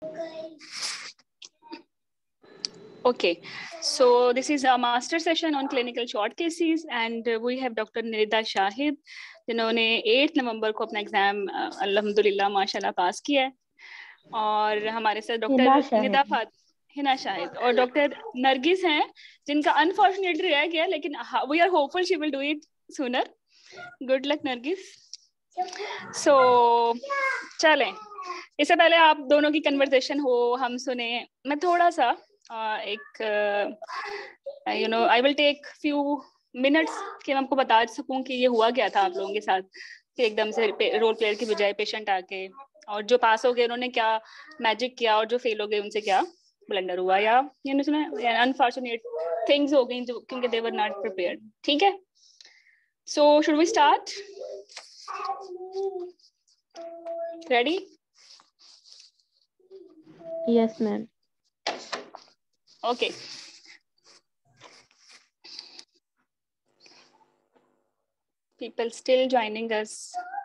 Okay, so this is a master session on clinical short cases and we have Dr. Nida Shahid जिन्होंने 8 नवंबर को अपना exam अल्हम्दुलिल्लाह माशाल्लाह पास किया है और हमारे साथ डॉक्टर हिना शाहिद और डॉक्टर नरगिस हैं जिनका अनफॉर्चुनेटली रह गया लेकिन we are hopeful she will do it sooner. Good luck Nargis. So चलें, इससे पहले आप दोनों की कन्वर्सेशन हो हम सुने. मैं थोड़ा सा I will take few minutes कि मैं आपको बता सकूं कि ये हुआ क्या था आप लोगों के साथ कि एकदम से रोल प्लेयर की बजाय पेशेंट आके, और जो पास हो गए उन्होंने क्या मैजिक किया और जो फेल हो गए उनसे क्या ब्लंडर हुआ या अनफॉर्चुनेट थिंग्स हो गई जो क्योंकि दे वर नॉट प्रिपेयर्ड. ठीक है, so should we start? Ready? Yes ma'am. Okay. People still joining us.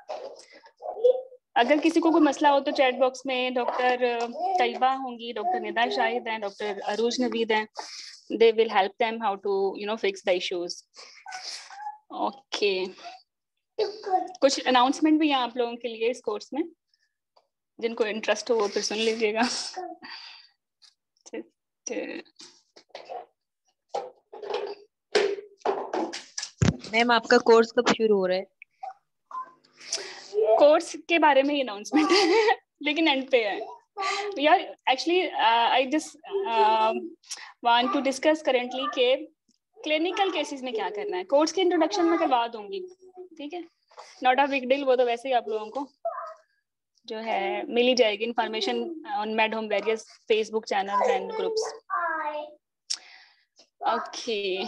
अगर किसी को कोई मसला हो तो चैट बॉक्स में डॉक्टर तैयबा होंगी, डॉक्टर निदा शाहिद हैं, डॉक्टर अरूज नवीद हैं. They will help them how to fix the issues. Okay. कुछ अनाउंसमेंट भी हैं आप लोगों के लिए इस कोर्स में, जिनको इंटरेस्ट हो वो फिर सुन लीजिएगा. मैम आपका कोर्स कब शुरू हो रहा है? कोर्स के बारे में ही अनाउंसमेंट है लेकिन एंड पे है. यार actually I just want to discuss currently के क्लिनिकल केसेस में क्या करना है. कोर्स के इंट्रोडक्शन में करवा दूंगी, ठीक है, नॉट अ बिग डील. वो तो वैसे ही आप लोगों को जो है मिल ही जाएगी information on Med Home various Facebook channels and groups. Okay.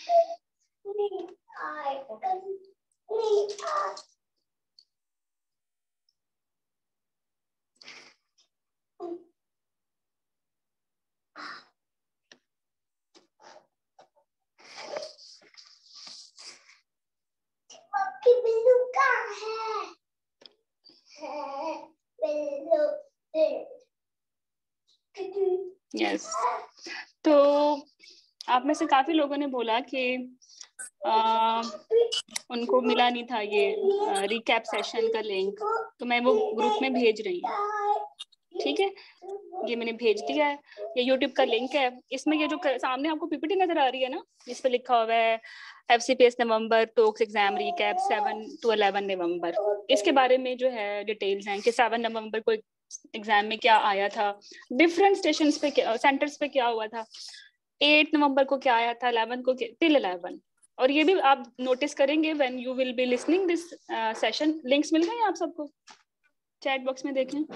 Yes, तो आप में से काफी लोगों ने बोला कि उनको मिला नहीं था ये रिकैप सेशन का लिंक, तो मैं वो ग्रुप में भेज रही हूँ. ठीक है, ये मैंने भेज दिया है. ये यूट्यूब का लिंक है. इसमें ये जो सामने आपको पीपीटी नजर आ रही है ना, इस पे लिखा हुआ है FCPS नवंबर टोक्स एग्जाम रिकैप 7 to 11 नवंबर. इसके बारे में जो है डिटेल्स हैं कि 7 नवंबर को एग्जाम में क्या आया था, डिफरेंट स्टेशंस पे सेंटर्स पे क्या हुआ था, 8 नवंबर को क्या आया था, 11 को टिल 11. और ये भी आप नोटिस करेंगे when you will be listening this session. Links मिल गए आप सबको? चैट बॉक्स में देखें.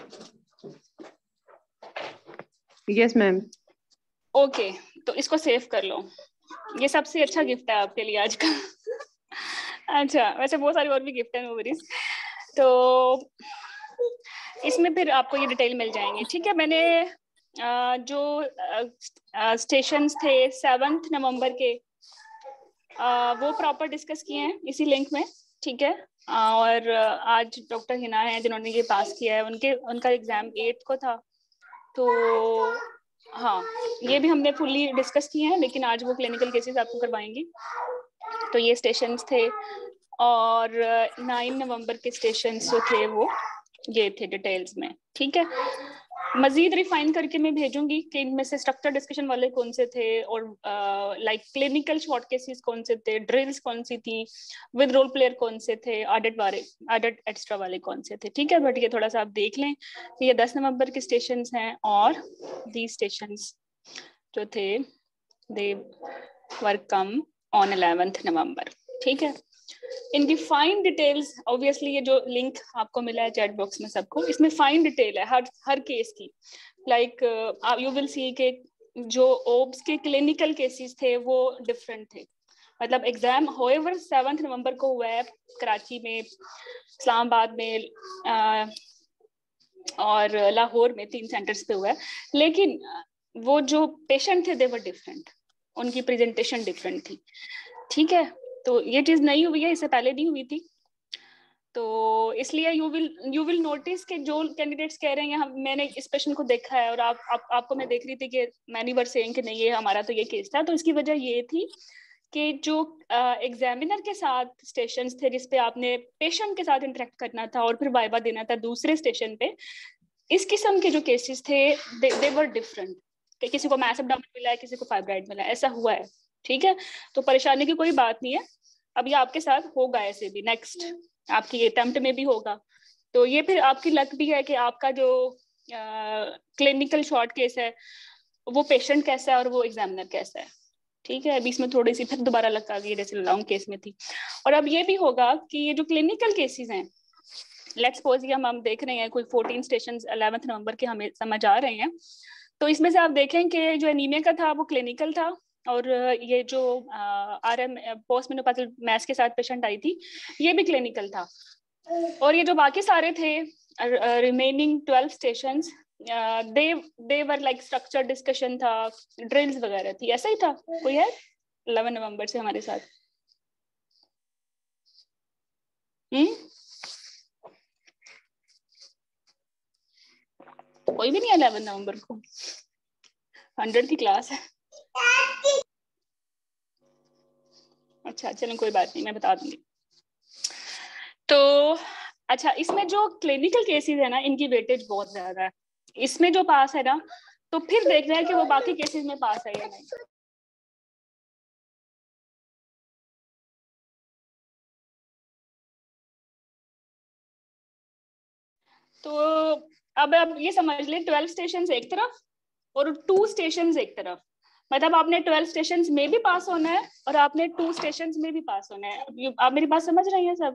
Yes ma'am. ओके, तो इसको सेव कर लो. ये सबसे अच्छा गिफ्ट है आपके लिए आज का. अच्छा, वैसे बहुत सारी और भी गिफ्ट है, नो वरीज. तो इसमें फिर आपको ये डिटेल मिल जाएंगे. ठीक है, मैंने जो स्टेशंस थे 7 नवंबर के वो प्रॉपर डिस्कस किए हैं इसी लिंक में. ठीक है, और आज डॉक्टर हिना है जिन्होंने ये पास किया है, उनका एग्जाम 8 को था. तो हाँ, ये भी हमने फुल्ली डिस्कस किए हैं, लेकिन आज वो क्लिनिकल केसेस आपको करवाएंगी. तो ये स्टेशंस थे और 9 नवंबर के स्टेशंस जो थे वो ये थे डिटेल्स में. ठीक है, मजीद रिफाइन करके मैं भेजूंगी कि इनमें से स्ट्रक्चर डिस्कशन वाले कौन से थे और लाइक क्लिनिकल शॉर्ट केसेस कौन से थे, ड्रिल्स कौन सी थी, विद रोल प्लेयर कौन से थे, एडेड एक्स्ट्रा वाले कौन से थे. ठीक है, बट ये थोड़ा सा आप देख लें कि ये 10 नवंबर के स्टेशंस हैं और दी स्टेशंस जो थे they were come on 11th नवंबर. ठीक है, इनकी फाइन डिटेल्स ऑब्वियसली ये जो लिंक आपको मिला है चैट बॉक्स में सबको, इसमें फाइन डिटेल है हर केस की. लाइक यू विल सी के जो ओब्स के क्लिनिकल केसेस थे वो डिफरेंट थे. मतलब एग्जाम होएवर 7 नवंबर को हुआ है कराची में, इस्लामाबाद में और लाहौर में, 3 सेंटर्स पे हुआ है, लेकिन वो जो पेशेंट थे दे वर डिफरेंट, उनकी प्रेजेंटेशन डिफरेंट थी. ठीक है, तो ये चीज नहीं हुई है, इससे पहले नहीं हुई थी. तो इसलिए यू विल नोटिस कि जो कैंडिडेट्स कह रहे हैं मैंने इस पेशेंट को देखा है और आपको मैं देख रही थी कि मैनी वर सेइंग कि नहीं ये हमारा तो ये केस था, तो इसकी वजह ये थी कि जो एग्जामिनर के साथ स्टेशंस थे जिसपे आपने पेशेंट के साथ इंटरेक्ट करना था और फिर वाइवा देना था दूसरे स्टेशन पे, इस किस्म के जो केसेस थे दे वर डिफरेंट, कि किसी को मैस एब्डोमेन मिला है, किसी को फाइब्राइड मिला है, ऐसा हुआ है। ठीक है, तो परेशानी की कोई बात नहीं है। अब ये आपके साथ होगा ऐसे भी, नेक्स्ट आपकी अटेम्प्ट में भी होगा। तो ये फिर आपकी लक भी है कि आपका जो क्लिनिकल शॉर्ट केस है वो पेशेंट कैसा है और वो एग्जामिनर कैसा है। ठीक है, अभी इसमें थोड़ी सी फिर दोबारा लक आ गई जैसे लॉन्ग केस में थी। और अब ये भी होगा कि ये जो क्लिनिकल केसेस हैं, लेट्स सपोज ये हम देख रहे हैं कोई 14 स्टेशन 11 नवंबर के हमें समझ आ रहे हैं, तो इसमें से आप देखें कि जो एनीमिया का था वो क्लिनिकल था, और ये जो RM पोस्ट मेनोपॉजल मैस के साथ पेशेंट आई थी ये भी क्लिनिकल था। और ये जो बाकी सारे थे remaining 12 stations, they were like structure discussion था, ड्रिल्स वगैरह थी, ऐसा ही था। कोई है 11 नवंबर से हमारे साथ? कोई भी नहीं है 11 नवंबर को? 100 की क्लास है। अच्छा चलो कोई बात नहीं, मैं बता दूंगी। तो अच्छा, इसमें जो क्लिनिकल केसेस है ना इनकी वेटेज बहुत ज्यादा है। इसमें जो पास है ना, तो फिर देखना है कि वो बाकी केसेस में पास है या नहीं। तो अब ये समझ ले 12 स्टेशन एक तरफ और 2 स्टेशन एक तरफ, मतलब आपने 12 स्टेशन में भी पास होना है और आपने 2 स्टेशन में भी पास होना है। आप मेरी बात समझ रही हैं सब?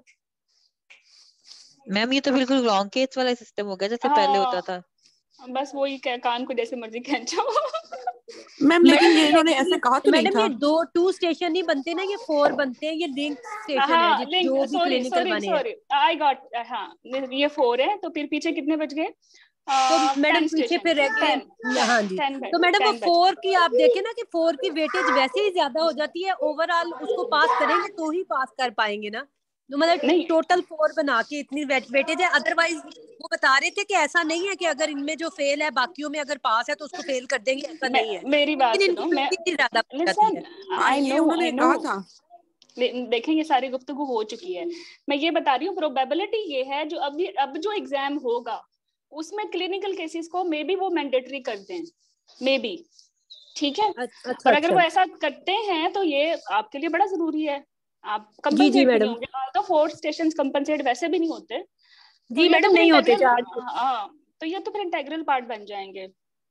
मैम ये तो बिल्कुल लॉन्ग केस वाला सिस्टम हो गया जैसे पहले होता था। बस वही कान को जैसे मर्जी खींचो। मैम लेकिन ये इन्होंने ऐसे कहा तो नहीं मैडम था। ये 2 स्टेशन नहीं बनते ना, ये 4 बनते हैं, ये लिंक स्टेशन है जो भी क्लिनिकल बने हैं। सॉरी आई गॉट, हाँ ये 4 है, तो फिर पीछे कितने बच गए? तो मैडम पीछे फिर रह गए। हाँ जी, तो मैडम वो 4 की आप देखें ना कि 4 की वेटेज वैसे ही ज्यादा हो जाती है, ओवरऑल उसको पास करेंगे तो ही पास कर पाएंगे ना, तो मतलब टोटल 4 बना के इतनी वेटेज है। अदरवाइज वो बता रहे थे कि ऐसा नहीं है कि अगर इनमें जो फेल है बाकियों में अगर पास है तो उसको फेल कर देंगे, ऐसा नहीं है। मेरी बात सुनो, मैं ये उन्होंने कहा था। देखें ये सारी गुफ्तगू हो चुकी है, मैं ये बता रही हूँ प्रोबेबिलिटी ये है जो अब जो एग्जाम होगा उसमें क्लिनिकल केसेस को मे बी वो मैंडेटरी कर दें, मे बी। ठीक है, और अगर वो ऐसा करते हैं तो ये आपके लिए बड़ा जरूरी है, आप कंपनसेट नहीं होंगे। तो 4 स्टेशन कंपनसेट वैसे भी नहीं होते जी मैडम, नहीं होते। हाँ, तो ये तो फिर इंटेग्रल पार्ट बन जाएंगे।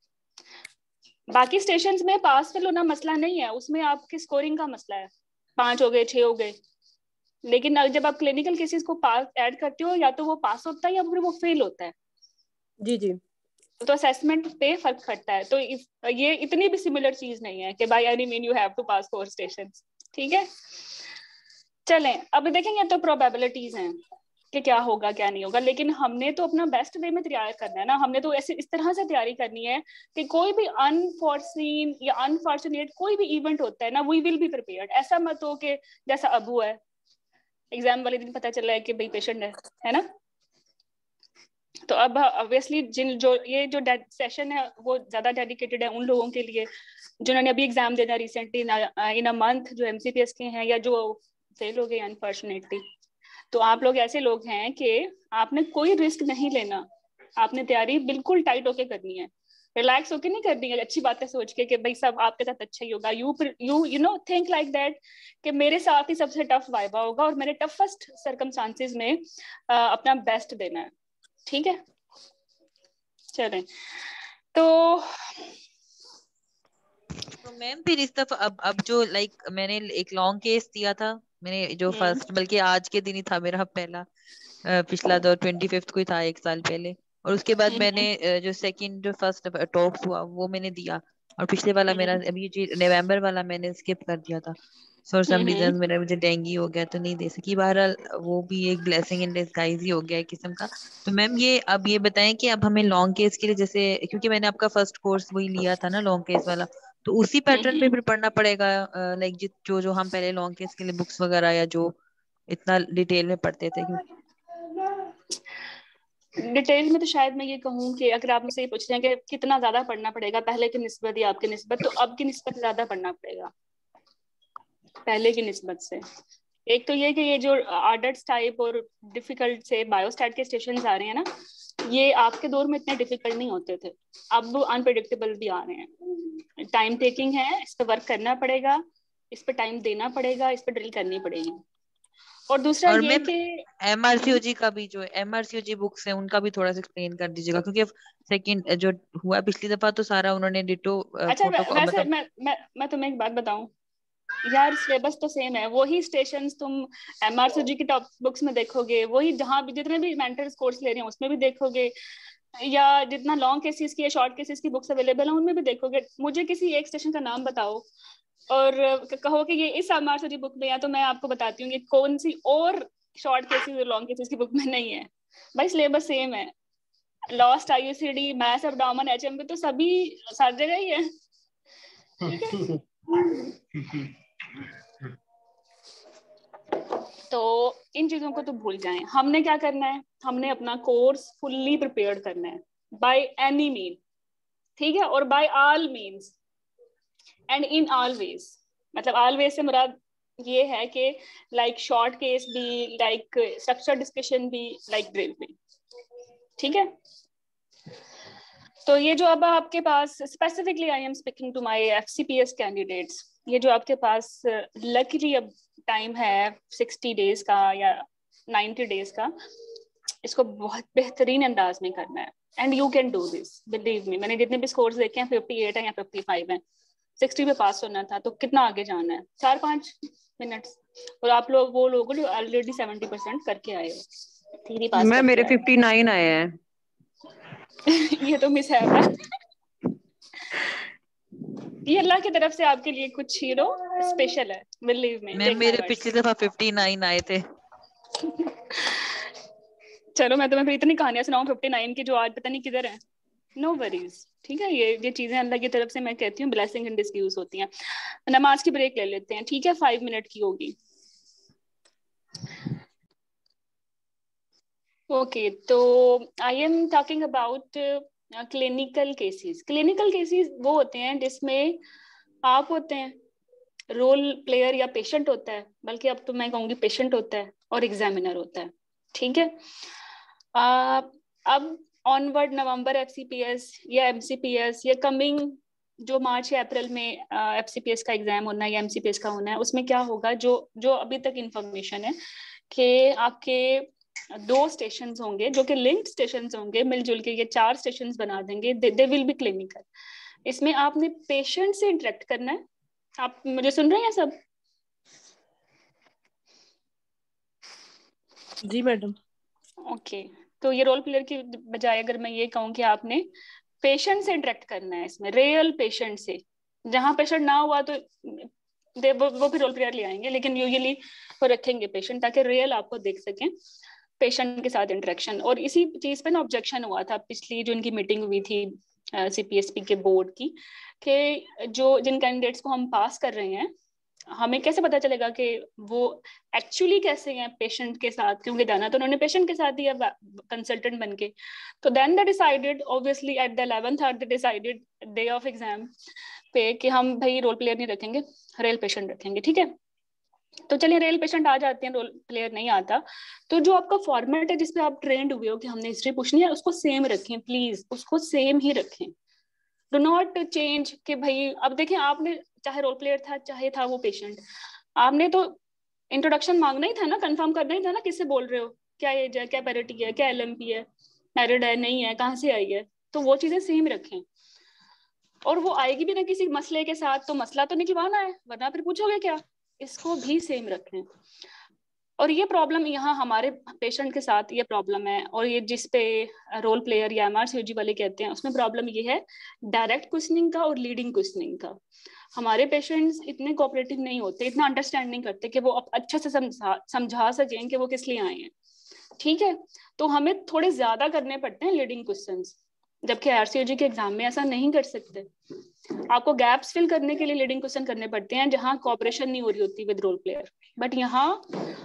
बाकी स्टेशंस में पास फेल होना मसला नहीं है, उसमें आपकी स्कोरिंग का मसला है, 5 हो गए 6 हो गए। लेकिन जब आप क्लिनिकल केसेस को पास ऐड करते हो या तो वो पास होता है या फिर वो फेल होता है। जी जी, तो असेसमेंट पे फर्क पड़ता है। तो ये इतनी भी सिमिलर चीज नहीं है कि by any mean you have to pass 4 stations. ठीक है, चलें अब देखेंगे तो प्रोबेबिलिटीज हैं कि क्या होगा क्या नहीं होगा, लेकिन हमने तो अपना बेस्ट वे में तैयार करना है ना। हमने तो ऐसे इस तरह से तैयारी करनी है कि कोई भी अनफॉर्चुनेट या अनफॉर्चुनेट कोई भी इवेंट होता है ना, वी विल बी प्रिपेयर्ड। ऐसा मत हो कि जैसा अबू है, एग्जाम वाले दिन पता चला है कि भाई पेशेंट है ना। तो अब ऑब्वियसली ये जो सेशन है वो ज्यादा डेडिकेटेड है उन लोगों के लिए जिन्होंने अभी एग्जाम देना रिसेंटली इन अ मंथ, जो MCPS के हैं या जो फेल हो गए अनफॉर्चुनेटली। तो आप लोग ऐसे लोग हैं कि आपने कोई रिस्क नहीं लेना, आपने तैयारी बिल्कुल टाइट होके करनी है, रिलैक्स होके नहीं करनी है अच्छी बातें सोच के कि भाई सब आपके साथ अच्छा ही होगा। You know think like that कि मेरे साथ ही सबसे टफ वाइवा होगा और मैंने टफेस्ट सर्कमस्टांसेस में अपना बेस्ट देना है। ठीक है, चलें तो मैम फिर इस दफा अब जो लाइक मैंने एक लॉन्ग केस दिया था, मैंने जो फर्स्ट, बल्कि आज के दिन ही था मेरा पहला, पिछला 25 को ही था 1 साल पहले। और उसके बाद मैंने जो सेकंड जो फर्स्ट टॉक्स हुआ वो मैंने दिया, और पिछले वाला मेरा अभी नवंबर वाला मैंने स्किप कर दिया था फॉर सम रीजन, मेरा मुझे डेंगू हो गया तो नहीं दे सकी। बहरहाल वो भी एक ब्लेसिंग इन डिस्गाइज ही हो गया एक किस्म का। तो मैम ये अब ये बताएं कि अब हमें लॉन्ग केस के लिए, जैसे क्योंकि मैंने आपका फर्स्ट कोर्स वही लिया था ना लॉन्ग केस वाला, तो उसी पैटर्न पे फिर पढ़ना पड़ेगा लाइक जो जो हम पहले लॉन्ग केस के लिए बुक्स वगैरह या जो इतना डिटेल में पढ़ते थे? डिटेल में तो शायद मैं ये कहूँ कि अगर आप मुझसे ये पूछ रहे हैं कि कितना ज्यादा पढ़ना पड़ेगा पहले की निस्बत या आपकी निस्बत, तो अब की निस्बत ज्यादा पढ़ना पड़ेगा पहले की निस्बत से। एक तो ये कि ये जो आर्डर्स टाइप और डिफिकल्ट से बायोस्टैट के स्टेशंस आ रहे हैं ना, ये आपके दौर में इतने डिफिकल्ट नहीं होते थे, अब अनप्रेडिक्टेबल भी आ रहे हैं, टाइम टेकिंग है, इस पर वर्क करना पड़ेगा, इस पर टाइम देना पड़ेगा, इस पर ड्रिल करनी पड़ेगी। और दूसरा और ये कि एमआरसीओजी का भी, जो एमआरसीओजी बुक्स है उनका भी थोड़ा सा एक्सप्लेन कर दीजिएगा, क्योंकि सेकंड जो हुआ पिछली दफा तो सारा उन्होंने डिटो अच्छा फोटो वैसे मतलब मैं तुम्हें एक बात बताऊं यार, सिलेबस तो सेम है, वही स्टेशंस तुम एमआरसीजी की टॉप बुक्स में देखोगे, वही जहां भी जितने भी मेंटर्स कोर्स ले रहे हैं उसमें भी देखोगे, या जितना लॉन्ग केसेस की या शॉर्ट केसेस की बुक्स अवेलेबल है उनमें भी देखोगे। मुझे किसी एक स्टेशन का नाम बताओ और कहो कि ये इस एमआरसीजी बुक में है, तो मैं आपको बताती हूँ कि कौन सी और शॉर्ट केसेस और लॉन्ग केसेस की बुक में नहीं है। भाई सिलेबस सेम है, lost IUCD maths abdomen HMP तो सभी सारी जगह ही है, ठीक है। तो इन चीजों को तो भूल जाएं। हमने क्या करना है, हमने अपना कोर्स फुल्ली प्रिपेयर्ड करना है बाय एनी मीन, ठीक है, और by all means and in all ways. मतलब ऑल वेज से मुराद ये है कि लाइक शॉर्ट केस भी, लाइक स्ट्रक्चर डिस्कशन भी, लाइक ड्रिल भी, ठीक है। तो ये जो अब आपके पास specifically I am speaking to my FCPS candidates, ये जो आपके पास लकीली अब टाइम है 60 डेज का या 90 डेज का, इसको बहुत बेहतरीन अंदाज में करना है and you can do this, believe me. मैंने जितने भी स्कोर्स देखे हैं 58 है या 55 है, 60 पे पास होना था, तो कितना आगे जाना है, 4-5 मिनट्स। और आप लोग वो लोग जो ऑलरेडी 70% करके आए हो, थ्योरी पास मैं मेरे करके 59 आए हैं। ये तो मिस है ये अल्लाह की तरफ से आपके लिए कुछ स्पेशल है, बिलीव मी। मैं मेरे पिछली दफा 59 आए थे। चलो मैं तुम्हें फिर इतनी कहानियां सुनाऊं 59 की जो आज पता नहीं किधर है। नो वरीज, ठीक है, ये चीजें अल्लाह की तरफ से मैं कहती हूँ ब्लेसिंग एंड डिस्क्यूज होती हैं। नमाज की ब्रेक ले लेते हैं, ठीक है, 5 मिनट की होगी। ओके, तो I am talking about clinical cases. Clinical cases वो होते हैं जिसमें आप होते हैं, रोल प्लेयर या पेशेंट होता है, बल्कि अब तो मैं कहूँगी पेशेंट होता है, और एग्जामिनर होता है, ठीक है। अब ऑनवर्ड नवंबर एफसीपीएस या एमसीपीएस या कमिंग जो मार्च या अप्रैल में एफसीपीएस का एग्जाम होना है या एमसीपीएस का होना है, उसमें क्या होगा, जो अभी तक इंफॉर्मेशन है कि आपके 2 स्टेशन होंगे जो कि लिंक्ड स्टेशन होंगे, मिलजुल के ये 4 स्टेशन बना देंगे, दे विल बी क्लिनिकल। इसमें आपने पेशेंट से इंटरेक्ट करना है। आप मुझे सुन रहे हैं सब? जी मैडम। ओके, तो ये रोल प्लेयर की बजाय अगर मैं ये कहूँ कि आपने पेशेंट से इंटरेक्ट करना है, इसमें रियल पेशेंट से। जहां पेशेंट ना हुआ तो वो भी रोल प्लेयर ले आएंगे, लेकिन यूजुअली वो रखेंगे पेशेंट ताकि रियल आपको देख सकें पेशेंट के साथ इंटरेक्शन। और इसी चीज पे ना ऑब्जेक्शन हुआ था पिछली जो इनकी मीटिंग हुई थी सीपीएसपी के बोर्ड की, कि जो जिन कैंडिडेट्स को हम पास कर रहे हैं, हमें कैसे पता चलेगा कि वो एक्चुअली कैसे हैं पेशेंट के साथ, क्योंकि जाना तो उन्होंने पेशेंट के साथ दिया कंसल्टेंट बन के। तो then they decided obviously at the 11th hour, they decided day of exam पे कि हम भाई रोल प्लेयर नहीं रखेंगे, रियल पेशेंट रखेंगे, ठीक है। तो चलिए रियल पेशेंट आ जाते हैं, रोल प्लेयर नहीं आता। तो जो आपका फॉर्मेट है जिसपे आप ट्रेंड हुए हो कि हमने हिस्ट्री पूछनी है, उसको सेम रखें प्लीज, उसको सेम ही रखें, डू नॉट चेंज। कि भाई अब देखें, आपने चाहे रोल प्लेयर था चाहे था वो पेशेंट, आपने तो इंट्रोडक्शन मांगना ही था ना, कंफर्म करना ही था ना किससे बोल रहे हो, क्या एज है, क्या पैरिटी है, क्या एलएमपी है, मैरिड है नहीं है, कहाँ से आई है। तो वो चीजें सेम रखें, और वो आएगी भी ना किसी मसले के साथ, तो मसला तो निकलवाना है, वरना फिर पूछोगे क्या, इसको भी सेम रखें। और ये प्रॉब्लम यहाँ हमारे पेशेंट के साथ ये प्रॉब्लम है, और ये जिस पे रोल प्लेयर या एमआरसीओजी वाले कहते हैं, उसमें प्रॉब्लम ये है डायरेक्ट क्वेश्चनिंग का और लीडिंग क्वेश्चनिंग का। हमारे पेशेंट्स इतने कोऑपरेटिव नहीं होते, इतना अंडरस्टैंड नहीं करते कि वो अच्छे से समझा सकें कि वो किस लिए आए हैं, ठीक है। तो हमें थोड़े ज्यादा करने पड़ते हैं लीडिंग क्वेश्चंस, जबकि आरसीओजी के एग्जाम में ऐसा नहीं कर सकते। आपको गैप्स फिल करने के लिए लीडिंग क्वेश्चन करने पड़ते हैं जहां कोऑपरेशन नहीं हो रही होती विद रोल प्लेयर, बट यहाँ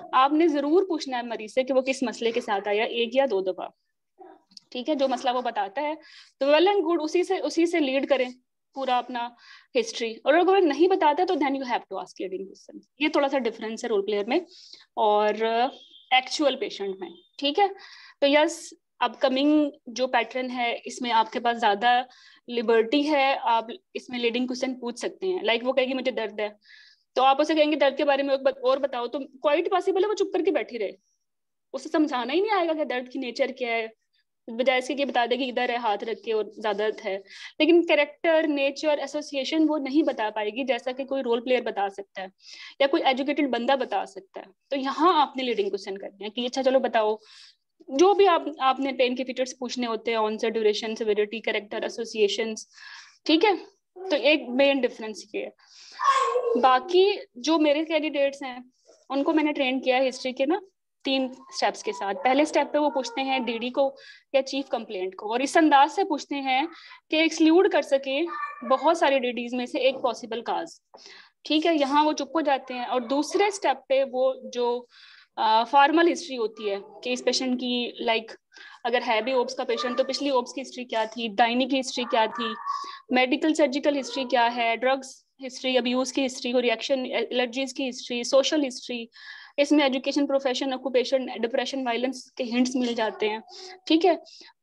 आपने जरूर पूछना है मरीज से कि वो किस मसले के साथ आया, 1 या 2 दफा, ठीक है। जो मसला वो बताता है तो वेल एंड गुड, उसी से लीड करें पूरा अपना हिस्ट्री। और अगर नहीं बताता तो then you have to ask leading question. ये थोड़ा सा डिफरेंस है रोल प्लेयर में और एक्चुअल पेशेंट में, ठीक है। तो यस, अपकमिंग जो पैटर्न है इसमें आपके पास ज्यादा लिबर्टी है, आप इसमें लीडिंग क्वेश्चन पूछ सकते हैं। लाइक वो कहेगी मुझे दर्द है, तो आप उसे कहेंगे दर्द के बारे में और बताओ, तो क्वाइट पॉसिबल है वो चुप करके बैठी रहे, उसे समझाना ही नहीं आएगा कि दर्द की नेचर क्या है, बजाय इसके बता दे कि इधर है हाथ रख के और ज्यादा है। लेकिन कैरेक्टर, नेचर, एसोसिएशन वो नहीं बता पाएगी जैसा कि कोई रोल प्लेयर बता सकता है या कोई एजुकेटेड बंदा बता सकता है। तो यहाँ आपने लीडिंग क्वेश्चन करने हैं कि अच्छा चलो बताओ, जो भी आपने पेन के फीचर्स पूछने होते हैं, onset, duration, severity, character, associations, ठीक है। तो एक मेन डिफरेंस ये है। बाकी जो मेरे कैंडिडेट्स हैं उनको मैंने ट्रेन किया है हिस्ट्री के ना 3 स्टेप्स के साथ। पहले स्टेप पे वो पूछते हैं डीडी को या चीफ कंप्लेंट को, और इस अंदाज से पूछते हैं कि एक्सक्लूड कर सके बहुत सारे डीडीज में से एक पॉसिबल काज, ठीक है। यहाँ वो चुप हो जाते हैं। और दूसरे स्टेप पे वो जो फॉर्मल हिस्ट्री होती है कि इस पेशेंट की लाइक अगर है भी ओब्स का पेशेंट तो पिछली ओब्स की हिस्ट्री क्या थी, दाइनी की हिस्ट्री क्या थी, मेडिकल सर्जिकल हिस्ट्री क्या है, ड्रग्स हिस्ट्री, अब्यूज की हिस्ट्री, रिएक्शन, एलर्जीज की हिस्ट्री, सोशल हिस्ट्री, इसमें education, profession, occupation, depression, violence के हिंट्स मिल जाते हैं, ठीक है।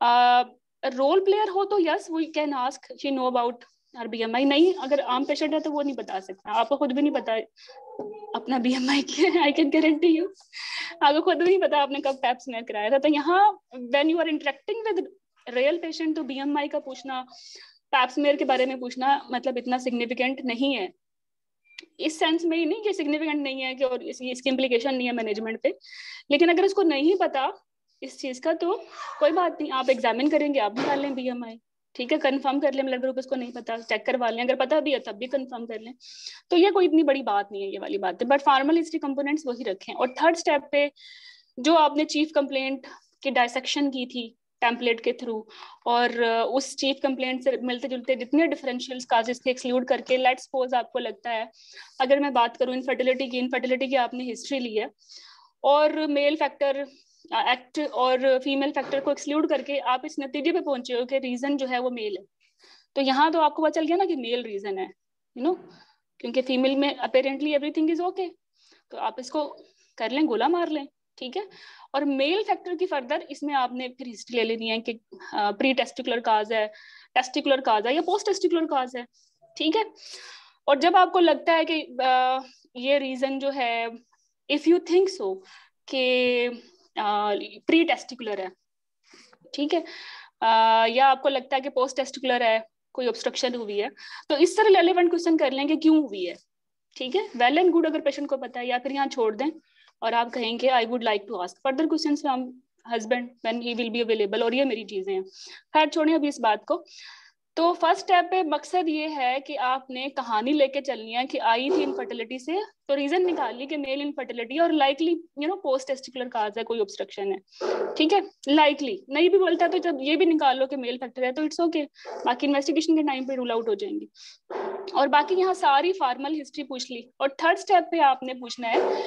रोल प्लेयर हो तो yes we can ask she know about are BMI. नहीं, अगर आम पेशेंट है तो वो नहीं बता सकता, आपको खुद भी नहीं पता अपना बीएमआई क्या है, आई कैन गारंटी यू, आपको खुद भी नहीं पता आपने कब पैप स्मेयर कराया था। तो यहाँ when you are interacting with real patient तो बीएमआई का पूछना, पैप स्मेयर के बारे में पूछना मतलब इतना सिग्निफिकेंट नहीं है। इस सेंस में ही नहीं कि सिग्निफिकेंट नहीं है कि और इसकी इम्प्लीकेशन नहीं है मैनेजमेंट पे, लेकिन अगर उसको नहीं पता इस चीज का तो कोई बात नहीं, आप एग्जामिन करेंगे, आप निकाल लें बीएमआई, ठीक है, कंफर्म कर लें ब्लड ग्रुप, इसको नहीं पता चेक करवा लें, अगर पता भी है तब भी कंफर्म कर लें। तो ये कोई इतनी बड़ी बात नहीं है ये वाली बात है, बट फॉर्मल हिस्ट्री कंपोनेंट्स वही रखें। और थर्ड स्टेप पे जो आपने चीफ कंप्लेंट की डायसेक्शन की थी टेम्पलेट के थ्रू, और उस चीफ कंप्लेंट से मिलते जुलते जितने डिफरेंशियल काजेस थे एक्सक्लूड करके, लेट्स सपोज आपको लगता है, अगर मैं बात करूं इनफर्टिलिटी की आपने हिस्ट्री ली है और मेल फैक्टर एक्ट और फीमेल फैक्टर को एक्सक्लूड करके आप इस नतीजे पे पहुंचे हो कि रीजन जो है वो मेल है, तो यहाँ तो आपको पता चल गया ना कि मेल रीजन है, यू नो, क्योंकि फीमेल में अपेरेंटली एवरीथिंग इज ओके, तो आप इसको कर लें, गोला मार लें, ठीक है। और मेल फैक्टर की फर्दर इसमें आपने फिर हिस्ट्री ले लेनी है कि प्री टेस्टिकुलर काज है, टेस्टिकुलर काज है या पोस्ट टेस्टिकुलर काज है, ठीक है। और जब आपको लगता है कि ये रीजन जो है, इफ यू थिंक सो कि प्री टेस्टिकुलर है, ठीक है, या आपको लगता है कि पोस्ट टेस्टिकुलर है, कोई ऑब्स्ट्रक्शन हुई है, तो इस तरह रेलेवेंट क्वेश्चन कर लें कि क्यों हुई है, ठीक है। वेल एंड गुड अगर पेशेंट को पता है, या फिर यहाँ छोड़ दें और आप कहेंगे I would like to ask further questions from husband when he will be available, और ये मेरी चीजें हैं। खैर छोड़िए अभी इस बात को। तो फर्स्ट स्टेप पे मकसद ये है कि आपने कहानी लेके चलनी है कि आई थी इनफर्टिलिटी से, तो रीजन निकाल ली कि मेल इनफर्टिलिटी और likely you know post testicular cause है, कोई ऑब्स्ट्रक्शन है, ठीक है। लाइकली नहीं भी बोलता तो जब ये भी निकाल लो कि मेल फैक्टर है तो इट्स ओके, बाकी इन्वेस्टिगेशन के टाइम पे रूल आउट हो जाएंगी। और बाकी यहाँ सारी फॉर्मल हिस्ट्री पूछ ली। और थर्ड स्टेप पे आपने पूछना है,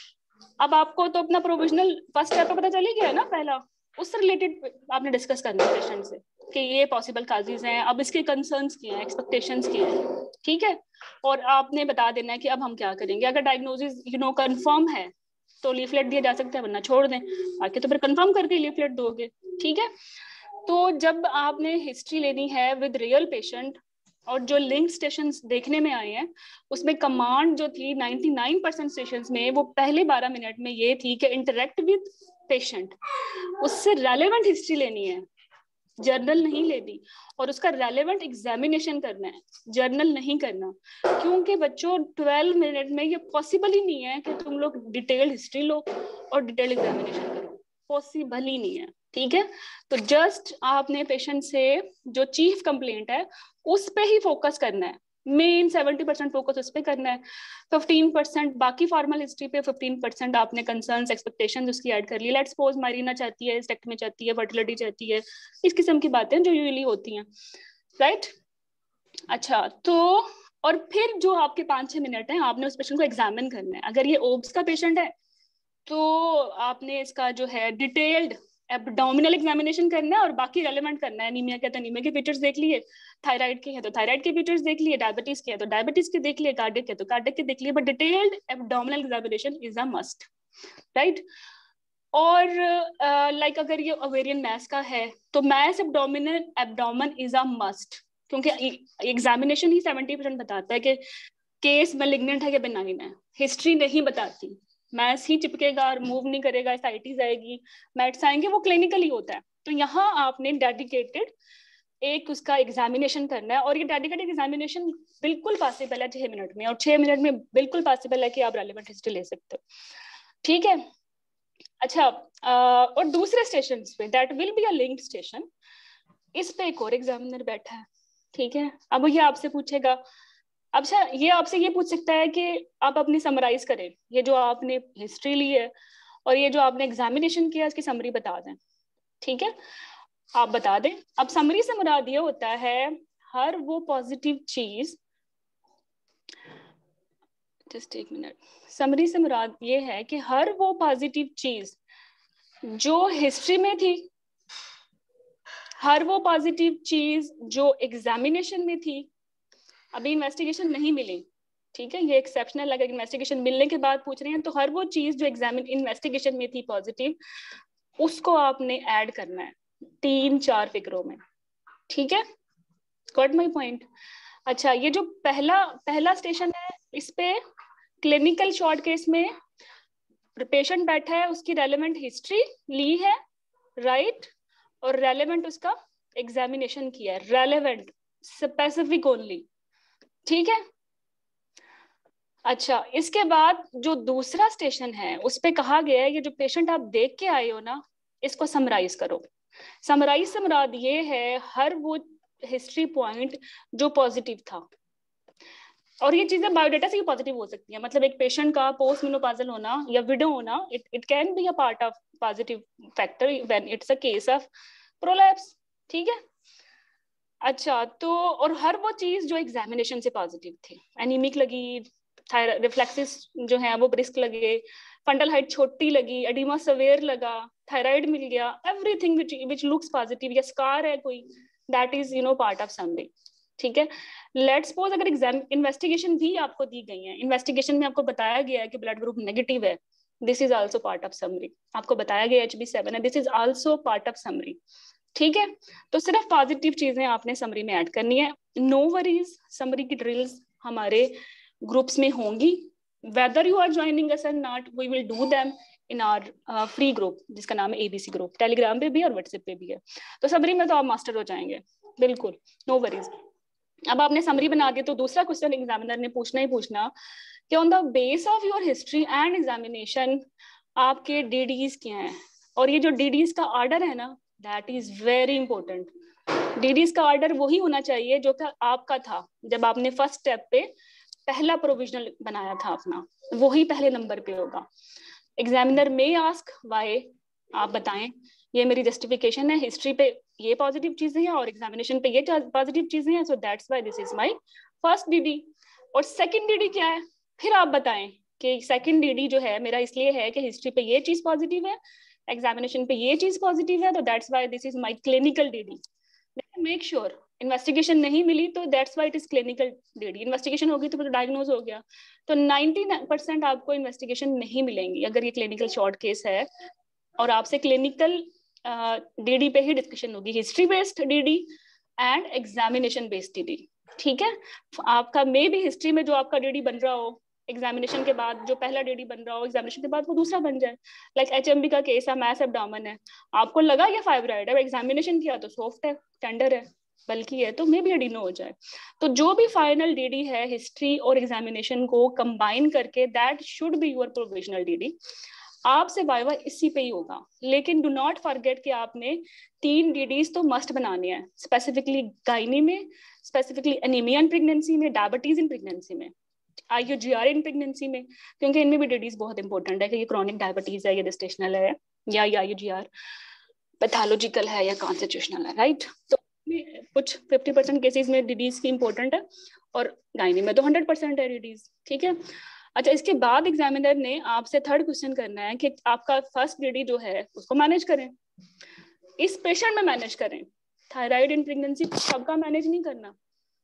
अब आपको तो अपना प्रोविजनल फर्स्ट स्टेप पे पता चल ही गया है ना, पहला उससे रिलेटेड आपने डिस्कस करना है पेशेंट से कि ये पॉसिबल काजेज हैं, अब इसके कंसर्न्स क्या हैं, एक्सपेक्टेशंस क्या हैं, ठीक है। और आपने बता देना है कि अब हम क्या करेंगे। अगर डायग्नोसिस यू नो कंफर्म है तो लीफलेट दिया जा सकता है, वरना छोड़ दें, बाकी तो फिर कंफर्म करके लीफलेट दोगे, ठीक है। तो जब आपने हिस्ट्री लेनी है विद रियल पेशेंट और जो लिंक स्टेशंस देखने में आए हैं उसमें कमांड जो थी 99% स्टेशंस में, वो पहले 12 मिनट में ये थी कि इंटरेक्ट विद पेशेंट, उससे रेलेवेंट हिस्ट्री लेनी है, जर्नल नहीं लेनी, और उसका रेलेवेंट एग्जामिनेशन करना है, जर्नल नहीं करना। क्योंकि बच्चों 12 मिनट में ये पॉसिबल ही नहीं है कि तुम लोग डिटेल्ड हिस्ट्री लो और डिटेल्ड एग्जामिनेशन करो, पॉसिबल ही नहीं है, ठीक है। तो जस्ट आपने पेशेंट से जो चीफ कंप्लेंट है उस पे ही फोकस करना है, मेन 70% फोकस उस पे करना है, 15% बाकी फॉर्मल हिस्ट्री पे, 15% आपने कंसर्न्स एक्सपेक्टेशंस उसकी ऐड कर ली। लेट्स सपोज मारीना चाहती है, स्टेक्टमी चाहती है, फर्टिलिटी चाहती है, इस किस्म की बातें जो यूजुअली होती हैं, राइट। अच्छा, तो और फिर जो आपके 5-6 मिनट हैं आपने उस पेशेंट को एग्जामिन करना है। अगर ये ओब्स का पेशेंट है तो आपने इसका जो है डिटेल्ड एब्डोमिनल एग्जामिनेशन करना है और बाकी रेलेवेंट करना है। एनीमिया के तो एनीमिया के फीचर्स देख लिए, थायराइड के है तो थायराइड के फीचर्स देख लिए, डायबिटीज के है तो डायबिटीज के देख लिए, कार्डियक के तो कार्डियक के देख लिए, but detailed abdominal examination is a must, right. और लाइक अगर ये ओवेरियन मैस का है तो mass abdomen is a must, क्योंकि एग्जामिनेशन ही 70% बताता है कि केस मैलिग्नेंट है या बेनाइन है, हिस्ट्री नहीं बताती। मैथ्स ही चिपकेगा, रिमूव नहीं करेगा, एसआईटीज आएगी, मैथ्स आएंगे, वो क्लिनिकली होता है। तो यहाँ आपने डेडिकेटेड एक उसका एग्जामिनेशन करना है, और ये डेडिकेटेड एग्जामिनेशन बिल्कुल पॉसिबल है 6 मिनट में, और 6 मिनट में बिल्कुल पॉसिबल है कि आप रेलेवेंट हिस्ट्री ले सकते हो, ठीक है। अच्छा, और दूसरे स्टेशन पे that will be a linked station, इस पे एक और एग्जामिनर बैठा है, ठीक है। अब ये आपसे पूछेगा, अच्छा ये आपसे ये पूछ सकता है कि आप अपनी समराइज करें, ये जो आपने हिस्ट्री ली है और ये जो आपने एग्जामिनेशन किया इसकी समरी बता दें, ठीक है, आप बता दें। अब समरी से मुराद ये होता है हर वो पॉजिटिव चीज, जस्ट एक मिनट, समरी से मुराद ये है कि हर वो पॉजिटिव चीज जो हिस्ट्री में थी, हर वो पॉजिटिव चीज जो एग्जामिनेशन में थी, अभी इन्वेस्टिगेशन नहीं मिली, ठीक है, ये एक्सेप्शनल अगर इन्वेस्टिगेशन मिलने के बाद पूछ रहे हैं, तो हर वो चीज जो इन्वेस्टिगेशन में थी पॉजिटिव, उसको आपने ऐड करना है 3-4 फिगरों में, ठीक है, गॉट माय पॉइंट। अच्छा, ये जो पहला स्टेशन है, इस पे क्लिनिकल शॉर्ट केस में पेशेंट बैठा है, उसकी रेलेवेंट हिस्ट्री ली है, राइट, और रेलेवेंट उसका एग्जामिनेशन किया है, रेलेवेंट स्पेसिफिक ओनली, ठीक है। अच्छा, इसके बाद जो दूसरा स्टेशन है उस पे कहा गया है ये जो पेशेंट आप देख के आए हो ना, इसको समराइज करो। समराइज से मुराद ये है हर वो हिस्ट्री पॉइंट जो पॉजिटिव था, और ये चीजें बायोडाटा से ही पॉजिटिव हो सकती है, मतलब एक पेशेंट का पोस्ट मेनोपॉजल होना या विडो होना, it can be a part of positive factor when it's a case of prolapse, ठीक है। अच्छा, तो और हर वो चीज जो एग्जामिनेशन से पॉजिटिव थी, एनीमिक लगी, रिफ्लेक्सिस जो है वो ब्रिस्क लगे, फंडल हाइट छोटी लगी, एडिमा सवेयर लगा, थायराइड मिल गया, एवरीथिंग व्हिच लुक्स पॉजिटिव, या स्कार है कोई, that is part of summary, ठीक है। लेट्स सपोज अगर एग्जाम इन्वेस्टिगेशन भी आपको दी गई है, इन्वेस्टिगेशन में आपको बताया गया है कि ब्लड ग्रुप नेगेटिव है, this is also part of summary, आपको बताया गया HB7 है, this is also part of summary, ठीक है। तो सिर्फ पॉजिटिव चीजें आपने समरी में ऐड करनी है, नो वरीज, समरी की ड्रिल्स हमारे ग्रुप्स में होंगी, whether you are joining us or not, we will do them in our free group जिसका नाम है ABC ग्रुप, टेलीग्राम पे भी और व्हाट्सएप पे भी है। तो समरी में तो आप मास्टर हो जाएंगे, बिल्कुल नो वरीज। अब आपने समरी बना दी, तो दूसरा क्वेश्चन एग्जामिनर ने पूछना ही पूछना कि on the base of your history and examination आपके DDs क्या हैं, और ये जो DDs का ऑर्डर है ना, that is very important. DDs का ऑर्डर वही होना चाहिए जो कि आपका था जब आपने फर्स्ट स्टेप पे पहला प्रोविजनल बनाया था अपना, वही पहले नंबर पे होगा। एग्जामिनर में आस्क व्हाई, आप बताएं ये मेरी जस्टिफिकेशन है, हिस्ट्री पे ये पॉजिटिव चीजें हैं और एग्जामिनेशन पे ये पॉजिटिव चीजें हैं, so that's why this is my first DD। और सेकंड DD क्या है, फिर आप बताएं कि सेकंड DD जो है मेरा इसलिए है कि हिस्ट्री पे ये चीज पॉजिटिव है, एग्जामिनेशन पे ये चीज पॉजिटिव है, तो that's why this is my clinical DD। Make sure investigation नहीं मिली तो that's why it is clinical DD, investigation होगी तो डायग्नोज हो गया। तो 90% आपको इन्वेस्टिगेशन नहीं मिलेंगी अगर ये क्लिनिकल शॉर्ट केस है, और आपसे क्लिनिकल DD पे ही डिस्कशन होगी, history based DD and examination based DD, ठीक है। आपका मे भी हिस्ट्री में जो आपका DD बन रहा हो, एग्जामिनेशन के बाद जो पहला DD बन रहा हो, एग्जामिनेशन के बाद वो दूसरा बन जाए। लाइक HMB का केस है, मैस एब्डोमेन है, आपको लगा ये फाइब्रॉइड है, एग्जामिनेशन किया तो सॉफ्ट है, टेंडर है, बल्कि है, तो मे भी एडिनो हो जाए। तो जो भी फाइनल DD है हिस्ट्री और एग्जामिनेशन को कंबाइन करके, that should be your provisional DD। आपसे वाइवा इसी पे ही होगा, लेकिन डू नॉट फॉरगेट कि आपने 3 DDs तो मस्ट बनाने हैं, स्पेसिफिकली गायनी में, स्पेसिफिकली एनीमिया इन प्रेगनेंसी में, डायबिटीज इन प्रेगनेंसी में, IUGR इन प्रेगनेंसी में, क्योंकि इनमें भी DDs बहुत इंपॉर्टेंट है कि ये क्रॉनिक डायबिटीज है, ये जेस्टेशनल है, या IUGR पैथोलॉजिकल है या कॉन्स्टिट्यूशनल है, राइट। तो कुछ 50% केसेस में DDs की इंपॉर्टेंट है, और गायनी में तो 100% है DDs, ठीक है। अच्छा, इसके बाद एग्जामिनर ने आपसे थर्ड क्वेश्चन करना है कि आपका फर्स्ट DD जो है उसको मैनेज करें, इस पेशेंट में मैनेज करें। थायराइड इन प्रेगनेंसी सबका मैनेज नहीं करना,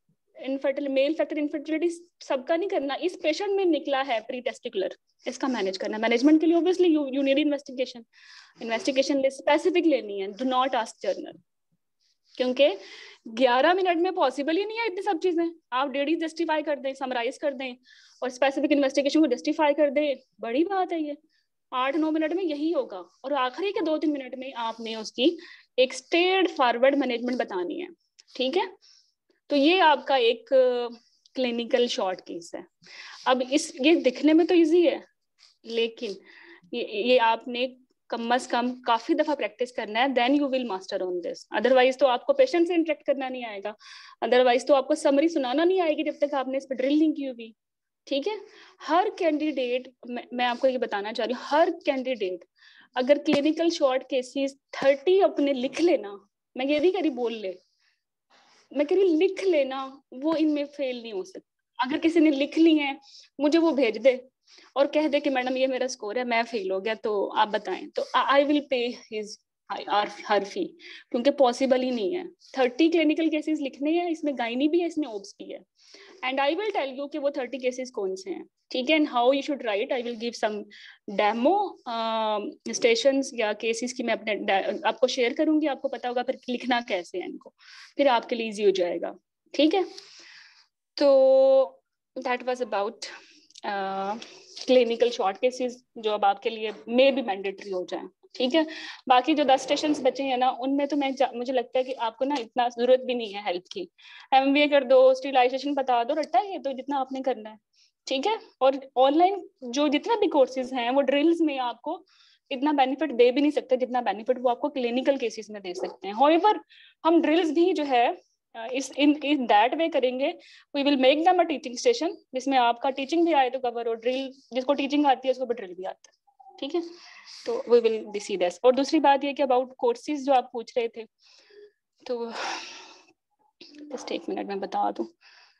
मेल फैक्टर इनफर्टिलिटी सबका नहीं करना, इस पेशेंट में निकला है प्री टेस्टिकुलर, इसका मैनेज करना। मैनेजमेंट के लिए obviously you need investigation list specific लेनी है, डू नॉट आस्क जर्नल, क्योंकि 11 मिनट में पॉसिबल ही नहीं है इतनी सब चीजें। आप DD जस्टिफाई कर दें, समराइज कर दें और स्पेसिफिक इन्वेस्टिगेशन को जस्टिफाई कर दें, बड़ी बात है ये। 8-9 मिनट में यही होगा, और आखिरी के 2-3 मिनट में आपने उसकी एक स्ट्रेट फॉरवर्ड मैनेजमेंट बतानी है, ठीक है। तो ये आपका एक क्लिनिकल शॉर्ट केस है। अब ये दिखने में तो इजी है, लेकिन ये आपने कम से कम काफी दफा प्रैक्टिस करना है, then you will master on this. Otherwise तो आपको पेशेंट से इंटरेक्ट करना नहीं आएगा, अदरवाइज तो आपको समरी सुनाना नहीं आएगी जब तक आपने इस पर ड्रिल नहीं की हुई, ठीक है। हर कैंडिडेट, मैं आपको ये बताना चाह रही हूँ, हर कैंडिडेट अगर क्लिनिकल शॉर्ट केसेस 30 अपने लिख लेना, मैं ये नहीं कह रही बोल ले, मैं कह रही लिख लेना, वो इनमें फेल नहीं हो सकता। अगर किसी ने लिख ली है, मुझे वो भेज दे और कह दे कि मैडम ये मेरा स्कोर है, मैं फेल हो गया, तो आप बताएं, तो I will pay his her फी, क्योंकि पॉसिबल ही नहीं है। 30 क्लिनिकल केसेस लिखने हैं, इसमें गायनी भी है, इसमें ओब्स भी है, and I will tell you कि वो 30 केसेस कौन से हैं, ठीक है, and how you should write. I will give some demo stations या केसेस की मैं अपने आपको शेयर करूंगी, आपको पता होगा फिर लिखना कैसे है इनको, फिर आपके लिए इजी हो जाएगा, ठीक है। तो that was about clinical short cases, जो अब आपके लिए मे भी मैंडेटरी हो जाए, ठीक है। बाकी जो 10 स्टेशंस बचे हैं ना, उनमें तो मुझे लगता है कि आपको ना इतना जरूरत भी नहीं है हेल्प की। MBA कर दो, स्टीलाइजेशन बता दो, रट्टा ये तो जितना आपने करना है, ठीक है। और ऑनलाइन जो जितना भी कोर्सेज हैं, वो ड्रिल्स में आपको इतना बेनिफिट दे भी नहीं सकते जितना बेनिफिट वो आपको क्लिनिकल केसेस में दे सकते हैं। हाउएवर हम ड्रिल्स भी जो है इन दैट वे करेंगे, we will make them a teaching station, जिसमें आपका टीचिंग भी आए तो कवर, और ड्रिल जिसको टीचिंग आती है उसको भी ड्रिल भी आता है, ठीक है। तो वी विल सी दिस। और दूसरी बात ये कि अबाउट कोर्सेज जो आप पूछ रहे थे, तो जस्ट एक मिनट में बता दूं।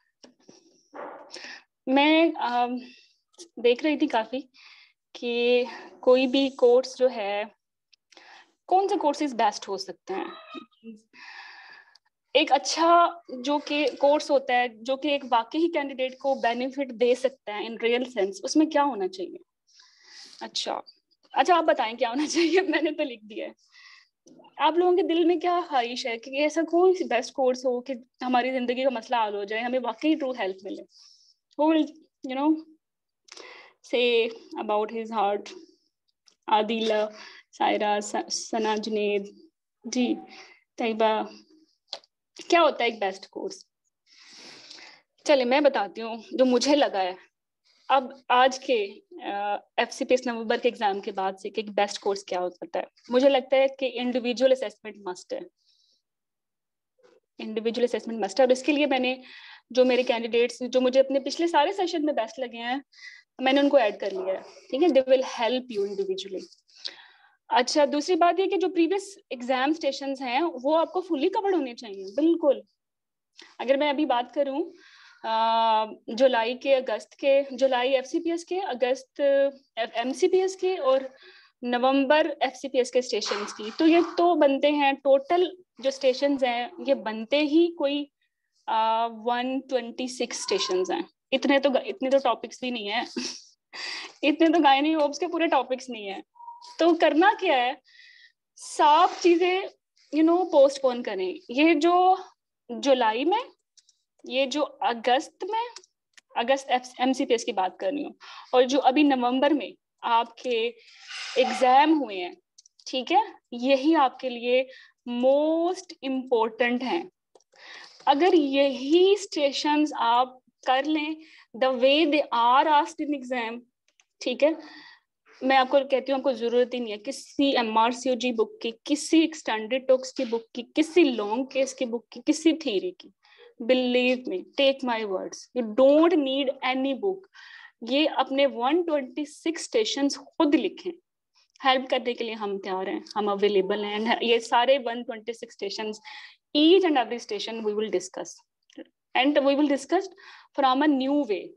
मैं देख रही थी काफी कि कोई भी कोर्स जो है, कौन से कोर्सेज बेस्ट हो सकते हैं। एक अच्छा जो कि कोर्स होता है, जो कि एक वाकई कैंडिडेट को बेनिफिट दे सकता है इन रियल सेंस, उसमें क्या होना चाहिए। अच्छा आप बताएं क्या होना चाहिए। मैंने तो लिख दिया है, आप लोगों के दिल में क्या ख्वाहिश है कि ऐसा कोई सी बेस्ट कोर्स हो कि हमारी जिंदगी का मसला हल हो जाए, हमें वाकई ट्रू हेल्प मिले। Who will, you know, say about his heart? Adila, Saira, Sana, Junaid ji, Tayyaba, क्या होता है एक बेस्ट कोर्स। चले मैं बताती हूँ जो मुझे लगा है। अब आज के FCPS नवंबर के एग्जाम के बाद से कि एक बेस्ट कोर्स क्या हो सकता है, मुझे लगता है कि इंडिविजुअल असेसमेंट मस्ट है। इंडिविजुअल असेसमेंट मस्ट है, और इसके लिए मैंने जो मेरे कैंडिडेट्स जो मुझे अपने पिछले सारे सेशन में बेस्ट लगे हैं, मैंने उनको ऐड कर लिया है, ठीक है। They will help you individually. अच्छा, दूसरी बात ये कि जो प्रीवियस एग्जाम स्टेशंस हैं वो आपको फुली कवर्ड होने चाहिए, बिल्कुल। अगर मैं अभी बात करूं जुलाई के, अगस्त के, जुलाई FCPS के, अगस्त MCPS के और नवंबर FCPS के स्टेशंस की, तो ये तो बनते हैं टोटल जो स्टेशंस हैं, ये बनते ही कोई 126 स्टेशंस हैं। इतने तो टॉपिक्स भी नहीं है इतने तो गायनी होप्स के पूरे टॉपिक्स नहीं है। तो करना क्या है, साफ चीजें पोस्टपोन करें। ये जो जुलाई में, ये जो अगस्त में, अगस्त MCPS की बात कर रही हूँ, और जो अभी नवंबर में आपके एग्जाम हुए हैं, ठीक है, यही आपके लिए मोस्ट इम्पोर्टेंट हैं। अगर यही स्टेशंस आप कर लें the way they are asked in exam, ठीक है, मैं आपको कहती हूँ आपको जरूरत ही नहीं है किसी MRCOG बुक की, किसी एक्सटेंडेड टॉक्स की बुक की, किसी लॉन्ग केस की बुक की, किसी थ्योरी की। Believe me, take my words, you don't need any book. ये अपने 126 स्टेशंस खुद लिखें, हेल्प करने के लिए हम तैयार हैं, हम अवेलेबल हैं। ये सारे 126 stations, each and every station we will discuss, and we will discuss from a new way,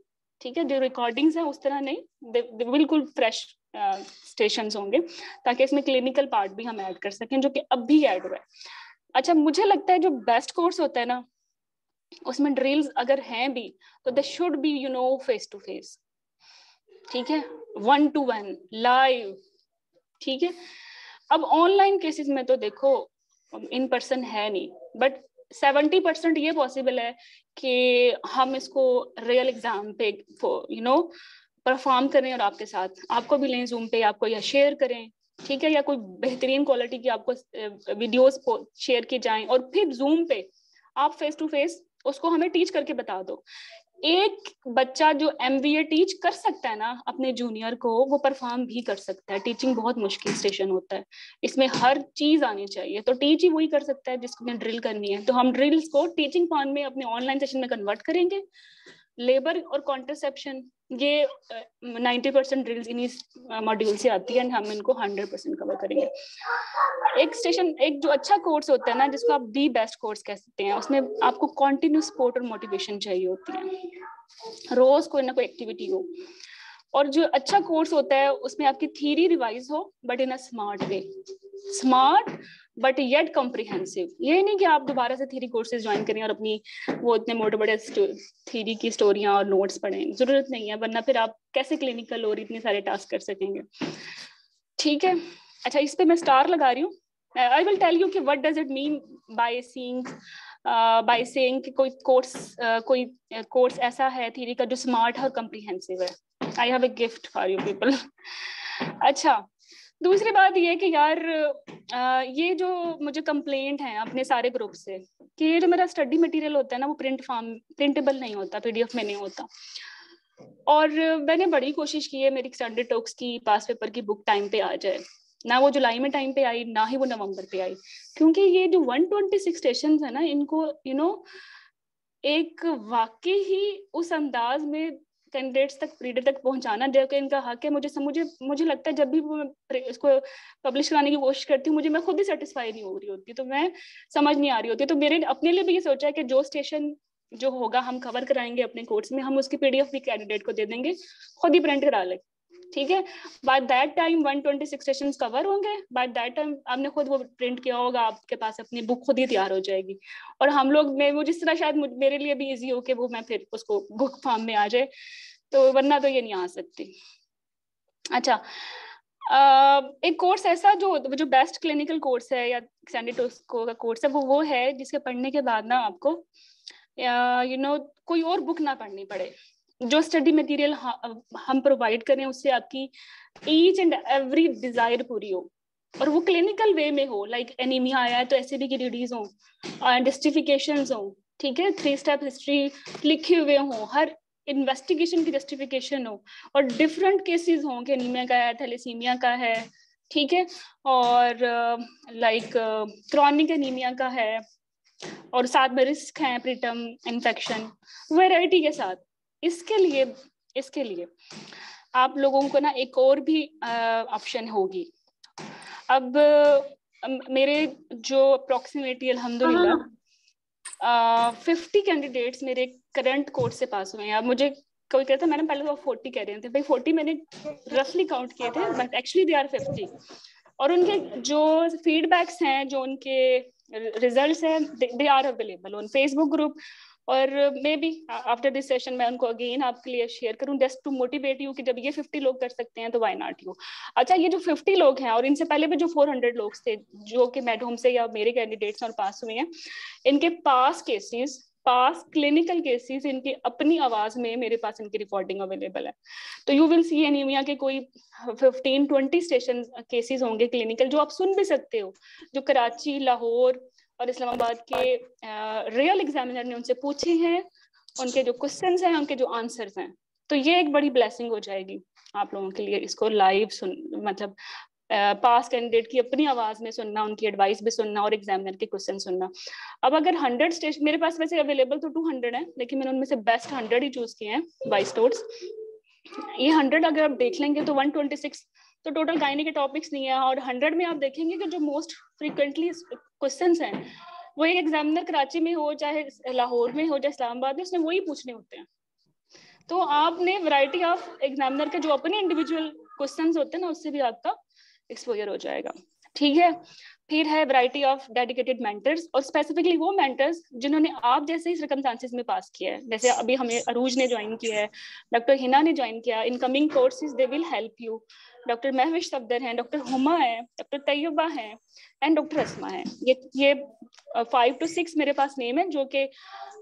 ठीक है, जो रिकॉर्डिंग्स हैं उस तरह नहीं, बिल्कुल फ्रेश स्टेशंस होंगे, ताकि इसमें क्लिनिकल पार्ट भी हम ऐड कर सकें, जो कि अब भी ऐड हुआ है। अच्छा, मुझे लगता है जो बेस्ट कोर्स होता है ना, उसमें ड्रिल्स अगर हैं भी तो they should be you know face to face, ठीक है, 1-to-1 लाइव, ठीक है। अब ऑनलाइन केसेस में तो देखो इन पर्सन है नहीं, बट 70% ये पॉसिबल है कि हम इसको रियल एग्जाम पे यू नो परफॉर्म करें और आपके साथ आपको भी लें जूम पे, आपको या शेयर करें, ठीक है, या कोई बेहतरीन क्वालिटी की आपको वीडियोस शेयर की जाएं, और फिर जूम पे आप फेस टू फेस उसको हमें टीच करके बता दो। एक बच्चा जो MBA टीच कर सकता है ना अपने जूनियर को, वो परफॉर्म भी कर सकता है। टीचिंग बहुत मुश्किल स्टेशन होता है, इसमें हर चीज आनी चाहिए, तो टीच ही वही कर सकता है जिसको में ड्रिल करनी है। तो हम ड्रिल्स को टीचिंग फॉर्म में अपने ऑनलाइन सेशन में कन्वर्ट करेंगे। लेबर और कॉन्ट्रासेप्शन, ये 90% ड्रिल्स इन्हीं मॉड्यूल से आती है, एंड हम इनको 100% कवर करेंगे। एक जो अच्छा कोर्स होता है ना, जिसको आप दी बेस्ट कोर्स कह सकते हैं, उसमें आपको कॉन्टिन्यूस सपोर्ट और मोटिवेशन चाहिए होती है, रोज कोई ना कोई एक्टिविटी हो। और जो अच्छा कोर्स होता है उसमें आपकी थ्योरी रिवाइज हो, but in a smart way, smart but yet comprehensive. ये नहीं कि आप दोबारा से थ्योरी कोर्सेज ज्वाइन करें और अपनी वो इतने मोटे बड़े थ्योरी की स्टोरियां और नोट्स पढ़ें, जरूरत नहीं है, वरना फिर आप कैसे क्लिनिकल और इतने सारे टास्क कर सकेंगे, ठीक है। अच्छा, इस पे मैं स्टार लगा रही हूँ। आई विल टेल यू कि what does it mean by saying कि कोई कोर्स ऐसा है थ्योरी का जो स्मार्ट है और कॉम्प्रिहेंसिव है। I have a gift for you people. अच्छा, दूसरी बात ये कि यार ये जो मुझे कंप्लेंट है अपने सारे ग्रुप से कि ये जो मेरा स्टडी मटेरियल होता है ना, वो प्रिंटेबल नहीं होता, PDF में नहीं होता। और मैंने बड़ी कोशिश की है मेरी स्टैंडर्ड टॉक्स की पास पेपर की बुक टाइम पे आ जाए, ना वो जुलाई में टाइम पे आई, ना ही वो नवंबर पे आई, क्योंकि ये जो 126 स्टेशंस है ना, इनको यू नो एक वाकई ही उस अंदाज में कैंडिडेट्स तक, रीडर तक पहुंचाना जो कि इनका हक है। मुझे लगता है जब भी वो इसको पब्लिश कराने की कोशिश करती हूँ, मैं खुद ही सेटिस्फाई नहीं हो रही होती, तो मैं समझ नहीं आ रही होती। तो मेरे अपने लिए भी ये सोचा है कि जो स्टेशन जो होगा हम कवर कराएंगे अपने कोर्स में, हम उसकी PDF भी कैंडिडेट को दे देंगे, खुद ही प्रिंट करा ले, ठीक है। By that time 126 station cover होंगे, बाय दैट टाइम आपने खुद वो प्रिंट किया होगा, आपके पास अपनी बुक खुद ही तैयार हो जाएगी। और हम लोग में वो जिस तरह शायद मेरे लिए भी इजी हो कि वो मैं फिर उसको बुक फॉर्म में आ जाए, तो वरना तो ये नहीं आ सकती। अच्छा, एक कोर्स ऐसा जो बेस्ट क्लिनिकल कोर्स है या सैनिटोस्को का कोर्स है, वो है जिसके पढ़ने के बाद ना आपको कोई और बुक ना पढ़नी पड़े। जो स्टडी मटेरियल हम प्रोवाइड करें उससे आपकी ईच एंड एवरी डिजायर पूरी हो, और वो क्लिनिकल वे में हो। लाइक एनीमिया आया है तो एसिडी की डिटीज हो, जस्टिफिकेशंस हो, ठीक है, 3 स्टेप हिस्ट्री लिखे हुए हो, हर इन्वेस्टिगेशन की जस्टिफिकेशन हो, और डिफरेंट केसेस हों कि एनीमिया का है, थैलेसीमिया का है, ठीक है, और लाइक क्रॉनिक एनीमिया का है, और साथ में रिस्क है प्रीटर्म इन्फेक्शन, वैरायटी के साथ। इसके लिए आप लोगों को ना एक और भी ऑप्शन होगी। अब मेरे जो अप्रोक्सीमेटली अल्हम्दुलिल्लाह 50 कैंडिडेट्स मेरे करंट कोर्स से पास हुए हैं। अब मुझे कोई कहता है मैडम पहले तो 40 कह रहे थे, भाई 40 मैंने रफली काउंट किए थे, बट एक्चुअली दे आर 50। और उनके जो फीडबैक्स हैं, जो उनके रिजल्ट्स हैं, they are available on Facebook group, और may be after this session मैं उनको अगेन आपके लिए शेयर करूं, जस्ट टू मोटिवेट यू कि जब ये 50 लोग कर सकते हैं तो व्हाई नॉट यू। अच्छा, ये जो 50 लोग हैं और इनसे पहले भी जो 400 लोग थे जो कि मेडहोम से या मेरे कैंडिडेट्स और पास हुए हैं, इनके पास क्लिनिकल केसेस इनकी अपनी आवाज में मेरे पास इनकी रिकॉर्डिंग अवेलेबल है। तो यू विल सी एनीमिया के कोई 15-20 स्टेशन केसेस होंगे क्लिनिकल, जो आप सुन भी सकते हो, जो कराची, लाहौर और इस्लामाबाद के रियल एग्जामिनर ने उनसे पूछे हैं, उनके जो क्वेश्चंस हैं, उनके जो आंसर्स हैं। तो ये एक बड़ी ब्लेसिंग हो जाएगी आप लोगों के लिए, इसको लाइव मतलब पास कैंडिडेट की अपनी आवाज में सुनना, उनकी एडवाइस भी सुनना और एग्जामिनर के क्वेश्चन सुनना। अब अगर 100 स्टेशन मेरे पास वैसे अवेलेबल तो 200 है, लेकिन मैंने उनमें से बेस्ट 100 ही चूज किए हैं बाय स्टोर्स। ये 100 अगर आप देख लेंगे तो 126 तो टोटल गायनी के टॉपिक्स नहीं है, और 100 में आप देखेंगे कि जो मोस्ट फ्रीक्वेंटली क्वेश्चंस हैं वो एक एग्जामिनर कराची में हो, चाहे लाहौर में हो, चाहे इस्लामाबाद में, उसने वही पूछने होते हैं। तो आपने वैरायटी ऑफ एग्जामिनर के जो अपने इंडिविजुअल क्वेश्चंस होते हैं ना, उससे भी आपका एक्सपोजर हो जाएगा। ठीक है, फिर है वैरायटी ऑफ डेडिकेटेड मेंटर्स, और स्पेसिफिकली वो मेंटर्स जिन्होंने आप जैसे ही सर्कमस्टांसेस में पास किया है। जैसे अभी हमें अरूज ने ज्वाइन किया है, डॉक्टर हिना ने ज्वाइन किया, in coming courses they will help you. Doctor Mahwish Safdar हैं, डॉक्टर हुमा है, डॉक्टर तैयबा है एंड डॉक्टर अस्मा है। ये 5 to 6 मेरे पास नेम है जो कि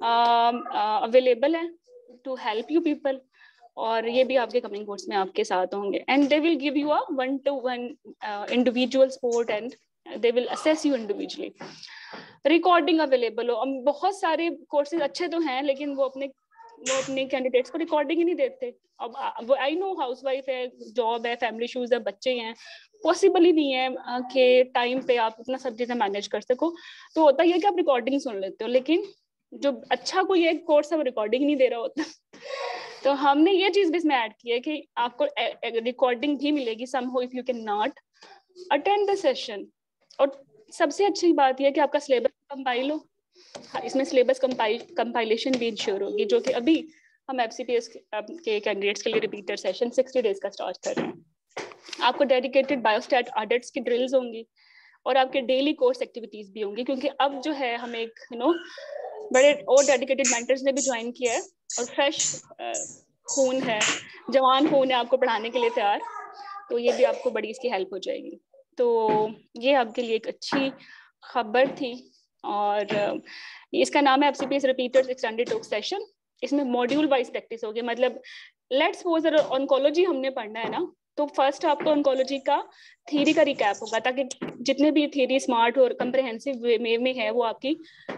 अवेलेबल है टू हेल्प यू पीपल, और ये भी आपके कमिंग कोर्स में आपके साथ होंगे। And they will give you a 1-to-1 individual support and they will assess you individually. Recording available हो, बहुत सारे कोर्सेज अच्छे तो हैं लेकिन वो अपने कैंडिडेट्स को रिकॉर्डिंग ही नहीं देते। अब आई नो हाउसवाइफ है, जॉब है, फैमिली इश्यूज है, बच्चे हैं, पॉसिबल ही नहीं है कि टाइम पे आप इतना सब चीजें मैनेज कर सको। तो होता ही है कि आप रिकॉर्डिंग सुन लेते हो, लेकिन जो अच्छा कोई एक कोर्स है वो रिकॉर्डिंग नहीं दे रहा होता। तो हमने ये चीज भी इसमें ऐड की है कि आपको रिकॉर्डिंग भी मिलेगी somehow if you can not attend the session. और सबसे अच्छी बात यह है कि आपका सिलेबस कंपाइल हो। इसमें सिलेबस कंपाइलेशन भी इंश्योर होगी, जो कि अभी हम FCPS के कैंडिडेट्स के लिए रिपीटर सेशन 60 डेज का स्टार्ट कर रहे हैं। आपको डेडिकेटेड बायोस्टैट ऑडिट्स की ड्रिल्स होंगी और आपके डेली कोर्स एक्टिविटीज भी होंगी, क्योंकि अब जो है हमें एक बड़े और डेडिकेटेड मेंटर्स ने भी ज्वाइन किया है और फ्रेश खून है, जवान खून है आपको पढ़ाने के लिए तैयार। तो ये भी आपको बड़ी इसकी हेल्प हो जाएगी। तो ये आपके लिए एक अच्छी खबर थी, और इसका नाम है FCPS repeaters extended talk session. इसमें मॉड्यूल वाइज प्रैक्टिस होगी। मतलब लेट्स सपोज अगर ऑन्कोलॉजी हमने पढ़ना है ना, तो फर्स्ट आपको ऑन्कोलॉजी का थ्योरी का रिकैप होगा, ताकि जितने भी थ्योरी स्मार्ट और कंप्रिहेंसिव वे में है वो आपकी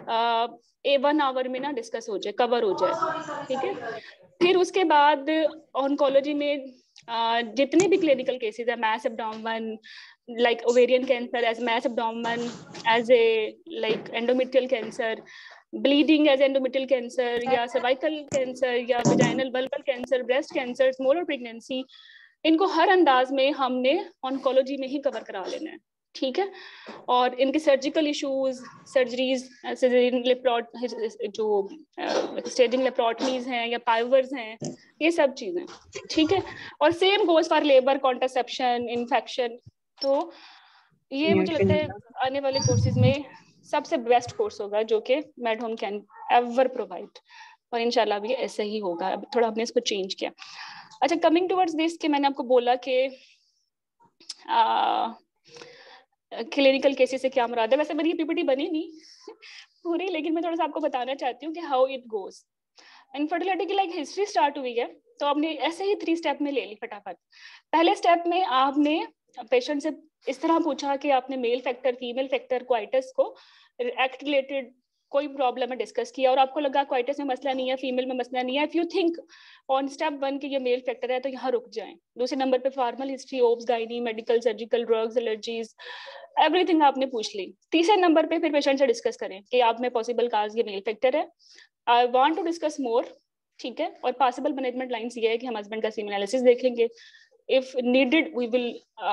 1 आवर में ना डिस्कस हो जाए, कवर हो जाए। ठीक है, फिर उसके बाद ऑन्कोलॉजी में जितने भी क्लिनिकल केसेस है, mass abdomen like ovarian cancer, as mass abdomen, as a like endometrial cancer, bleeding as endometrial cancer, या cervical cancer, या vaginal vulval cancer, breast cancer, smaller pregnancy, इनको हर अंदाज में हमने ऑन्कोलॉजी में ही कवर करा लेना है। ठीक है, और इनके सर्जिकल इश्यूज, सर्जरीज, जो स्टेजिंग लेप्रोटमीज हैं या पाइवर्स हैं, ये सब चीजें। ठीक है, और same goes for labour, contraception, infection. तो ये मुझे लगता है आने वाले कोर्सेज में सबसे बेस्ट कोर्स होगा जो कि मेडहोम कैन एवर प्रोवाइड, और इंशाल्लाह भी ऐसे ही होगा। अब थोड़ा हमने इसको चेंज किया। अच्छा, कमिंग टुवर्ड्स दिस कि मैंने आपको बोला कि क्लिनिकल केसेस से क्या मुराद है। वैसे मेरी PPT बनी नहीं पूरी, लेकिन मैं थोड़ा सा आपको बताना चाहती हूँ कि हाउ इट गोज। इनफर्टिलिटी की लाइक हिस्ट्री स्टार्ट हुई है, तो आपने ऐसे ही 3 स्टेप में ले ली फटाफट। पहले स्टेप में आपने पेशेंट से इस तरह पूछा कि आपने male factor, female factor, coitus को एक्ट रिलेटेड कोई प्रॉब्लम है डिस्कस किया, और आपको लगा क्वाइटस में मसला नहीं है, फीमेल में मसला नहीं है, if you think on step 1 कि ये मेल फैक्टर है तो यहाँ रुक जाएं। दूसरे नंबर पे formal history, obs, gynae, medical, surgical, drugs, allergies, everything आपने पूछ ली। तीसरे नंबर पे फिर पेशेंट से डिस्कस करें कि आप में पॉसिबल काज ये मेल फैक्टर है, I want to discuss more. ठीक है, और पॉसिबल मैनेजमेंट लाइंस ये है कि हम हस्बैंड का सीमेन एनालिसिस देखेंगे, if needed we will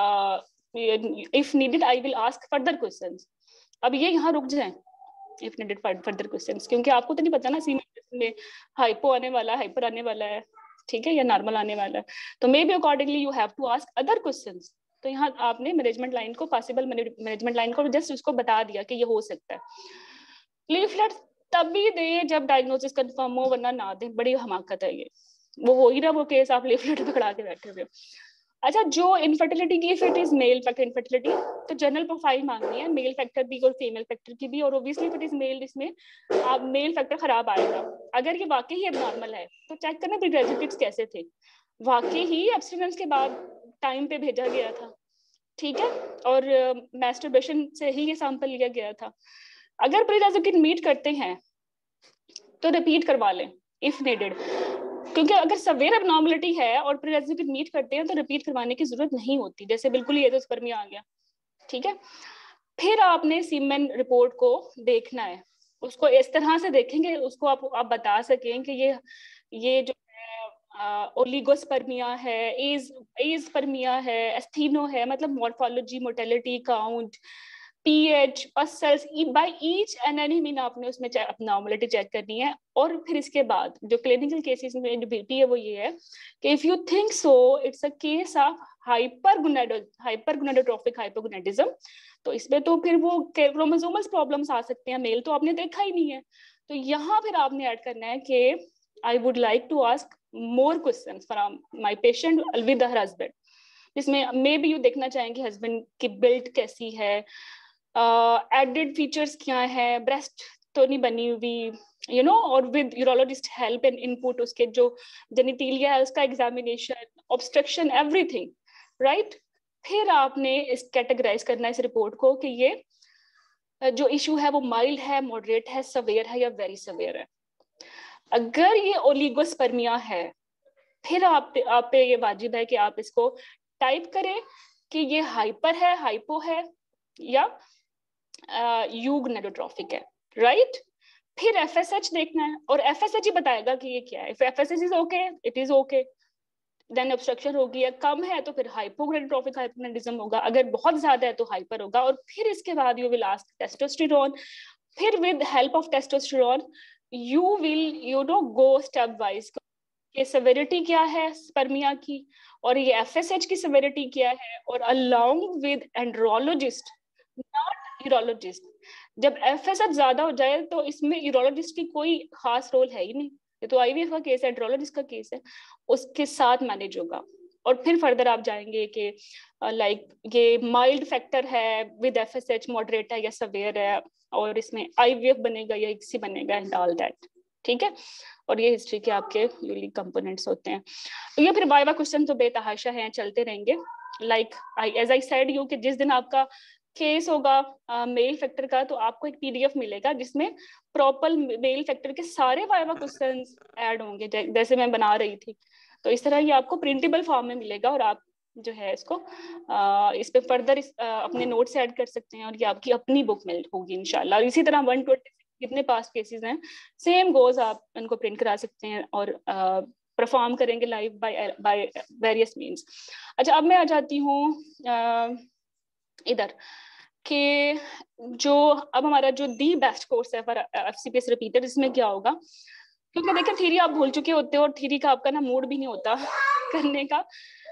if needed I will ask further questions। अब ये यहाँ रुक जाएं, if needed further questions, क्योंकि आपको तो नहीं पता ना सीमेन में हाइपो आने वाला, हाइपर आने वाला है, ठीक है, या नॉर्मल आने वाला है, तो may be accordingly you have to ask other questions. तो यहाँ आपने मैनेजमेंट लाइन को, पॉसिबल मैनेजमेंट लाइन को जस्ट उसको बता दिया कि ये हो सकता है। लीफलेट तभी दे जब डायग्नोसिस कंफर्म हो, वरना ना दे, बड़ी हमाकत है ये। वो हो ही रहा वो केस, आप लीफलेट पकड़ा के बैठे हुए। अच्छा, जो इनफर्टिलिटी की, if it is male factor infertility, तो जनरल प्रोफाइल मांगनी है, मेल फैक्टर भी और फीमेल फैक्टर की भी, और obviously if it is male, इसमें आप मेल फैक्टर खराब आएगा। अगर ये वाकई ही एबनॉर्मल है तो चेक करना प्रीरेक्विजिट्स कैसे थे, वाकई ही एब्स्टिनेंस के बाद टाइम पे भेजा गया था, ठीक है, और मैस्टरबेशन से ही ये सैंपल लिया गया था। अगर प्रीरेक्विजिट मीट करते हैं तो रिपीट करवा लें इफ नीडेड, क्योंकि अगर सवेयर एबनॉर्मलिटी है और प्रीरेक्विजिट मीट करते हैं तो रिपीट करवाने की जरूरत नहीं होती, जैसे बिल्कुल ये तो स्पर्मिया आ गया, ठीक है। फिर आपने सीमेन रिपोर्ट को देखना है, उसको इस तरह से देखेंगे, उसको आप बता सकें कि ये जो है ओलिगोस्पर्मिया है, एज स्पर्मिया है, एस्थीनो है, मतलब morphology, mortality, count, pH, pus cells, by each and any mean आपने उसमें abnormality चेक करनी है। और फिर इसके बाद जो क्लिनिकल केसेस में ब्यूटी है वो ये है कि if you think so it's a case of hypergonadotrophic hypogonadism, तो इसमें तो फिर वो क्रोमोसोमल प्रॉब्लम्स आ सकते हैं, मेल तो आपने देखा ही नहीं है। तो यहाँ फिर आपने ऐड करना है कि I would like to ask more questions from my patient with her husband, जिसमें मे बी यू देखना चाहेंगे हस्बैंड की बिल्ड कैसी है, एडेड फीचर्स क्या है, ब्रेस्ट तो नहीं बनी हुई, यू नो, और with urologist help and input, उसके जो जेनिटेलिया है उसका एग्जामिनेशन, ऑब्स्ट्रक्शन, एवरीथिंग, राइट। फिर आपने इस कैटेगराइज करना है इस रिपोर्ट को कि ये जो इशू है वो माइल्ड है, मॉडरेट है, सवेयर है या वेरी सवेयर है। अगर ये ओलिगोस्पर्मिया है फिर आप पे ये वाजिब है कि आप इसको टाइप करें कि ये हाइपर है, हाइपो है या यूगोनाडोट्रॉफिक है, राइट। फिर एफएसएच देखना है और एफएसएच ही बताएगा कि ये क्या है। If FSH is okay, it is okay, then obstruction होगी, कम है तो फिर हाइपोगोनाडोट्रॉफिक हाइपोगोनाडिज्म होगा, अगर बहुत ज्यादा है तो हाइपर होगा। और फिर इसके बाद यू विल आस्क टेस्टोस्टेरोन, फिर with help of testosterone you will go step wise कि सेवेरिटी क्या है स्पर्मिया की और ये एफएसएच की सेवेरिटी क्या है, और along with andrologist, not urologist. जब एफएसएच ज्यादा हो जाए तो इसमें यूरोलॉजिस्ट की कोई खास रोल है ही नहीं, ये तो आईवीएफ का केस है, एंड्रोलॉजिस्ट का केस है, उसके साथ मैनेज होगा। और फिर फर्दर आप जाएंगे कि लाइक ये माइल्ड फैक्टर है विद एफएसएच, मॉडरेट है या सवेयर है, और इसमें आईवीएफ बनेगा या इक्सी बनेगा एंड ऑल दैट, ठीक है। और ये हिस्ट्री के आपके यूनिक कंपोनेंट्स होते हैं। तो ये फिर वाइवा क्वेश्चन तो बेतहाशा हैं, चलते रहेंगे। Like as I said you कि जिस दिन आपका केस होगा मेल फैक्टर का, तो आपको एक पीडीएफ मिलेगा जिसमें प्रॉपर मेल फैक्टर के सारे वाइवा क्वेश्चंस ऐड होंगे, जैसे मैं बना रही थी। तो इस तरह ये आपको प्रिंटेबल फॉर्म में मिलेगा और आप जो है इसको इस पे फर्दर अपने नोट्स ऐड कर सकते हैं और ये आपकी अपनी बुक में होगी इंशाल्लाह। और इसी तरह 120 कितने पास्ट केसेस हैं सेम गोज आप इनको प्रिंट करा सकते हैं और परफॉर्म करेंगे लाइव बाय वेरियस मीन्स। अच्छा, अब मैं आ जाती हूँ इधर कि जो अब हमारा जो दी बेस्ट कोर्स है फॉर एफसीपीएस रिपीटर, इसमें क्या होगा, क्योंकि देखिए थ्योरी आप भूल चुके होते हो और थ्योरी का आपका ना मूड भी नहीं होता करने का,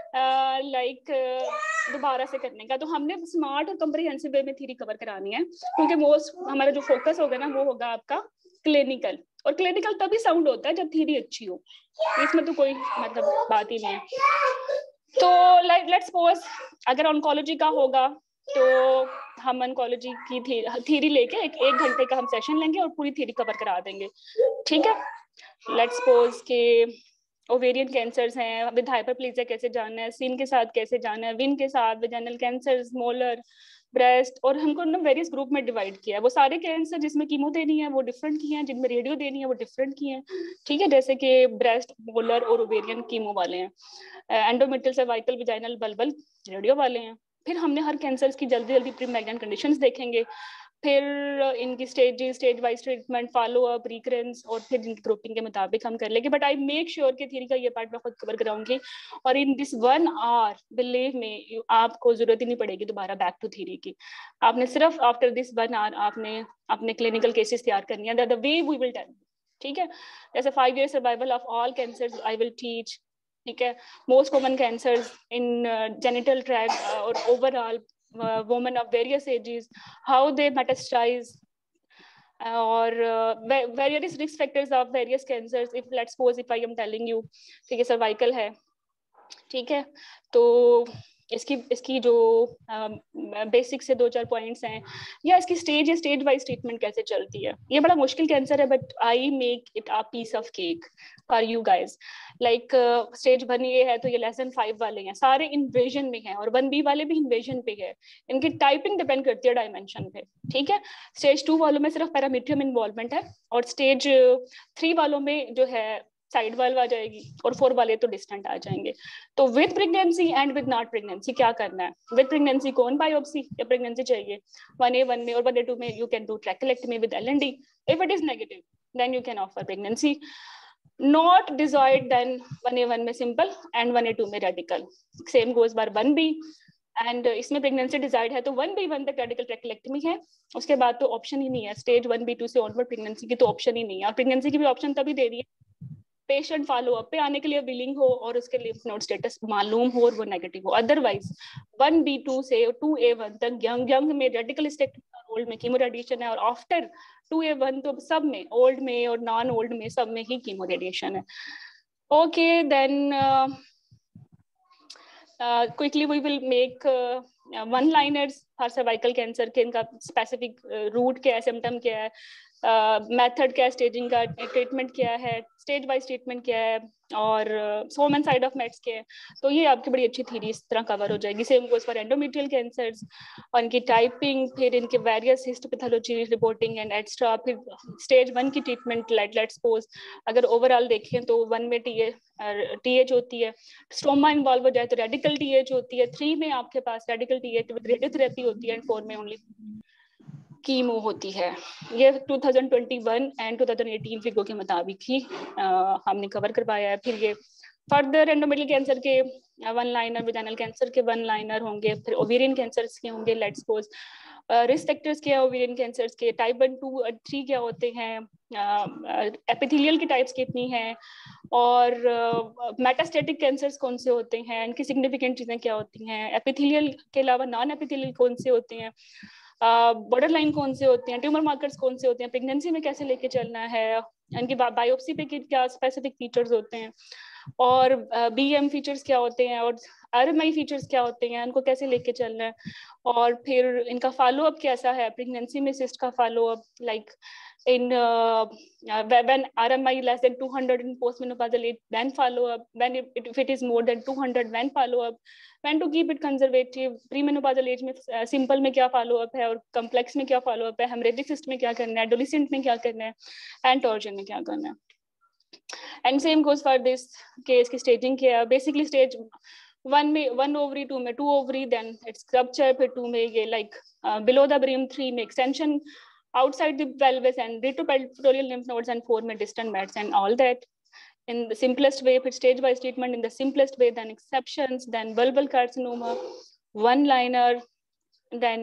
लाइक दोबारा से करने का। तो हमने स्मार्ट और कम्प्रिहेंसिव वे में थ्योरी कवर करानी है, क्योंकि मोस्ट हमारा जो फोकस होगा ना वो होगा आपका क्लिनिकल, और क्लिनिकल तभी साउंड होता है जब थ्योरी अच्छी हो, इसमें तो कोई मतलब बात ही नहीं है। तो लाइक लेट्स सपोज अगर ऑन्कोलॉजी का होगा तो हम ऑन्कोलॉजी की थ्योरी लेके एक घंटे का हम सेशन लेंगे और पूरी थ्योरी कवर करा देंगे, ठीक है। लेट्स सपोज के ओवेरियन कैंसर्स हैं, विद हाइपरप्लेजिया कैसे जाना है, सीन के साथ कैसे जाना है, विन के साथ, वेजाइनल कैंसर्स, मोलर, ब्रेस्ट, और हमको ना वेरियस ग्रुप में डिवाइड किया है। वो सारे कैंसर जिसमें कीमो देनी है वो डिफरेंट की हैं, जिनमें रेडियो देनी है वो डिफरेंट की हैं, ठीक है। जैसे कि ब्रेस्ट, मोलर और ओवेरियन कीमो वाले हैं, एंडोमेट्रियल, सर्वाइकल, वेजाइनल, बल्बल रेडियो वाले हैं। फिर हमने हर कैंसर की जल्दी जल्दी प्री मैग्नेंट कंडीशंस देखेंगे, फिर इनकी stage wise treatment, follow up, recurrence, और फिर इनकी ग्रुपिंग के मुताबिक हम कर लेंगे। बट आई मेक श्योर कि थ्योरी का ये पार्ट मैं खुद कवर कराऊंगी, और इन दिस 1 आवर बिलीव में आपको जरूरत ही नहीं पड़ेगी दोबारा बैक टू थ्योरी की। आपने सिर्फ आफ्टर दिस 1 आवर आपने अपने क्लिनिकल केसेस तैयार करनी है, the way we will tell, ठीक है। जैसे 5 year survival of all cancers I will teach, ठीक है। Most common cancers in genital tract और overall women of various ages, how they metastasize, or various risk factors of various cancers. If let's suppose if I am telling you ठीक है cervical है, ठीक है, तो इसकी जो बेसिक से 2-4 पॉइंट्स हैं, या इसकी स्टेज वाइज ट्रीटमेंट कैसे चलती है। ये बड़ा मुश्किल कैंसर है, but I make it a piece of cake for you guys. Like stage 1 ये है तो ये लेसन 5 वाले हैं, सारे इन्वेजन में हैं, और 1B वाले भी इन्वेजन पे है। इनकी टाइपिंग डिपेंड करती है डायमेंशन पे, ठीक है। स्टेज 2 वालों में सिर्फ पैरामीट्रियम इन्वॉल्वमेंट है, और स्टेज 3 वालों में जो है साइड वाल्व आ जाएगी, और 4 वाले तो डिस्टेंट आ जाएंगे। तो with pregnancy and with not pregnancy क्या करना है। विद प्रेगनेंसी कौन बायोप्सी या प्रेगनेंसी चाहिए, 1A1 में और 1A2 में you can do trachelectomy with LND। If it is negative then you can offer pregnancy, not desired then 1A1 में सिंपल एंड 1A2 में radical. Same goes bar 1B and इसमें pregnancy desired है तो 1/1 तक radical ट्रैकेक्टमी है, उसके बाद तो ऑप्शन ही नहीं है। स्टेज 1B2 से ऑनवर्ड प्रेगनेंसी की तो ऑप्शन ही नहीं है, और प्रेगनेंसी की भी ऑप्शन तभी दे रही है पेशेंट फॉलो अप पे आने के लिए विलिंग हो और उसके लिम्फ नोड स्टेटस मालूम हो और वो नेगेटिव हो। अदरवाइज 1B2 से 2A1 तक यंग में रेडिकल हिस्टेक्टमी, ओल्ड में कीमो रेडिएशन है, और आफ्टर 2A1 तो सब में, ओल्ड में और नॉन ओल्ड में सब में ही कीमो रेडिएशन है। Okay then quickly we will make one liners for cervical cancer के इनका specific root क्या है, symptom क्या है, मेथड क्या है, स्टेजिंग का ट्रीटमेंट क्या है, स्टेज वाइज ट्रीटमेंट क्या है, और सोम एंड साइड ऑफ मेट्स क्या है। तो ये आपकी बड़ी अच्छी थीरी इस तरह कवर हो जाएगी। Same goes for endometrial cancers और इनकी टाइपिंग, फिर इनके various histopathology reporting and extra, फिर स्टेज 1 की ट्रीटमेंट लेट्स सपोज अगर ओवरऑल देखें तो 1 में टीएच होती है, स्ट्रोमा इन्वॉल्व हो जाए तो रेडिकल टीएच होती है, 3 में आपके पास रेडिकल टीएच विद रेडियोथेरेपी होती है, एंड 4 में ओनली कीमो होती है। ये 2021 एंड 2018 फिगो के मुताबिक ही हमने कवर करवाया है। फिर ये फर्दर एंडोमेट्रियल कैंसर के 1 लाइनर, विजाइनल कैंसर के 1 लाइनर होंगे, फिर ओवेरियन कैंसर्स के होंगे, लेट्स सपोज रिस्क फैक्टर्स क्या है ओवेरियन कैंसर्स के, टाइप 1, 2 और 3 क्या होते हैं, एपिथेलियल की टाइप्स कितनी हैं, और मेटास्टेटिक कैंसर्स कौन से होते हैं, इनकी सिग्निफिकेंट चीजें क्या होती हैं, एपिथेलियल के अलावा नॉन एपिथेलियल कौन से होते हैं, बॉर्डर लाइन कौन से होते हैं, ट्यूमर मार्कर्स कौन से होते हैं, प्रेगनेंसी में कैसे लेके चलना है, इनकी बायोप्सी पे क्या स्पेसिफिक फीचर्स होते हैं, और बीएम फीचर्स क्या होते हैं, और आरएमआई फीचर्स क्या होते हैं, उनको कैसे लेके चलना है, और फिर इनका फॉलो अप कैसा है, प्रेगनेंसी में सिस्ट का follow up, like in when RMI less than 200 in postmenopausal age, then follow up, when if it is more than 200 when follow up, when to keep it conservative, premenopausal age में simple में क्या follow up है, और complex में क्या follow up है, hemorrhagic cyst में क्या करना है, adolescent में क्या करना है, and torsion में क्या करना है। and same goes for this case की staging क्या है, basically stage 1 में 1 ovary, 2 में 2 ovary, then it's rupture, फिर 2 में ये like below the brim, 3 में extension outside the pelvis and retroperitoneal lymph nodes, and 4 में distant mets, and all that in the simplest way, फिर stage wise treatment in the simplest way, then exceptions, then vulval carcinoma, 1 liner, then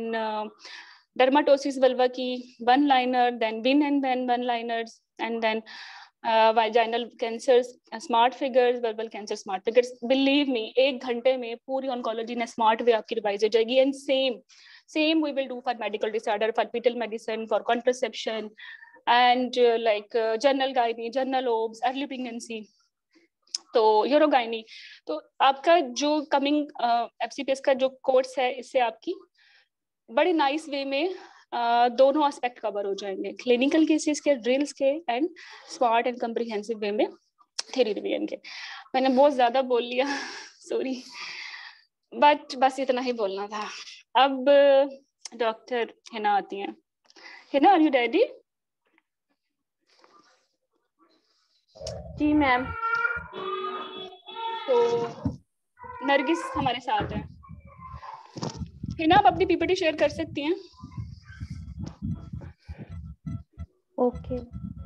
dermatosis vulva की 1 liner, then win and then 1 liners, and then vaginal cancers smart figures, vulval cancer smart figures। believe me 1 घंटे में पूरी oncology ने smart way आपकी revise हो जाएगी। and same we will do for medical disorder, for fetal medicine, for contraception, and general gynae, general obs, early pregnancy, तो urogynae. तो आपका जो कमिंग एफसीपीएस का जो कोर्स है, इससे आपकी बड़ी नाइस वे में दोनों एस्पेक्ट कवर हो जाएंगे, क्लिनिकल केसेस के, ड्रिल्स के, and smart and comprehensive way में थ्योरी रिवीजन के। मैंने बहुत ज्यादा बोल लिया, सॉरी, बट बस इतना ही बोलना था। अब डॉक्टर हिना आती हैं। Hina, are you ready? जी मैम। तो नरगिस हमारे साथ है। हिना, आप अपनी पीपीटी शेयर कर सकती हैं? Okay.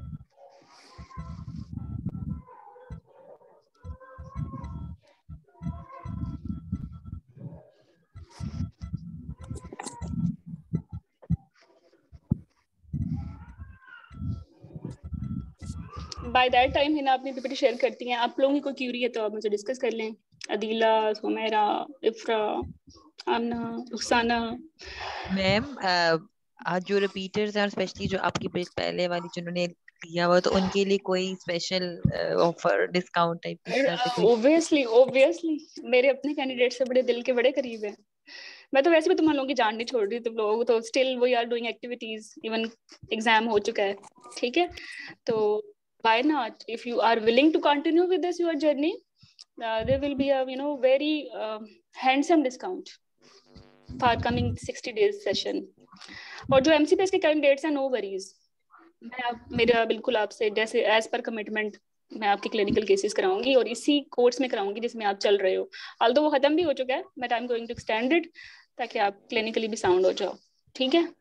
By that time Hina अपनी पीपीटी शेयर करती हैं। आप लोगों की कोई क्यूरी है तो आप मुझे डिस्कस कर लें। अदीला, सुमेरा, इफ्रा, आमना, रुखसाना। मैम आज जो रिपीटर्स हैं, स्पेशली जो आपकी पहले वाली जिन्होंने दिया हुआ, तो उनके लिए कोई special offer, discount type? Obviously मेरे अपने कैंडिडेट से बड़े दिल के बड़े करीब हैं। मैं तो वैसे भी तुम लोगों की जान नहीं छोड़ रही, तुम लोग तो still we are doing activities, even exam हो चुका है, ठीक है? तो why not, if you are willing to continue with this your journey, there will be a very handsome discount for coming 60 days session। और जो MCPS के candidates हैं, नो वरीज, मैं मेरा बिल्कुल आपसे जैसे एज पर कमिटमेंट मैं आपके क्लिनिकल केसेस कराऊंगी, और इसी कोर्स में कराऊंगी जिसमें आप चल रहे हो। ऑल्दो वो खत्म भी हो चुका है, but I am going to extend it ताकि आप क्लिनिकली भी साउंड हो जाओ, ठीक है?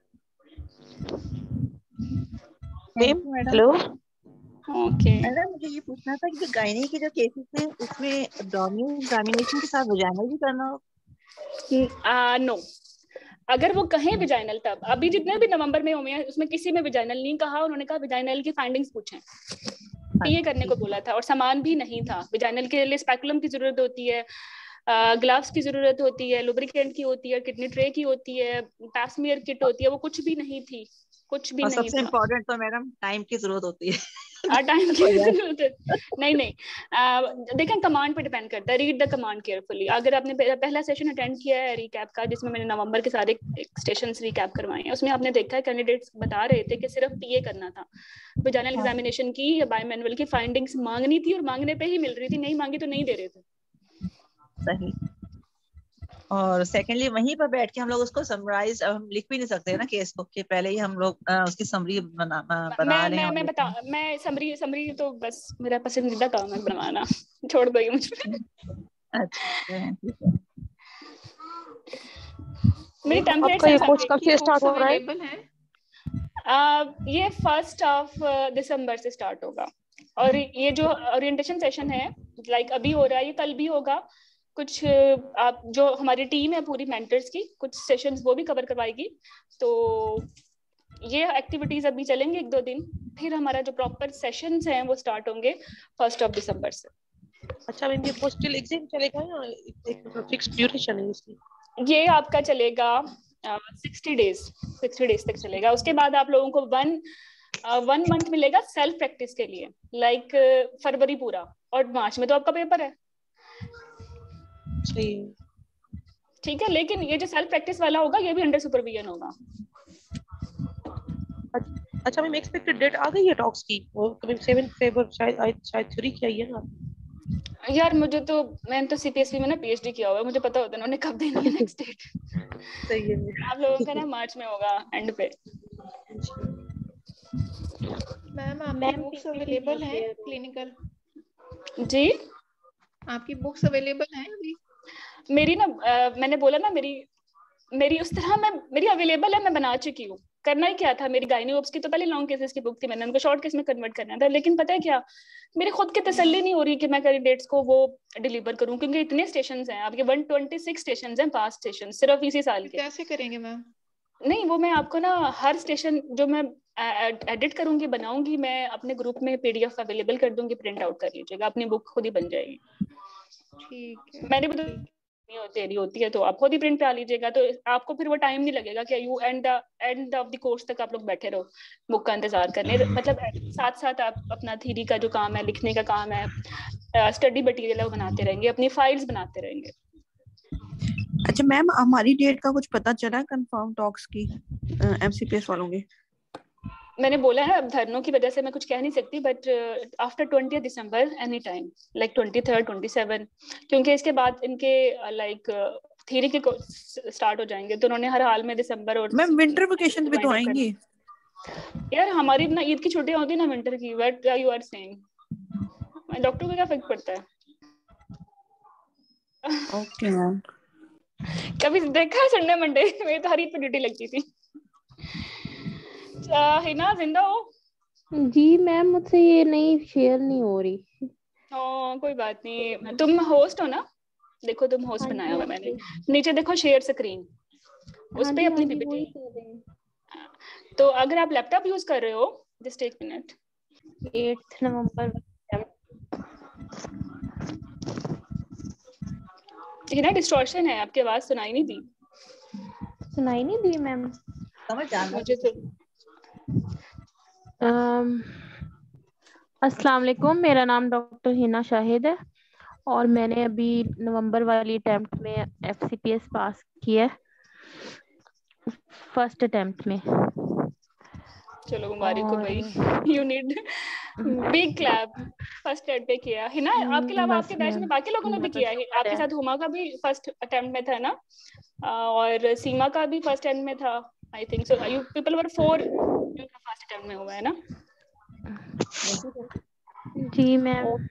हेलो ओके मैडम, मुझे ये पूछना था कि गायनी के जो केसेस हैं उसमें एब्डोमिनल एग्जामिनेशन के साथ वजाइना भी करना नो, अगर वो कहें विजाइनल, तब अभी जितने भी नवंबर में हुए हैं उसमें किसी में विजाइनल नहीं कहा, उन्होंने कहा विजाइनल की फाइंडिंग्स पूछें, पीए करने को बोला था, और सामान भी नहीं था। विजाइनल के लिए स्पेकुलम की जरूरत होती है, ग्लव्स की जरूरत होती है, लुब्रिकेंट की होती है, किडनी ट्रे की होती है, पैसमियर किट होती है, वो कुछ भी नहीं थी, कुछ भी नहीं था। सबसे इम्पोर्टेंट तो मैडम टाइम की जरूरत होती है। टाइम की जरूरत है। नहीं, देखें कमांड पे डिपेंड करता है, रीड द कमांड केयरफुली। अगर आपने पहला सेशन अटेंड किया है रिकैप का, जिसमें मैंने नवंबर के सारे स्टेशंस रिकैप करवाए हैं, उसमें आपने देखा है कैंडिडेट्स बता रहे थे कि सिर्फ पीए करना था, विजाइनल एग्जामिनेशन की या बायोमैनुअल की फाइंडिंग्स मांगनी थी, और मांगने पे ही मिल रही थी, नहीं मांगी तो नहीं दे रहे थे। सही। और सेकेंडली वहीं पर बैठ के हम लोग उसको समराइज, अब हम लिख भी नहीं सकते ना केस को, कि पहले ही हम लोग उसकी समरी बना रहे हैं। मैं समरी तो बस मेरा पसंदीदा काम है बनवाना, छोड़ दो ये मुझ पे। अच्छा, मेरी टेम्पलेट्स ये कोर्स कब से स्टार्ट हो रहा है? ये 1 दिसंबर से स्टार्ट होगा, और ये जो ओरिएंटेशन सेशन है लाइक अभी हो रहा है, ये कल भी होगा। कुछ आप जो हमारी टीम है पूरी मेंटर्स की, कुछ सेशंस वो भी कवर करवाएगी। तो ये एक्टिविटीज अभी चलेंगे 1-2 दिन, फिर हमारा जो प्रॉपर सेशंस हैं वो स्टार्ट होंगे 1 दिसंबर से। अच्छा मैम, ये पोस्टल एग्जाम चलेगा या एक फिक्स्ड ड्यूरेशन है इसकी? ये आपका चलेगा 60 डेज तक चलेगा। उसके बाद आप लोगों को 1 मंथ मिलेगा सेल्फ प्रैक्टिस के लिए, लाइक फरवरी पूरा, और मार्च में तो आपका पेपर है। ठीक है, लेकिन ये जो सेल्फ प्रैक्टिस वाला होगा ये भी अंडर सुपरविजन होगा। अच्छा मैम, एक्सपेक्टेड डेट आ गई है टॉक्स की? वो कभी 7 फरवरी शायद 3 की आई है ना? यार मैंने तो सीपीएससी में ना पीएचडी किया हुआ है, मुझे पता होता है उन्होंने कब देनी है नेक्स्ट डेट। सही है। आप लोगों का ना मार्च में होगा एंड पे। मैम आपकी बुक्स अवेलेबल है क्लिनिकल? जी, आपकी बुक्स अवेलेबल हैं अभी? मेरी ना मैंने बोला ना, मेरी उस तरह मेरी अवेलेबल है, मैं बना चुकी हूँ। करना ही क्या था, मेरी गायनी ओप्स की तो पहले लॉन्ग केसेस की बुक थी, मैंने उनको शॉर्ट केस में कन्वर्ट करना था। लेकिन पता है क्या, मेरे खुद की तसल्ली नहीं हो रही कि मैं कैंडिडेट्स को वो डिलीवर करूं, क्योंकि इतने स्टेशंस हैं आपके, 126 स्टेशंस हैं, पास्ट स्टेशन सिर्फ इसी साल के। कैसे करेंगे मैम? नहीं, वो मैं आपको ना हर स्टेशन जो मैं एडिट करूंगी, बनाऊंगी, मैं अपने ग्रुप में पीडीएफ अवेलेबल कर दूंगी, प्रिंट आउट कर लीजिएगा, अपनी बुक खुद ही बन जाएगी। ठीक है, मैंने भी तेरी होती है तो आप खुद ही प्रिंट करा लीजिएगा, तो आपको फिर वो टाइम नहीं लगेगा कि you end of the course तक आप लोग बैठे रहो बुक का इंतजार करने। मतलब साथ साथ आप अपना थ्योरी का जो काम है, लिखने का काम है, स्टडी मटेरियल वो बनाते रहेंगे, अपनी फाइल्स बनाते रहेंगे। अच्छा मैम, हमारी डेट का कुछ पता चला कंफर्म टॉक्स की एमसीपीएस वालों की? मैंने बोला है, अब धरनों की वजह से मैं कुछ कह नहीं सकती, but after 20 December any time, like 23, 27, क्योंकि इसके बाद इनके लाइक थ्योरी के स्टार्ट हो जाएंगे, तो उन्होंने हर हाल में दिसंबर और मैम विंटर वेकेशन भी तो आएंगी यार। हमारी ना ईद की छुट्टियां होती है ना विंटर की, what you are saying, doctor को क्या फर्क पड़ता है? Okay ma'am. कभी देखा है संडे मंडे? मेरी तो हर ईद पे ड्यूटी लगती थी। हिना जिंदा हो? जी मैम, मुझसे ये नहीं शेयर नहीं हो रही। कोई बात नहीं, तुम होस्ट हो ना? देखो तुम होस्ट बनाया हुआ मैंने, नीचे देखो शेयर स्क्रीन, उस पे अपनी पीपीटी। तो अगर आप लैपटॉप यूज कर रहे हो, जस्ट एक मिनट। 8 नवंबर हिना डिस्टॉर्शन है, आपकी आवाज सुनाई नहीं दी। सुनाई नहीं दी मैम? समझ जाना मुझे तो अस्सलाम वालेकुम, मेरा नाम डॉक्टर हिना शाहिद है और मैंने अभी नवंबर वाली अटेम्प्ट में एफसीपीएस पास किया है, फर्स्ट अटेम्प्ट में। चलो मुबारक हो भाई, you need big clap. First attempt पे किया हिना, आपके अलावा आपके बैच में बाकी लोगों ने भी किया है? आपके साथ हुमा का भी फर्स्ट अटेम्प्ट में था ना, और सीमा का भी फर्स्ट अटेम्प्ट में था, I think so. You people were 4 जिनका फर्स्ट अटेम्प्ट में हुआ है ना? जी मैम।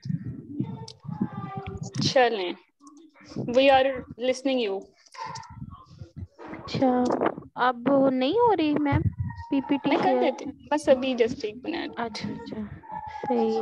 चलें, वी आर लिसनिंग यू। अच्छा, अब नहीं हो रही मैम पीपीटी? मैं कर देती हूँ, बस अभी जस्ट एक मिनट। अच्छा सही।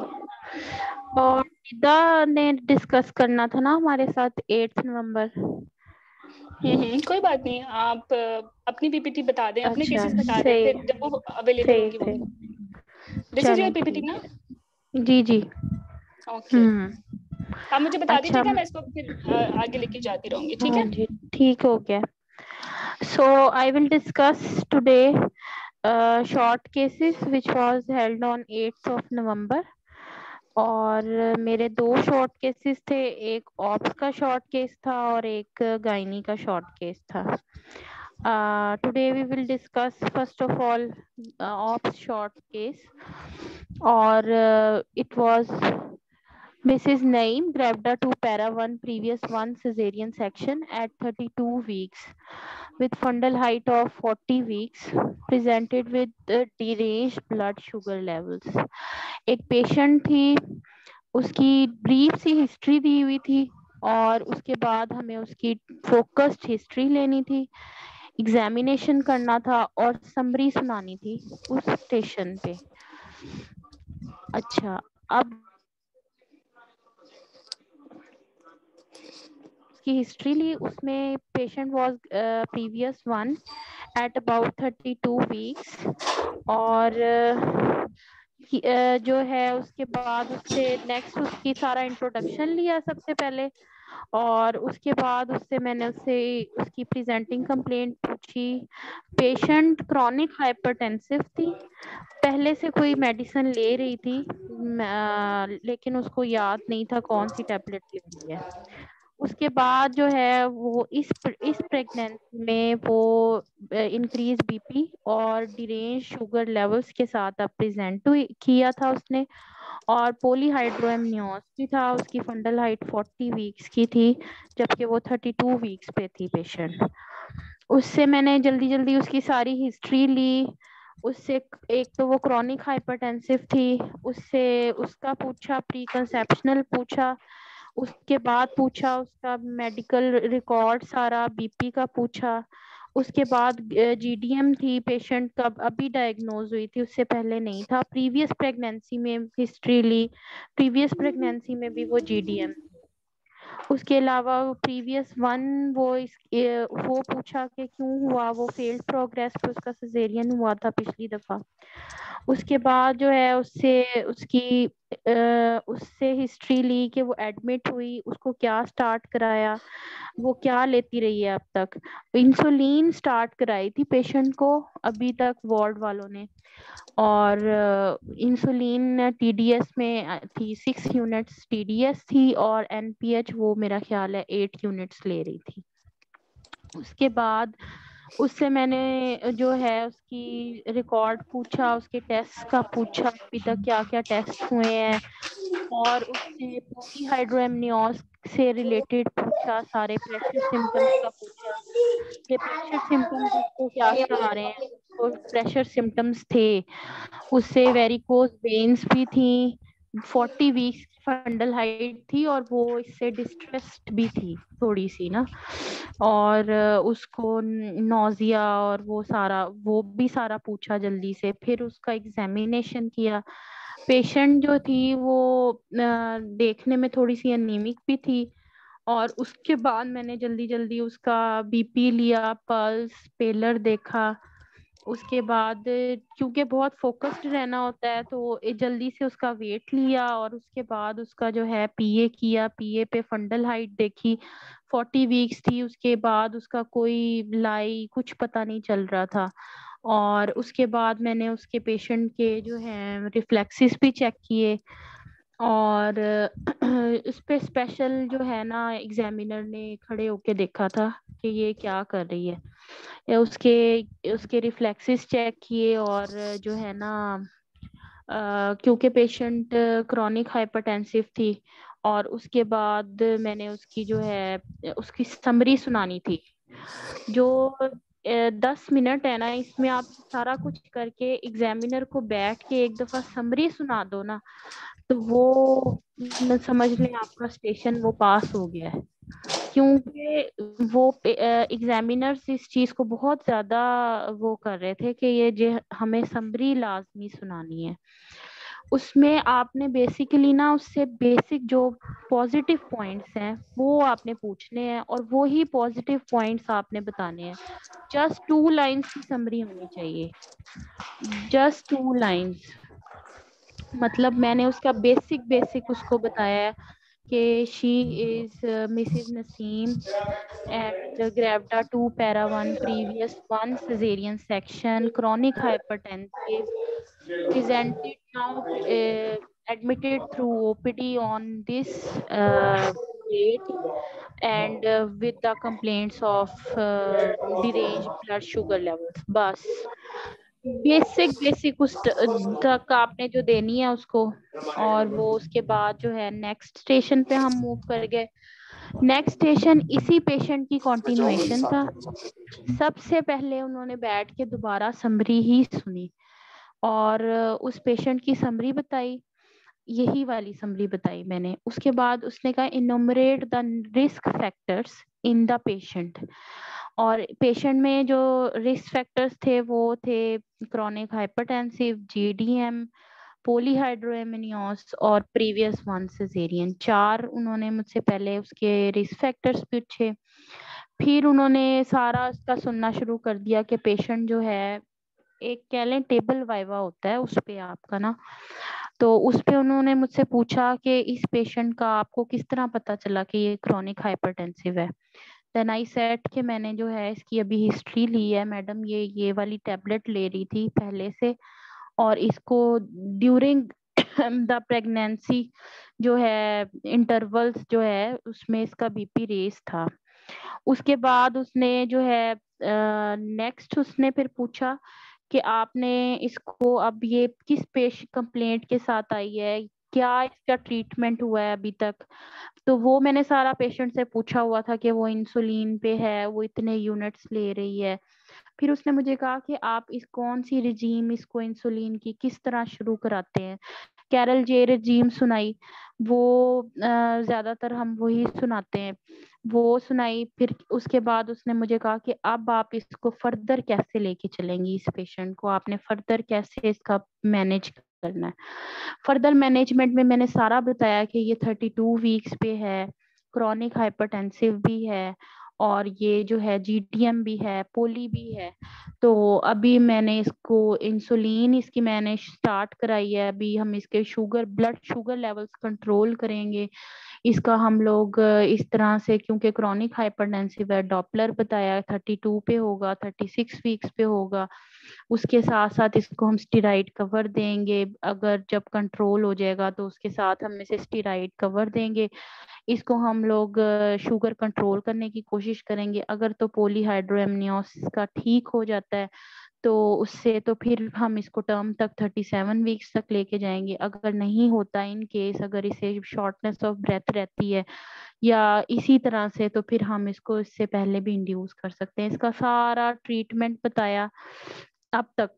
और निदा ने डिस्कस करना था ना हमारे साथ 8 नवंबर, कोई बात नहीं, आप अपनी पीपीटी बता दें, अपने अच्छा, केसेस बता दें, फिर जब वो अवेलेबल सही होंगी वो। सही, दिस इज योर चलें पीपीटी ठीक ना? है। जी जी। ओके, आप मुझे बता अच्छा, दीजिएगा, मैं इसको फिर आगे लेके जाती रहूंगी, ठीक हाँ है? जी, ठीक हो गया। So I will discuss today short cases which was held on 8th of November. और मेरे दो शॉर्ट केसेस थे, एक ऑप्स का शॉर्ट केस था और एक गायनी का शॉर्ट केस था। Today we will discuss first of all ops short case, और it was Mrs. Naeem Gravda to para 1 previous 1 cesarean section at 32 weeks with fundal height of 40 weeks, presented with deranged blood sugar levels. एक patient थी, उसकी brief सी history दी हुई थी और उसके बाद हमें उसकी फोकस्ड हिस्ट्री लेनी थी, एग्जामिनेशन करना था और समरी सुनानी थी उस स्टेशन पे। अच्छा, अब की हिस्ट्री ली, उसमें patient was previous one at about 32 weeks, और जो है उसके बाद उससे नेक्स्ट उसकी सारा इंट्रोडक्शन लिया सबसे पहले, और उसके बाद उससे मैंने उससे उसकी प्रेजेंटिंग कंप्लेंट पूछी। पेशेंट क्रॉनिक हाइपरटेंसिव थी, पहले से कोई मेडिसिन ले रही थी लेकिन उसको याद नहीं था कौन सी टैबलेट ले रही है। उसके बाद जो है वो इस प्रेगनेंसी में वो इंक्रीज बीपी और डिरेंज शुगर लेवल्स के साथ अब प्रेजेंट किया था उसने, और पॉलीहाइड्रोएमनियोस भी था। उसकी फंडल हाइट 40 वीक्स की थी जबकि वो 32 वीक्स पे थी पेशेंट। उससे मैंने जल्दी जल्दी उसकी सारी हिस्ट्री ली। उससे एक तो वो क्रॉनिक हाइपरटेंसिव थी, उससे उसका पूछा, प्री कंसेप्शनल पूछा, उसके बाद पूछा उसका मेडिकल रिकॉर्ड सारा, बीपी का पूछा, उसके बाद जीडीएम थी, पेशेंट कब अभी डायग्नोज हुई थी, उससे पहले नहीं था, प्रीवियस प्रेगनेंसी में हिस्ट्री ली, प्रीवियस प्रेगनेंसी में भी वो जीडीएम। उसके अलावा प्रीवियस वन वो पूछा कि क्यों हुआ, वो फेल्ड प्रोग्रेस पे उसका सिजेरियन हुआ था पिछली दफा। उसके बाद जो है उससे हिस्ट्री ली कि वो एडमिट हुई, उसको क्या स्टार्ट कराया, वो क्या लेती रही है अब तक। इंसुलिन स्टार्ट कराई थी पेशेंट को अभी तक वार्ड वालों ने, और इंसुलिन टीडीएस में थी 6 यूनिट्स टीडीएस थी, और एनपीएच वो मेरा ख्याल है 8 यूनिट्स ले रही थी। उसके बाद उससे मैंने जो है उसकी रिकॉर्ड पूछा, उसके टेस्ट का पूछा, अभी तक क्या क्या टेस्ट हुए हैं, और उससे पॉलीहाइड्रोएमनियोस से रिलेटेड पूछा, सारे प्रेशर सिम्टम्स का पूछा कि प्रेशर सिम्टम्स उसको क्या क्या आ रहे हैं। तो प्रेशर सिम्टम्स थे, उससे वेरिकोज वेन्स भी थी, 40 वीक्स फंडल हाइट थी, और वो इससे डिस्ट्रेस्ड भी थी थोड़ी सी ना, और उसको नोजिया और वो भी सारा पूछा जल्दी से। फिर उसका एग्जामिनेशन किया। पेशेंट जो थी वो देखने में थोड़ी सी अनीमिक भी थी, और उसके बाद मैंने जल्दी जल्दी उसका बीपी लिया, पल्स पेलर देखा। उसके बाद क्योंकि बहुत फोकस्ड रहना होता है तो जल्दी से उसका वेट लिया, और उसके बाद उसका जो है पीए किया, पीए पे फंडल हाइट देखी, 40 वीक्स थी। उसके बाद उसका कोई लाई कुछ पता नहीं चल रहा था, और उसके बाद मैंने उसके पेशेंट के जो है रिफ्लेक्सिस भी चेक किए, और उस पे स्पेशल जो है ना एग्जामिनर ने खड़े होके देखा था कि ये क्या कर रही है, या उसके उसके रिफ्लेक्सेस चेक किए, और जो है ना क्योंकि पेशेंट क्रॉनिक हाइपरटेंसिव थी, और उसके बाद मैंने उसकी जो है उसकी समरी सुनानी थी। जो 10 मिनट है ना, इसमें आप सारा कुछ करके एग्जामिनर को बैठ के एक दफा समरी सुना दो ना, तो वो समझ लें आपका स्टेशन वो पास हो गया है, क्योंकि वो एग्जामिनर्स इस चीज को बहुत ज्यादा वो कर रहे थे कि ये हमें समरी लाजमी सुनानी है। उसमें आपने बेसिकली ना उससे बेसिक जो पॉजिटिव पॉइंट्स हैं वो आपने पूछने हैं और वो ही पॉजिटिव पॉइंट्स आपने बताने हैं। जस्ट 2 लाइंस की समरी होनी चाहिए, जस्ट 2 लाइंस। मतलब मैंने उसका बेसिक उसको बताया कि she is Mrs Naseem and Gravda 2 para 1 previous 1 cesarean section chronic hypertensive presented now admitted through OPD on this date and with the complaints of deranged blood sugar levels। बस basic उस तक आपने जो देनी है उसको। और वो उसके बाद जो है नेक्स्ट स्टेशन पे हम मूव कर गए। नेक्स्ट स्टेशन इसी पेशेंट की कंटिन्यूएशन था। सबसे पहले उन्होंने बैठ के दोबारा समरी ही सुनी और उस पेशेंट की समरी बताई, यही वाली समरी बताई मैंने। उसके बाद उसने कहा enumerate the risk factors in the patient, और पेशेंट में जो रिस्क फैक्टर्स थे वो थे क्रॉनिक हाइपरटेंसिव, जीडीएम, पॉलीहाइड्रोएमिनियोस और प्रीवियस 1 सिजेरियन। 4 उन्होंने मुझसे पहले उसके रिस्क फैक्टर्स पूछे। फिर उन्होंने सारा उसका सुनना शुरू कर दिया कि पेशेंट जो है, एक कह लें टेबल वाइवा होता है उस पे आपका ना, तो उस पे उन्होंने मुझसे पूछा कि इस पेशेंट का आपको किस तरह पता चला कि ये क्रॉनिक हाइपरटेंसिव है। देन आई सेड कि मैंने जो है इसकी अभी हिस्ट्री ली है मैडम, ये वाली टैबलेट ले रही थी पहले से, और इसको ड्यूरिंग द प्रेगनेंसी जो है इंटरवल्स जो है उसमें इसका बीपी रेस था। उसके बाद उसने जो है नेक्स्ट उसने फिर पूछा कि आपने इसको अब ये किस कंप्लेंट के साथ आई है, क्या इसका ट्रीटमेंट हुआ है अभी तक। तो वो मैंने सारा पेशेंट से पूछा हुआ था कि वो इंसुलिन पे है, वो इतने यूनिट्स ले रही है। फिर उसने मुझे कहा कि आप इस कौन सी रिजीम इसको इंसुलिन की किस तरह शुरू कराते हैं। कैरल जे रिजीम सुनाई, वो ज्यादातर हम वही सुनाते हैं, वो सुनाई। फिर उसके बाद उसने मुझे कहा कि अब आप इसको फर्दर कैसे लेके चलेंगी, इस पेशेंट को आपने फर्दर कैसे इसका मैनेज करना है। फर्दर मैनेजमेंट में मैंने सारा बताया कि ये 32 वीक्स पे है, क्रॉनिक हाइपरटेंसिव भी है और ये जो है जीटीएम भी है, पोली भी है। तो अभी मैंने इसको इंसुलिन इसकी मैंने स्टार्ट कराई है। अभी हम इसके ब्लड शुगर लेवल्स कंट्रोल करेंगे। इसका हम लोग इस तरह से, क्योंकि क्रॉनिक हाइपरटेंसिव है, डॉपलर बताया 32 पे होगा, 36 वीक्स पे होगा। उसके साथ साथ इसको हम स्टीराइड कवर देंगे, अगर जब कंट्रोल हो जाएगा तो उसके साथ हम इसे स्टीराइड कवर देंगे। इसको हम लोग शुगर कंट्रोल करने की कोशिश करेंगे। अगर तो पॉलीहाइड्रोएमनियोसिस का ठीक हो जाता है तो उससे तो फिर हम इसको टर्म तक 37 वीक्स तक लेके जाएंगे। अगर नहीं होता, इन केस अगर इसे शॉर्टनेस ऑफ ब्रेथ रहती है या इसी तरह से, तो फिर हम इसको इससे पहले भी इंड्यूस कर सकते हैं। इसका सारा ट्रीटमेंट बताया अब तक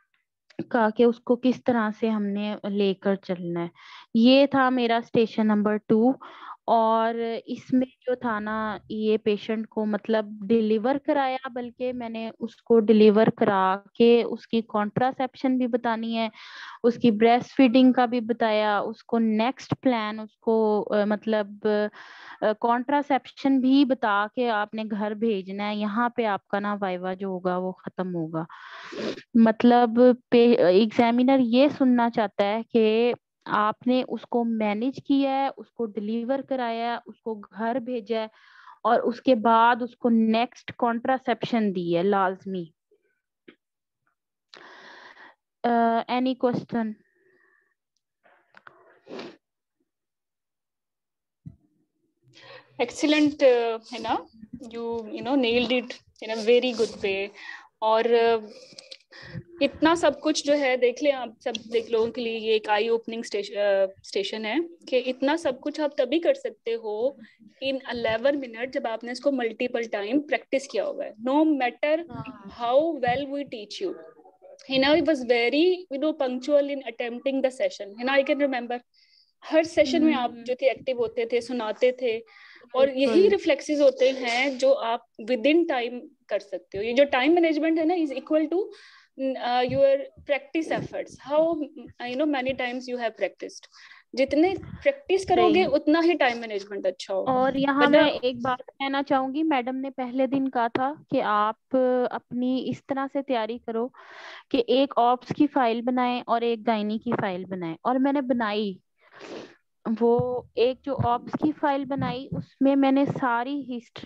का कि उसको किस तरह से हमने लेकर चलना है। ये था मेरा स्टेशन नंबर 2। और इसमें जो था ना, ये पेशेंट को मतलब डिलीवर कराया, बल्कि मैंने उसको डिलीवर करा के उसकी कॉन्ट्रासेप्शन भी बतानी है, उसकी ब्रेस्ट फीडिंग का भी बताया, उसको नेक्स्ट प्लान उसको मतलब कॉन्ट्रासेप्शन भी बता के आपने घर भेजना है। यहाँ पे आपका ना वाइवा जो होगा वो खत्म होगा। मतलब एग्जामिनर ये सुनना चाहता है कि आपने उसको मैनेज किया है, उसको डिलीवर कराया है, उसको घर भेजा है और उसके बाद उसको नेक्स्ट कॉन्ट्रासेप्शन दी है लाजमी। Any question? एक्सीलेंट है ना, you know nailed it in a very good way। और इतना सब कुछ जो है, देख ले आप, सब देख लोगों के लिए ये एक आई ओपनिंग स्टेशन है कि इतना सब कुछ आप तभी कर सकते हो इन 11 मिनट जब आपने इसको मल्टीपल टाइम प्रैक्टिस किया होगा। No matter how well we teach you, Hina was very punctual in attempting the session। Hina, I can remember हर सेशन में आप जो थे एक्टिव होते थे, सुनाते थे, और यही रिफ्लेक्सेस होते हैं जो आप विद इन टाइम कर सकते हो। ये जो टाइम मैनेजमेंट है ना, is equal to your practice efforts, how many times you have practiced. जितने प्रैक्टिस करोगे उतना ही टाइम मैनेजमेंट अच्छा होगा। और यहाँ मैं एक बात कहना चाहूंगी, मैडम ने पहले दिन कहा था कि आप अपनी इस तरह से तैयारी करो कि एक ऑप्स की फाइल बनाएं और एक गायनी की फाइल बनाएं, और मैंने बनाई। वो एक जो ऑप्स की फाइल बनाई उसमें मैंने सारी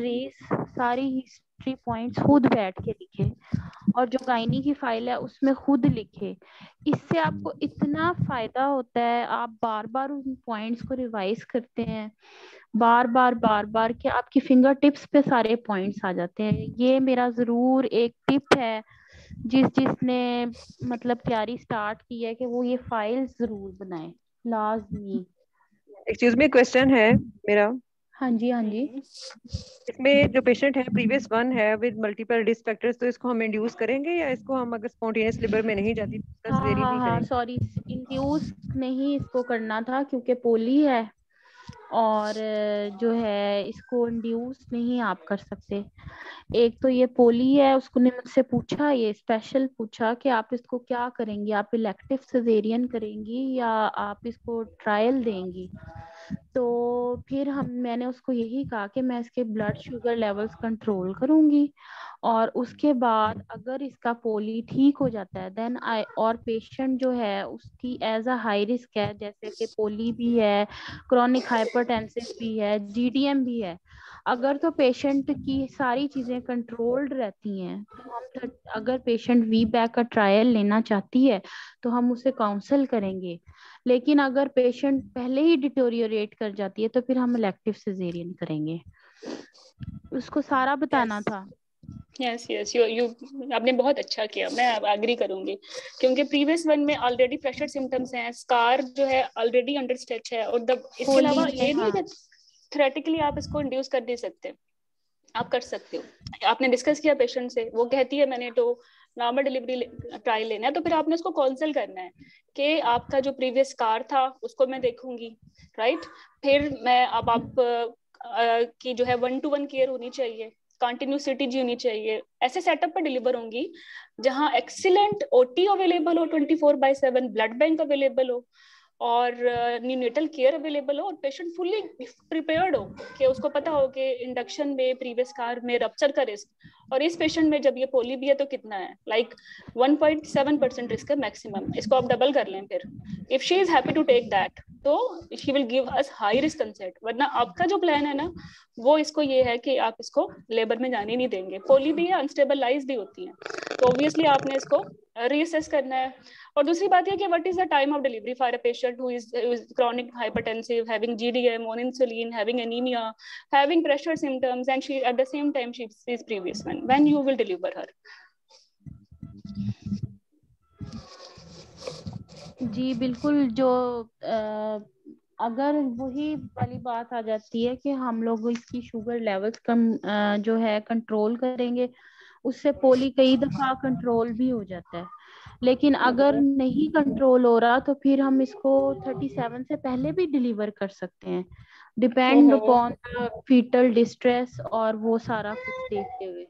हिस्ट्री पॉइंट्स खुद बैठ के लिखे, और जो गायनी की फाइल है उसमें खुद लिखे। इससे आपको इतना फायदा होता है, आप बार बार उन पॉइंट्स को रिवाइज करते हैं, बार बार कि आपकी फिंगर टिप्स पे सारे पॉइंट्स आ जाते हैं। ये मेरा जरूर एक टिप है जिसने मतलब तैयारी स्टार्ट की है कि वो ये फाइल जरूर बनाए, लाजमी। एक्सक्यूज मी, क्वेश्चन है मेरा। हाँ जी इसमें जो पेशेंट है प्रीवियस वन है विद मल्टीपल रिस्क फैक्टर्स, तो इसको हम इंड्यूस करेंगे या इसको हम अगर स्पॉन्टेनियस लिबर में नहीं जाती तो सर्जरी नहीं करेंगे? सॉरी, इंड्यूस नहीं इसको करना था क्योंकि पोली है, और जो है इसको इंड्यूस नहीं आप कर सकते। एक तो ये पोली है, उसको ने मुझसे पूछा, ये स्पेशल पूछा कि आप इसको क्या करेंगी, आप इलेक्टिव सिजेरियन करेंगी या आप इसको ट्रायल देंगी। तो फिर मैंने उसको यही कहा कि मैं इसके ब्लड शुगर लेवल्स कंट्रोल करूंगी, और उसके बाद अगर इसका पोली ठीक हो जाता है देन और पेशेंट जो है उसकी एज अ हाई रिस्क है, जैसे कि पोली भी है, क्रॉनिक हाइपरटेंसिव भी है, जीडीएम भी है, अगर तो पेशेंट की सारी चीजें कंट्रोल्ड रहती हैं तो हम अगर पेशेंट वी बैक का ट्रायल लेना चाहती है तो हम उसे काउंसल करेंगे। लेकिन अगर पेशेंट पहले ही डिटोरियोरेट कर जाती है तो फिर हम इलेक्टिव सिजेरियन करेंगे। उसको सारा बताना था। यस यू आपने बहुत अच्छा किया, मैं एग्री करूंगी, क्योंकि प्रीवियस वन में ऑलरेडी प्रेशर सिम्टम्स हैं, स्कार जो है ऑलरेडी अंडर स्ट्रेच है, और इसके अलावा ये नहीं है थ्योरेटिकली आप इसको इंड्यूस कर दे सकते, आप कर सकते हो। आपने डिस्कस किया पेशेंट से, वो कहती है मैंने तो नॉर्मल डिलीवरी ट्रायल लेना है, तो फिर आपने उसको काउंसल करना है कि आपका जो प्रीवियस स्कार था उसको मैं देखूंगी, राइट। फिर मैं अब आप की जो है 1-to-1 केयर होनी चाहिए, कंटिन्यूसिटी जी होनी चाहिए, ऐसे सेटअप पर डिलीवर होंगी जहां एक्सीलेंट ओटी अवेलेबल हो, 24/7 ब्लड बैंक अवेलेबल हो, और न्यूनेटल केयर अवेलेबल हो, और पेशेंट फुल्ली प्रिपेयर्ड हो कि उसको पता हो कि इंडक्शन में प्रीवियस कार में रप्चर का रिस्क, और इस पेशेंट में जब ये पोली भी है तो कितना है, लाइक 1.7% रिस्क है मैक्सिमम, इसको आप डबल कर लें। फिर if she is happy to take that तो she will give us high risk consent, वरना आपका जो प्लान है ना वो इसको ये है कि आप इसको लेबर में जाने नहीं देंगे। पोली भी है, अनस्टेबलाइज भी होती है, तो ऑब्वियसली आपने इसको रीअसेस करना है। और दूसरी बात है कि what is the time of delivery for a patient who is chronic hypertensive, having GDM, on insulin, having anemia, having pressure symptoms, and she at the same time she is previous one, when you will deliver her? जी बिल्कुल, जो अगर वही वाली बात आ जाती है कि हम लोग इसकी शुगर लेवल्स कम जो है कंट्रोल करेंगे, उससे पोली कई दफा कंट्रोल भी हो जाता है। लेकिन अगर नहीं कंट्रोल हो रहा तो फिर हम इसको 37 से पहले भी डिलीवर कर सकते हैं, डिपेंड अपॉन फीटल डिस्ट्रेस और वो सारा कुछ देखते हुए।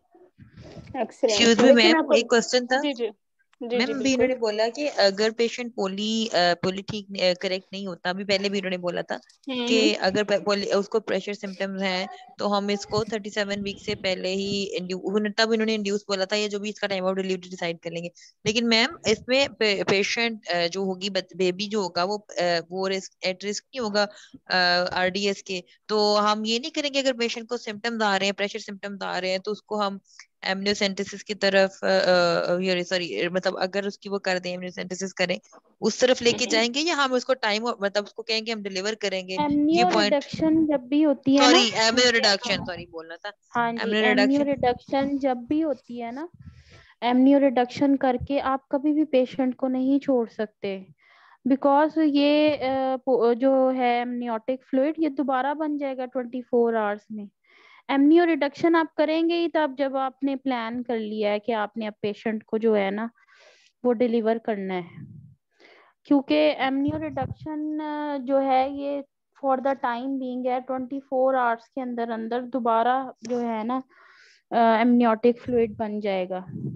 मैम एक क्वेश्चन था। जी मैम भी इन्होंने बोला कि अगर पेशेंट पोली ठीक करेक्ट नहीं होता, अभी पहले भी इन्होंने बोला था कि अगर उसको प्रेशर सिम्टम्स हैं तो हम इसको 37 वीक से पहले ही तब इन्होंने इंड्यूस बोला था, या जो भी इसका टाइम ऑफ डिलीवरी डिसाइड कर लेंगे। लेकिन मैम इसमें पेशेंट जो होगी, बेबी जो होगा वो एट रिस्क नहीं होगा आरडीएस के? तो हम ये नहीं करेंगे अगर पेशेंट को सिम्टम्स आ रहे हैं, प्रेशर सिम्टम्स आ रहे हैं, तो उसको हम एमनियोसेंटेसिस की तरफ सॉरी मतलब अगर उसकी वो कर दें, एमनियोसेंटेसिस करें, उस तरफ लेके जाएंगे, या हम उसको टाइम मतलब उसको कहेंगे हम डिलीवर करेंगे? ये पॉइंट रिडक्शन जब भी होती है सॉरी एमनियो रिडक्शन सॉरी बोलना था। हाँ जी, एमनियो रिडक्शन जब भी होती है ना, एमनियो रिडक्शन करके आप कभी भी पेशेंट को नहीं छोड़ सकते, बिकॉज ये जो है एमनियोटिक फ्लूइड ये दोबारा बन जाएगा 24 आवर्स में। एमनियो रिडक्शन आप करेंगे ही तब जब आपने प्लान कर लिया है कि आपने अब पेशेंट को जो है ना वो डिलीवर करना है, क्योंकि एमनियो रिडक्शन जो है ये फॉर द टाइम बीइंग है 24 आवर्स के अंदर अंदर दोबारा जो है ना एमनियोटिक फ्लूइड बन जाएगा।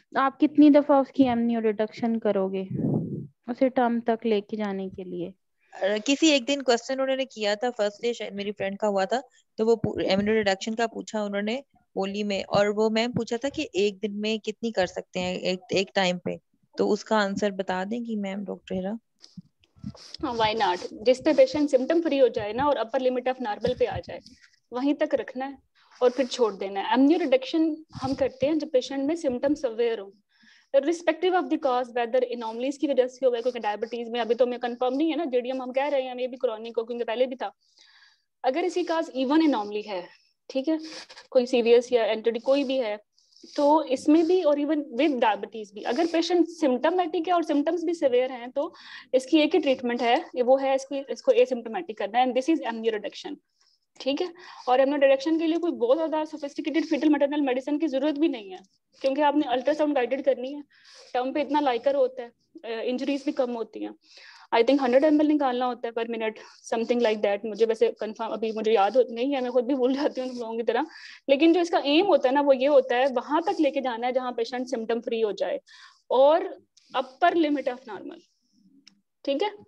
आप कितनी दफा उसकी एमनियो रिडक्शन करोगे उसे टर्म तक लेके जाने के लिए? किसी एक दिन क्वेश्चन उन्होंने किया था फर्स्ट डे, शायद मेरी फ्रेंड का हुआ था, तो वो एमनियो रिडक्शन का पूछा उन्होंने पोली में, और वो मैम पूछा था कि एक दिन में कितनी कर सकते हैं एक टाइम पे, तो उसका आंसर बता देंगी मैम डॉक्टर हिरा? हाँ, व्हाई नॉट। जिस पे पेशेंट सिम्टम फ्री हो जाए ना और अपर लिमिट ऑफ नॉर्मल पे आ जाए वहीं तक रखना है और फिर छोड़ देना है। एमनियो रिडक्शन हम करते हैं जब पेशेंट में सिम्टम सवेयर हो, respective of the cause, whether anomalies की वजह से हो गया, क्योंकि डायबिटीज में अभी तो मैं कंफर्म नहीं है ना, जेडीएम हम कह रहे हैं, मे भी क्रॉनिक हो क्योंकि पहले भी था। अगर इसी कॉज इवन एनोमली है, ठीक है, कोई सीरियस या एंटिटी कोई भी है, तो इसमें भी, और इवन विद डायबिटीज भी, अगर पेशेंट सिम्टोमेटिक है और सिम्टम्स भी सिवियर हैं तो इसकी एक ही ट्रीटमेंट है, वो है इसको एसिम्प्टोमेटिक करना है, and this is amnio reduction. ठीक है, और एमनियो रिडक्शन के लिए कोई बहुत ज्यादा सोफिस्टिकेटेड फीटल मैटरनल मेडिसिन की जरूरत भी नहीं है, क्योंकि आपने अल्ट्रासाउंड गाइडेड करनी है, टर्म पे इतना लाइकर होता है, इंजरीज भी कम होती हैं। आई थिंक 100 ml निकालना होता है पर मिनट, समथिंग लाइक दैट। मुझे वैसे कंफर्म अभी मुझे याद नहीं है, मैं खुद भी भूल जाती हूँ लोगों की तरह, लेकिन जो इसका एम होता है ना वो ये होता है वहां तक लेके जाना है जहां पेशेंट सिम्टम फ्री हो जाए और अपर लिमिट ऑफ नॉर्मल। ठीक है,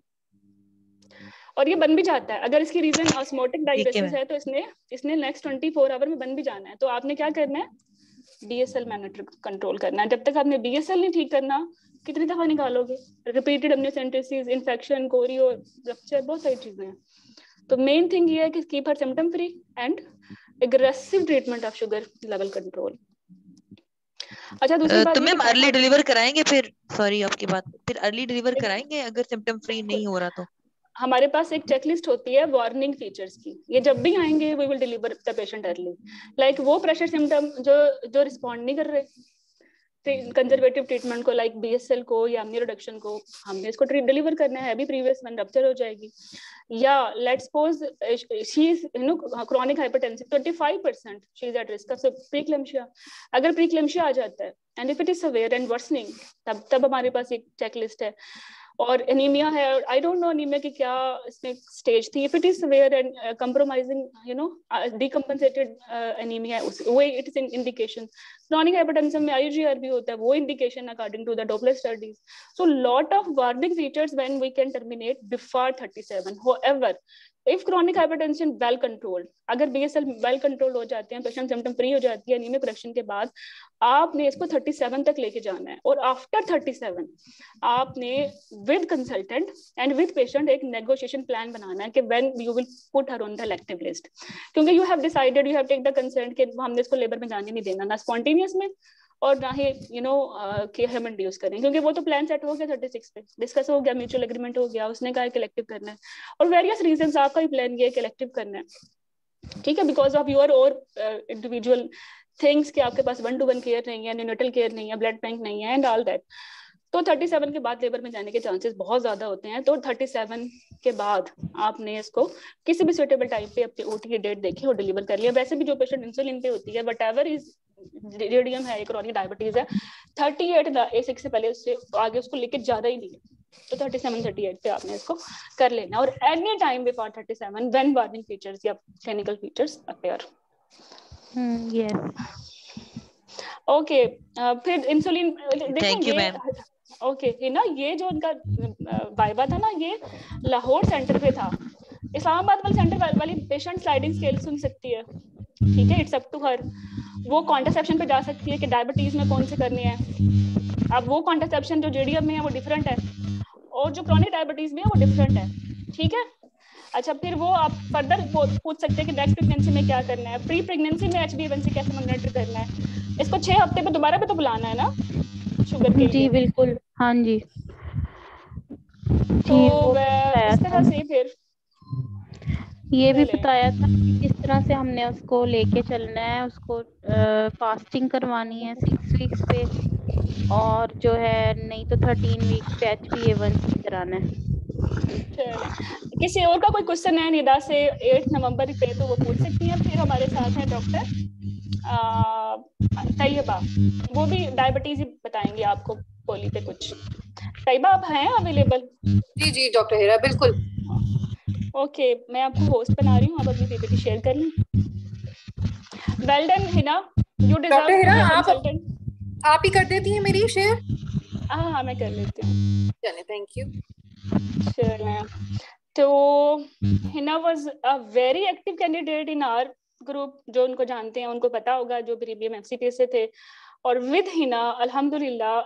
और ये बन भी जाता है अगर इसकी रीजन ऑस्मोटिक डायरेसिस है तो इसने नेक्स्ट 24 आवर में बन भी जाना है। तो आपने क्या करना है, बीएसएल मैनेटर कंट्रोल करना है। जब तक आपने बीएसएल नहीं ठीक करना, कितनी दफा निकालोगे, repeated amniocentesis, infection, chorio, rupture, बहुत सारी चीजें हैं। तो मेन थिंग ये है कि keep her symptom free and aggressive treatment of sugar level control. अच्छा, दूसरी बात, तो मैम अर्ली डिलीवर कराएंगे फिर, सॉरी आपकी बात, फिर अर्ली डिलीवर कराएंगे अगर सिम्टम फ्री नहीं हो रहा तो? हमारे पास एक चेकलिस्ट होती है वार्निंग फीचर्स की, ये जब भी आएंगे we will deliver the patient early. Like वो प्रेशर सिम्टम जो रिस्पॉन्ड नहीं कर रहे कंजर्वेटिव ट्रीटमेंट को, लाइक बीएसएल को या एमनियो रिडक्शन को, हमने इसको डिलीवर करना है, अभी प्रीवियस वन रप्चर हो जाएगी। या let's suppose she is chronic hypertensive 25% she is at risk of preeclampsia. अगर प्रीक्लेम्शिया आ जाता है and if it is severe and worsening, तब हमारे पास एक चेकलिस्ट है। और एनीमिया है, आई डोंट नो एनीमिया की क्या इसमें स्टेज थी, if it is severe and compromising decompensated anaemia, वो it is indication. Chronic hypertension में आईजीआर भी होता है, वो indication according to the Doppler studies. So lot of warning features when we can terminate before 37। However if chronic hypertension well controlled, अगर BSL well controlled हो जाते हैं, patient symptom free हो जाती है एनीमिया करेक्शन के बाद, आपने इसको 37 तक लेके जाना है। और आफ्टर 37 आपने with consultant and with patient एक नेगोशिएशन प्लान बनाना है कि when you will put her on the elective list, क्योंकि you have decided, you have take the consent कि हमने इसको लेबर में जाने नहीं देना, ना स्पॉन्टेनियस में और ना ही कि हम इंड्यूस करें, क्योंकि वो तो प्लान सेट हो गया 36 पे, डिस्कस हो गया, म्यूचुअल एग्रीमेंट हो गया, उसने कहा कलेक्टिव करना है और वेरियस रीजंस आपका ही प्लान ये कलेक्टिव करना है। ठीक है, बिकॉज ऑफ योर और इंडिविजुअल थिंग्स कि आपके पास 1-to-1 केयर नहीं है, न्यूनेटल केयर नहीं है, ब्लड बैंक नहीं है एंड ऑल दैट। तो 37 के बाद लेबर में जाने के चांसेस बहुत ज्यादा होते हैं। तो 37 के बाद आपने इसको किसी भी सुटेबल टाइम पे अपनी ओटी की डेट देखी और डिलीवर कर लिया। वैसे भी जो पेशेंट इंसुलिन पे होती है, व्हाटएवर इज जेडीएम है, क्रॉनिक डायबिटीज है, 38 A6 से पहले उससे आगे उसको लेके ज्यादा ही नहीं है, तो 37-38 पे आपने इसको कर लेना। और any time before 37 when warning features या clinical features appear. Yes, okay. फिर insulin thank you ma'am. Okay, ये ना, ये जो उनका वाइवा था ना, ये लाहौर सेंटर पे था। इस्लामाबाद वाले सेंटर वाली पेशेंट स्लाइडिंग स्केल सुन सकती है, ठीक है, इट्स अप टू हर। वो कॉन्ट्रासेप्शन पे जा सकती है कि डायबिटीज में कौन से करने हैं। अब वो कॉन्ट्रासेप्शन जो जेडीएम में है वो डिफरेंट है और जो क्रॉनिक डायबिटीज में है वो डिफरेंट है। ठीक है, अच्छा, फिर वो आप फर्दर पूछ सकते हैं कि नेक्स्ट प्रेगनेंसी में क्या करना है, प्री प्रेगनेंसी में HbA1c कैसे मॉनिटर करना है। इसको 6 हफ्ते पे दोबारा पे तो बुलाना है ना शुगर के लिए? जी बिल्कुल, हाँ जी। तो इस तरह से फिर ये भी बताया था कि किस तरह से हमने उसको लेके चलना है, उसको फास्टिंग करवानी है 6 वीक्स पे, और जो है नहीं तो 13 वीक्स पे HbA1c कराना है। किसी और का कोई क्वेश्चन है निदा से 8 नवंबर पे तो वो पूछ सकती हैं। फिर हमारे साथ हैं डॉक्टर तैयबा, वो भी डायबिटीज ही बताएंगे आपको पोली पे कुछ। तैयबा, आप हैं अवेलेबल? जी जी डॉक्टर हिरा, बिल्कुल। ओके, मैं आपको होस्ट बना रही हूँ, आप अपनी पीपीटी शेयर कर लें। Well done Hina, you deserve to be a consultant. आप ही कर देती हैं मेरी शेयर? हाँ मैं कर लेती हूँ। चलिए, थैंक यू। चलिए, तो Hina was a very active candidate in our group. जो उनको जानते हैं उनको पता होगा, जो प्रीमियम एफसीपीएस से थे। और विद हिना अल्हम्दुलिल्लाह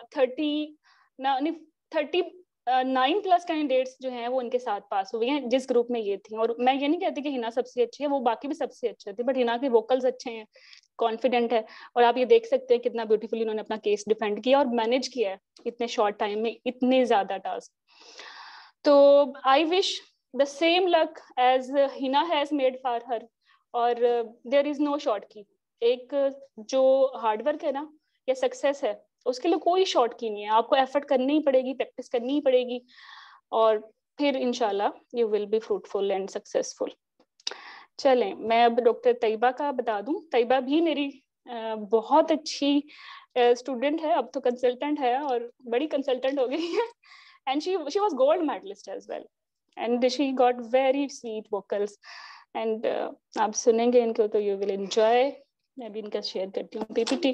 39 प्लस कैंडिडेट्स जो हैं वो उनके साथ पास हुए हैं, जिस ग्रुप में ये थी। और मैं ये नहीं कहती कि हिना सबसे अच्छी है, वो बाकी भी सबसे अच्छे थे, बट हिना के वोकल्स अच्छे हैं, कॉन्फिडेंट है। और आप ये देख सकते हैं कितना ब्यूटीफुली उन्होंने अपना केस डिफेंड किया और मैनेज किया है इतने शॉर्ट टाइम में इतने ज्यादा टास्क। तो I wish the same luck as Hina has made for her. और देयर इज नो शॉर्ट की। एक जो हार्डवर्क है ना या सक्सेस है, उसके लिए कोई शॉर्ट की नहीं है। आपको एफर्ट करनी ही पड़ेगी, प्रैक्टिस करनी ही पड़ेगी, और फिर इंशाल्लाह you will be fruitful and successful. चलें, मैं अब डॉक्टर तैयबा का बता दूं। तैयबा भी मेरी बहुत अच्छी स्टूडेंट है, अब तो कंसल्टेंट है और बड़ी कंसल्टेंट हो गई है। And she was gold medalist as well, and she got very sweet vocals. And आप सुनेंगे इनको तो यू विल एंजॉय। मैं भी इनका शेयर करती हूँ पीपीटी।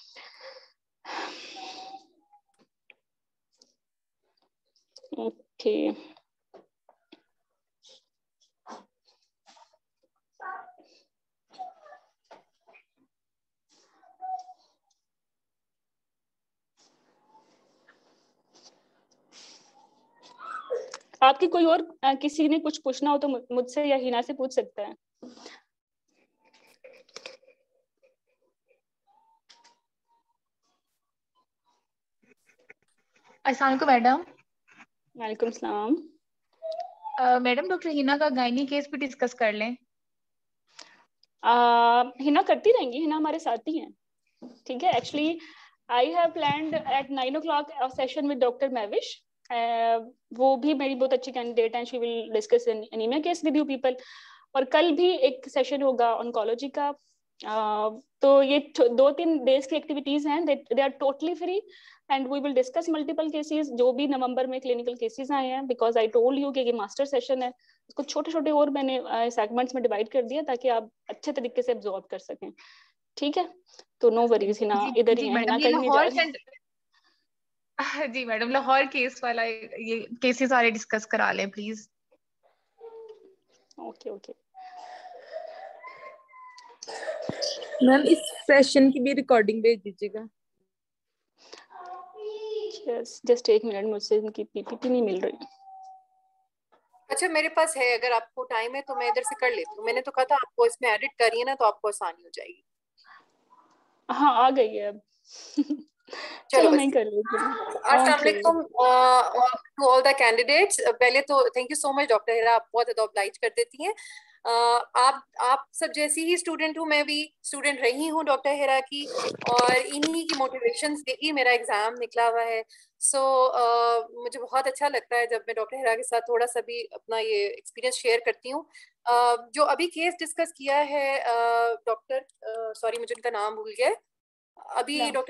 ओके, आपकी कोई और किसी ने कुछ पूछना हो तो मुझसे या हिना से पूछ सकते हैं। अस्सलाम वालेकुम मैडम। वालेकुम सलाम। मैडम डॉक्टर हिना का गायनी केस भी डिस्कस कर लें। हिना करती रहेंगी, हिना हमारे साथ ही हैं। ठीक है, actually I have planned at 9 o'clock session with doctor Mahvish. वो भी मेरी बहुत अच्छी कैंडिडेट हैं। She will discuss anaemia case with you people. और कल भी एक सेशन होगा ऑन्कोलॉजी का। तो ये 2-3 डेज की एक्टिविटीज हैं, they are totally free and we will discuss multiple cases जो भी नवंबर में क्लिनिकल केसेस आए हैं। बिकॉज आई टोल्ड यू कि ये मास्टर सेशन है, उसको छोटे छोटे और मैंने सेगमेंट्स में डिवाइड कर दिया ताकि आप अच्छे तरीके से एब्जॉर्ब कर सकें। ठीक है, तो नो वरीज हिना इधर ही है, हिना कहीं नहीं जा रही। जी मैडम, लाहौर केस वाला ये केसेस सारे डिस्कस करा लें प्लीज। ओके ओके मैम, इस सेशन की भी रिकॉर्डिंग भेज दीजिएगा। जस्ट एक मिनट, मुझसे इनकी पीपीटी नहीं मिल रही। अच्छा, मेरे पास है, अगर आपको टाइम है तो मैं इधर से कर लेती हूँ। मैंने तो कहा था आपको इसमें एडिट करिए ना तो आपको आसानी हो जाएगी। हाँ आ गई है अब। चलो मैं कर लेती हूँ। अस्सलाम वालेकुम टू ऑल द कैंडिडेट्स। पहले तो thank you so much doctor Hira, आप बहुत ज़्यादा ऑब्लाइज कर देती हैं। आप सब जैसी ही स्टूडेंट हूँ, मैं भी स्टूडेंट रही हूँ डॉक्टर हिरा की, और इन्हीं की मोटिवेशन से ही मेरा एग्जाम निकला हुआ है। सो मुझे बहुत अच्छा लगता है जब मैं डॉक्टर हिरा के साथ थोड़ा सा भी अपना ये एक्सपीरियंस शेयर करती हूँ। जो अभी केस डिस्कस किया है डॉक्टर, सॉरी मुझे उनका नाम भूल गया अभी, डॉक्टर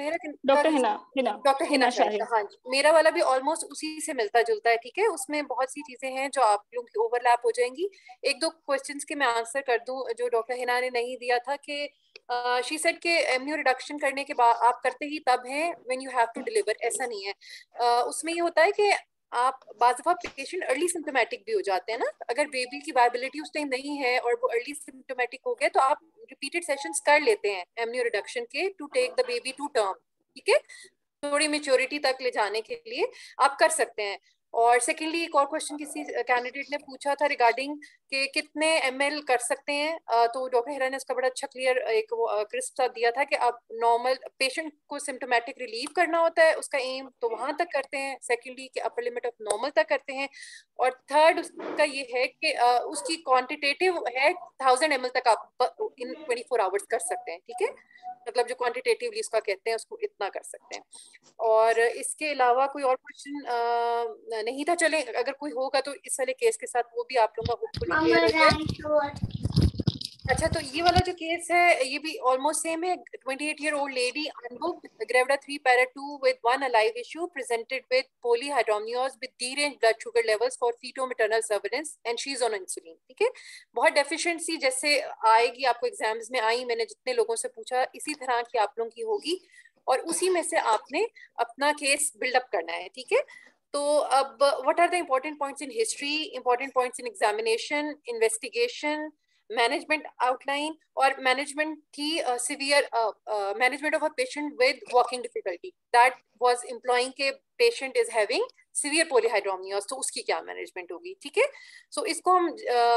हिना शाहिद। हाँ जी, मेरा वाला भी ऑलमोस्ट उसी से मिलता जुलता है। ठीक है, उसमें बहुत सी चीजें हैं जो आप लोगों की ओवरलैप हो जाएंगी। एक दो क्वेश्चंस के मैं आंसर कर दूं जो डॉक्टर हिना ने नहीं दिया था कि शी सेड के एमयू रिडक्शन करने के बाद आप करते ही तब हैं when you have to deliver. ऐसा नहीं है। उसमें ये होता है कि आप बाज़ दफा पेशेंट अर्ली सिम्टोमेटिक भी हो जाते हैं ना, अगर बेबी की वायबिलिटी उस टाइम नहीं है और वो अर्ली सिम्टोमेटिक हो गया तो आप रिपीटेड सेशंस कर लेते हैं एमनियो रिडक्शन के to take the baby to term. ठीक है, थोड़ी मेच्योरिटी तक ले जाने के लिए आप कर सकते हैं। और सेकेंडली एक और क्वेश्चन किसी कैंडिडेट ने पूछा था रिगार्डिंग कि कितने ml कर सकते हैं, तो डॉक्टर हिरा ने उसका बड़ा अच्छा क्लियर एक क्रिस्प सा दिया था कि आप नॉर्मल पेशेंट को सिम्टोमेटिक रिलीव करना होता है, उसका एम तो वहां तक करते हैं। सेकेंडली कि अपर लिमिट ऑफ नॉर्मल तक करते हैं। और थर्ड उसका ये है कि उसकी क्वांटिटेटिव है 1000 ml तक आप इन 24 आवर्स कर सकते हैं। ठीक है, मतलब जो क्वांटिटेटिवली उसका कहते हैं उसको इतना कर सकते हैं। और इसके अलावा कोई और क्वेश्चन नहीं था। चलें, अगर कोई होगा तो इस वाले केस के साथ वो भी आप लोगों का होपफुली क्लियर हो जाए। अच्छा, तो ये वाला जो केस है ये भी ऑलमोस्ट सेम है। 28-year-old lady unbooked, Gravida 3 para 2 with one alive issue, presented with polyhydramnios with deranged blood sugar levels for feto-maternal surveillance and she is on insulin। ठीक है, बहुत डेफिशिएंसी जैसे आएगी आपको एग्जाम्स में आई, मैंने जितने लोगों से पूछा इसी तरह की आप लोगों की होगी। और उसी में से आपने अपना केस बिल्डअप करना है, ठीक है। तो अब what are the important points in history, important points in examination, investigation, management outline, और मैनेजमेंट थी severe management of a patient with walking difficulty, that was employing के patient is having severe polyhydramnios, तो उसकी क्या management होगी, ठीक है। सो इसको हम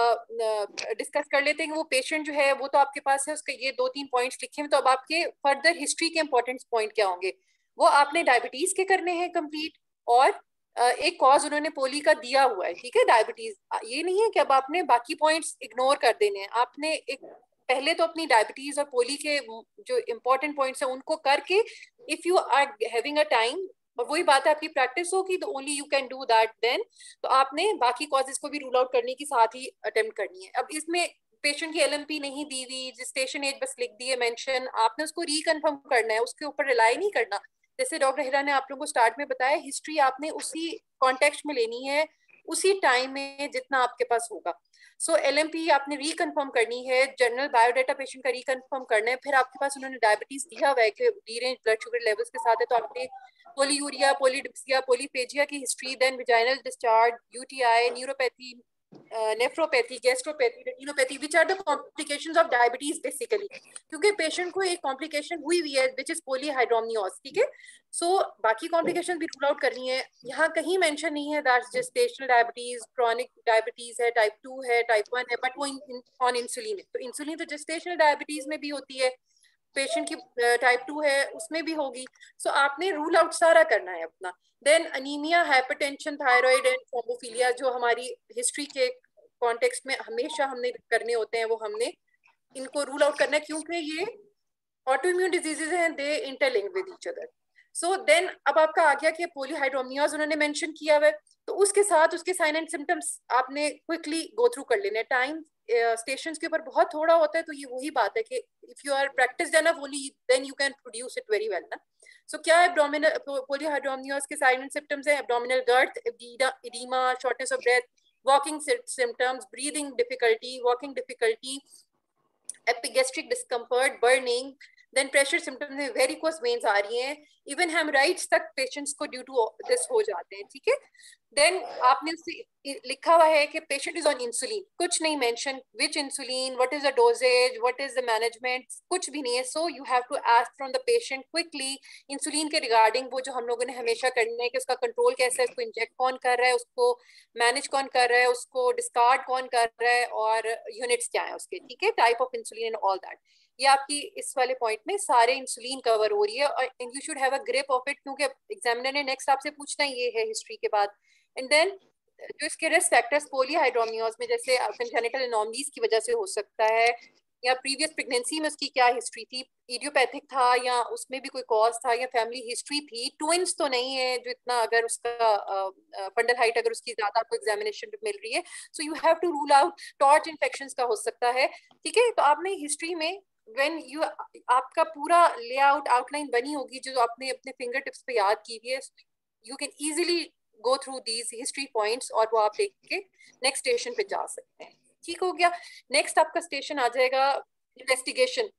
डिस्कस कर लेते हैं कि वो पेशेंट जो है वो तो आपके पास है, उसके ये 2-3 पॉइंट्स लिखे हैं। तो अब आपके फर्दर हिस्ट्री के इंपॉर्टेंट पॉइंट क्या होंगे, वो आपने डायबिटीज के करने हैं कंप्लीट, और एक कॉज उन्होंने पोली का दिया हुआ है, ठीक है, डायबिटीज। ये नहीं है कि अब आपने बाकी पॉइंट्स इग्नोर कर देने हैं, आपने एक पहले तो अपनी डायबिटीज और पोली के जो इम्पोर्टेंट पॉइंट्स हैं उनको करके, if you are having a time, और वही बात है आपकी प्रैक्टिस होगी तो only you can do that then, तो आपने बाकी कॉजेज को भी रूल आउट करने की साथ ही अटेम्प्ट करनी है। अब इसमें पेशेंट की LMP नहीं दी हुई, gestation एज बस लिख दी है मेंशन, आपने उसको रिकन्फर्म करना है, उसके ऊपर रिलाई नहीं करना। जैसे डॉक्टर हिरा ने आप लोगों को स्टार्ट में बताया, हिस्ट्री आपने उसी कॉन्टेक्स्ट में लेनी है, उसी टाइम में जितना आपके पास होगा। सो LMP आपने रिकन्फर्म करनी है, जनरल बायोडाटा पेशेंट का रिकन्फर्म करना है, फिर आपके पास उन्होंने डायबिटीज दिया हुआ है कि डीरेंज ब्लड शुगर लेवल्स के साथ है, तो आपने पोलीयूरिया, पोलीडिप्सिया, पोलीफेजिया की history, then vaginal discharge, UTI, neuropathy, nephropathy, gastropathy, retinopathy, which are the complications of diabetes basically, क्योंकि पेशेंट को एक कॉम्प्लिकेशन हुई हुई है which is polyhydramnios, ठीक है। सो बाकी कॉम्प्लिकेशन भी रूल आउट करनी है। यहाँ कहीं मेंशन नहीं है that gestational diabetes, chronic diabetes है, टाइप 2 है, टाइप 1 है, बट वो ऑन इंसुलिन है। तो इंसुलिन तो जेस्टेशनल डायबिटीज में भी होती है, पेशेंट की टाइप 2 है उसमें भी होगी। सो आपने रूल आउट सारा करना है अपना। Then anaemia, hypertension, thyroid and thrombophilia, जो हमारी हिस्ट्री के कॉन्टेक्स्ट में हमेशा हमने करने होते हैं, वो हमने इनको रूल आउट करना है, क्योंकि ये ऑटोइम्यून डिजीजेज हैं, they interlink with each other. So then अब आपका आ गया कि पोलीहाइड्रोमियाज उन्होंने मेंशन किया हुआ है, तो उसके साथ उसके साइन एंड सिम्टम्स आपने क्विकली गो थ्रू कर लेने। टाइम स्टेशंस के ऊपर बहुत थोड़ा होता है, तो ये वही बात है कि if you are practised enough only then you can produce it very well ना। सो क्या एब्डोमिनल पोलीहाइड्रोमियाज के साइन एंड सिम्टम्स है? Abdominal girth, oedema, shortness of breath, walking symptoms, breathing difficulty, walking difficulty, epigastric discomfort, burning, then pressure symptoms में varicose veins आ रही हैं, even haemorrhoids तक patients को ड्यू टू दिस हो जाते हैं, ठीक है। देन आपने उससे लिखा हुआ है कि पेशेंट इज ऑन इंसुलिन, कुछ नहीं mention which insulin, what is the dosages, what is the management, कुछ भी नहीं है। So you have to ask from the patient quickly insulin के रिगार्डिंग, वो जो हम लोगों ने हमेशा करना है कि उसका कंट्रोल कैसा है, उसको इंजेक्ट कौन कर रहा है, उसको मैनेज कौन कर रहा है, उसको डिस्कार्ड कौन कर रहा है, और यूनिट्स क्या है उसके, ठीक है, type of insulin and all that. ये आपकी इस वाले पॉइंट में सारे इंसुलिन कवर हो रही है, और you should have a grip of it, क्योंकि एग्जामिनर ने नेक्स्ट आपसे पूछना ये है हिस्ट्री के बाद। एंड देन जो इसके रिस्क फैक्टर्स पोलीहाइड्रोमियोस में, जैसे कंजेनिटल एनोमलीज की वजह से हो सकता है, या प्रीवियस प्रेगनेंसी में उसकी क्या हिस्ट्री थी, इडियोपैथिक था या उसमें भी कोई कॉज था, या फैमिली हिस्ट्री थी, ट्विंस तो नहीं है जो इतना, अगर उसका फंडल हाइट अगर उसकी ज्यादा आपको एग्जामिनेशन में मिल रही है, so you have to rule out torch infections का हो सकता है, ठीक है। तो आपने हिस्ट्री में when you आपका पूरा लेआउट आउटलाइन बनी होगी जो आपने अपने फिंगर टिप्स पे याद की हुई है, you can easily go through these history points, और वो आप देख के नेक्स्ट स्टेशन पे जा सकते हैं, ठीक हो गया। नेक्स्ट आपका स्टेशन आ जाएगा इन्वेस्टिगेशन,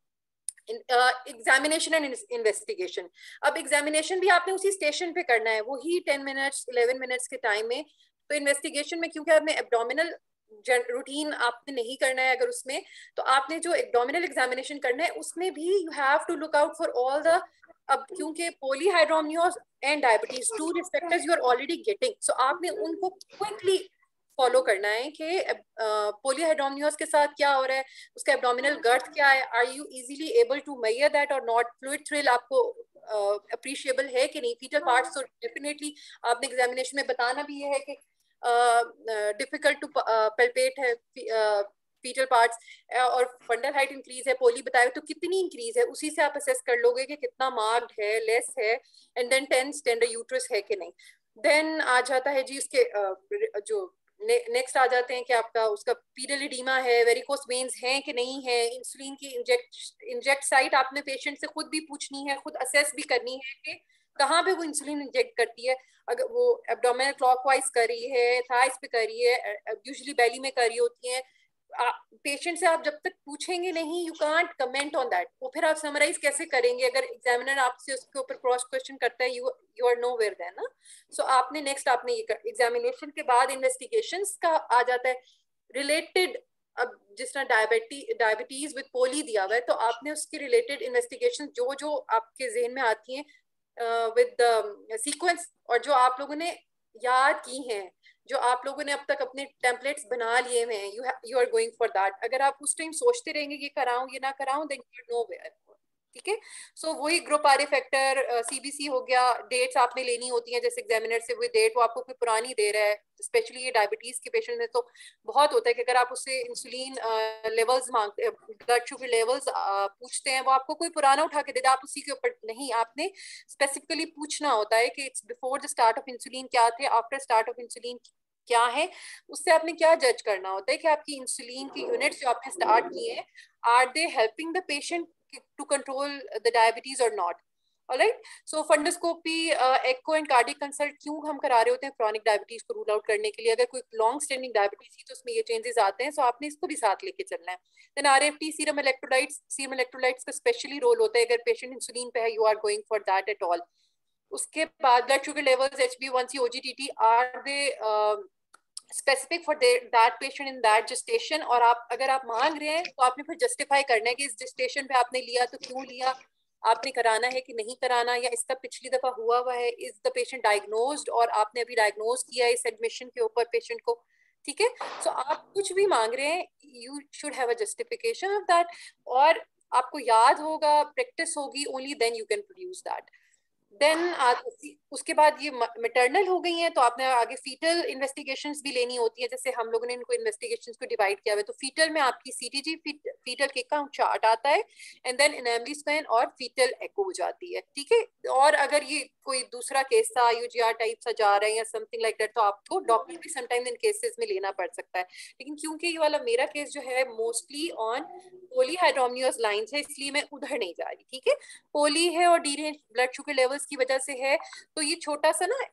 एग्जामिनेशन एंड इन्वेस्टिगेशन। अब एग्जामिनेशन भी आपने उसी स्टेशन पे करना है, वही 10 मिनट्स 11 मिनट्स के टाइम में। तो इन्वेस्टिगेशन में क्योंकि आपने एब्डोमिनल रूटीन आपने नहीं करना है, अगर उसमें तो आपने जो एब्डोमिनल एग्जामिनेशन करना है उसमें भी you have to look out for all the, अब क्योंकि polyhydramnios and diabetes two risk factors you are already getting, so आपने उनको क्विकली फॉलो करना है कि पोलीहाइड्रोमियोस के साथ क्या हो रहा है, उसका एब्डोमिनल गर्थ क्या है, are you easily able to measure that और नॉट, फ्लूइड थ्रिल आपको अप्रिशिएबल है कि नहीं, फीटल पार्ट्स तो डेफिनेटली आपने एग्जामिनेशन में बताना भी है कि डिफिकल्ट टू पल्पेट है फीटल पार्ट्स, और फंडल हाइट इंक्रीज है, पोली बताए तो कितनी इंक्रीज है, उसी से आप असेस कर लोगे कि कितना मार्क्ड है, लेस है, and then tense tender uterus है कि नहीं। देन आ जाता है जी उसके जो नेक्स्ट आ जाते हैं कि आपका उसका पीरियल एडिमा है, वेरिकोस वेन्स हैं कि नहीं है, इंसुलिन की इंजेक्ट साइट आपने पेशेंट से खुद भी पूछनी है, खुद असेस भी करनी है कि कहाँ पे वो इंसुलिन इंजेक्ट करती है, अगर वो एब्डोमिनल क्लॉकवाइज कर रही है, थाइस पे कर रही है, यूजुअली बेली में कर रही होती है, पेशेंट से आप जब तक पूछेंगे नहीं, you can't comment on that. वो फिर आप समराइज कैसे करेंगे अगर एग्जामिनर आपसे उसके ऊपर क्रॉस क्वेश्चन करता है, you are nowhere then ना। सो आपने नेक्स्ट आपने ये एग्जामिनेशन के बाद इन्वेस्टिगेशंस का आ जाता है रिलेटेड। अब जिस तरह डायबिटीज विद पोली दिया हुआ है, तो आपने उसके रिलेटेड इन्वेस्टिगेशन जो जो आपके जेहन में आती हैं विद सीक्वेंस, और जो आप लोगों ने याद की हैं, जो आप लोगों ने अब तक अपने टेम्पलेट्स बना लिए हुए हैं, you are going for that. अगर आप उस टाइम सोचते रहेंगे ये कराऊं ये ना कराऊं, देन यू नो वेयर। ठीक है, सो वही ग्रुप आर फैक्टर, सीबीसी हो गया, डेट्स आपने लेनी होती हैं जैसे एग्जामिनर से, वो डेट वो आपको कोई पुरानी दे रहा है, स्पेशली ये डायबिटीज के पेशेंट में तो बहुत होता है कि अगर आप उससे इंसुलिन लेवल्स मांगते, ब्लड शुगर लेवल्स पूछते हैं, वो आपको कोई पुराना उठा के दे दे, आप उसी के ऊपर नहीं, आपने स्पेसिफिकली पूछना होता है कि it's before the start of insulin क्या थे, आफ्टर स्टार्ट ऑफ इंसुलिन क्या है। उससे आपने क्या जज करना होता है कि आपकी इंसुलिन की यूनिट्स जो आपने स्टार्ट किए हैं, are they helping the patient to control the diabetes और not. Alright, so fundoscopy, echo and cardiac consult क्यों हम करा रहे होते हैं? क्रॉनिक डायबिटीज को रूल आउट करने के लिए। अगर कोई लॉन्ग स्टैंडिंग डायबिटीज थी तो उसमें ये चेंजेस आते हैं, सो आपने इसको भी साथ लेके चलना है। देन आरएफटी, सीरम इलेक्ट्रोलाइट्स का स्पेशली रोल होता है अगर पेशेंट इंसुलिन पे है, you are going for that at all. उसके बाद blood sugar levels, HbA1c, OGTT, are they specific for that patient in that gestation. और आप अगर आप मांग रहे हैं तो आपने फिर जस्टिफाई करना है कि इस जेस्टेशन पे आपने लिया तो क्यों लिया, आपने कराना है कि नहीं कराना, या इसका पिछली दफा हुआ है, इज द पेशेंट डायग्नोज्ड और आपने अभी डायग्नोज किया इस एडमिशन के ऊपर पेशेंट को। ठीक है, सो आप कुछ भी मांग रहे हैं, you should have a justification of that, और आपको याद होगा, प्रैक्टिस होगी, only then you can produce that. Then उसके बाद ये मैटरनल हो गई हैं, तो आपने आगे फीटल इन्वेस्टिगेशंस भी लेनी होती है। जैसे हम लोगों ने इनको इन्वेस्टिगेशंस को डिवाइड किया हुआ है, तो फीटल में आपकी CTG foetal kick count chart आता है, एंड देन एनेमली स्कैन और फीटल एको हो जाती है। ठीक है, और अगर ये कोई दूसरा केस था, UGR टाइप सा जा रहा है या समथिंग लाइक दैट, तो आपको डॉक्टर भी समटाइम इन केसेस में लेना पड़ सकता है। लेकिन क्योंकि ये वाला मेरा केस जो है मोस्टली ऑन पॉलीहाइड्रोमियोस लाइंस है, इसलिए मैं उधर नहीं जा रही। ठीक है, पोली है और डीरेंज ब्लड शुगर लेवल्स की वजह से है, तो ये छोटा सा ना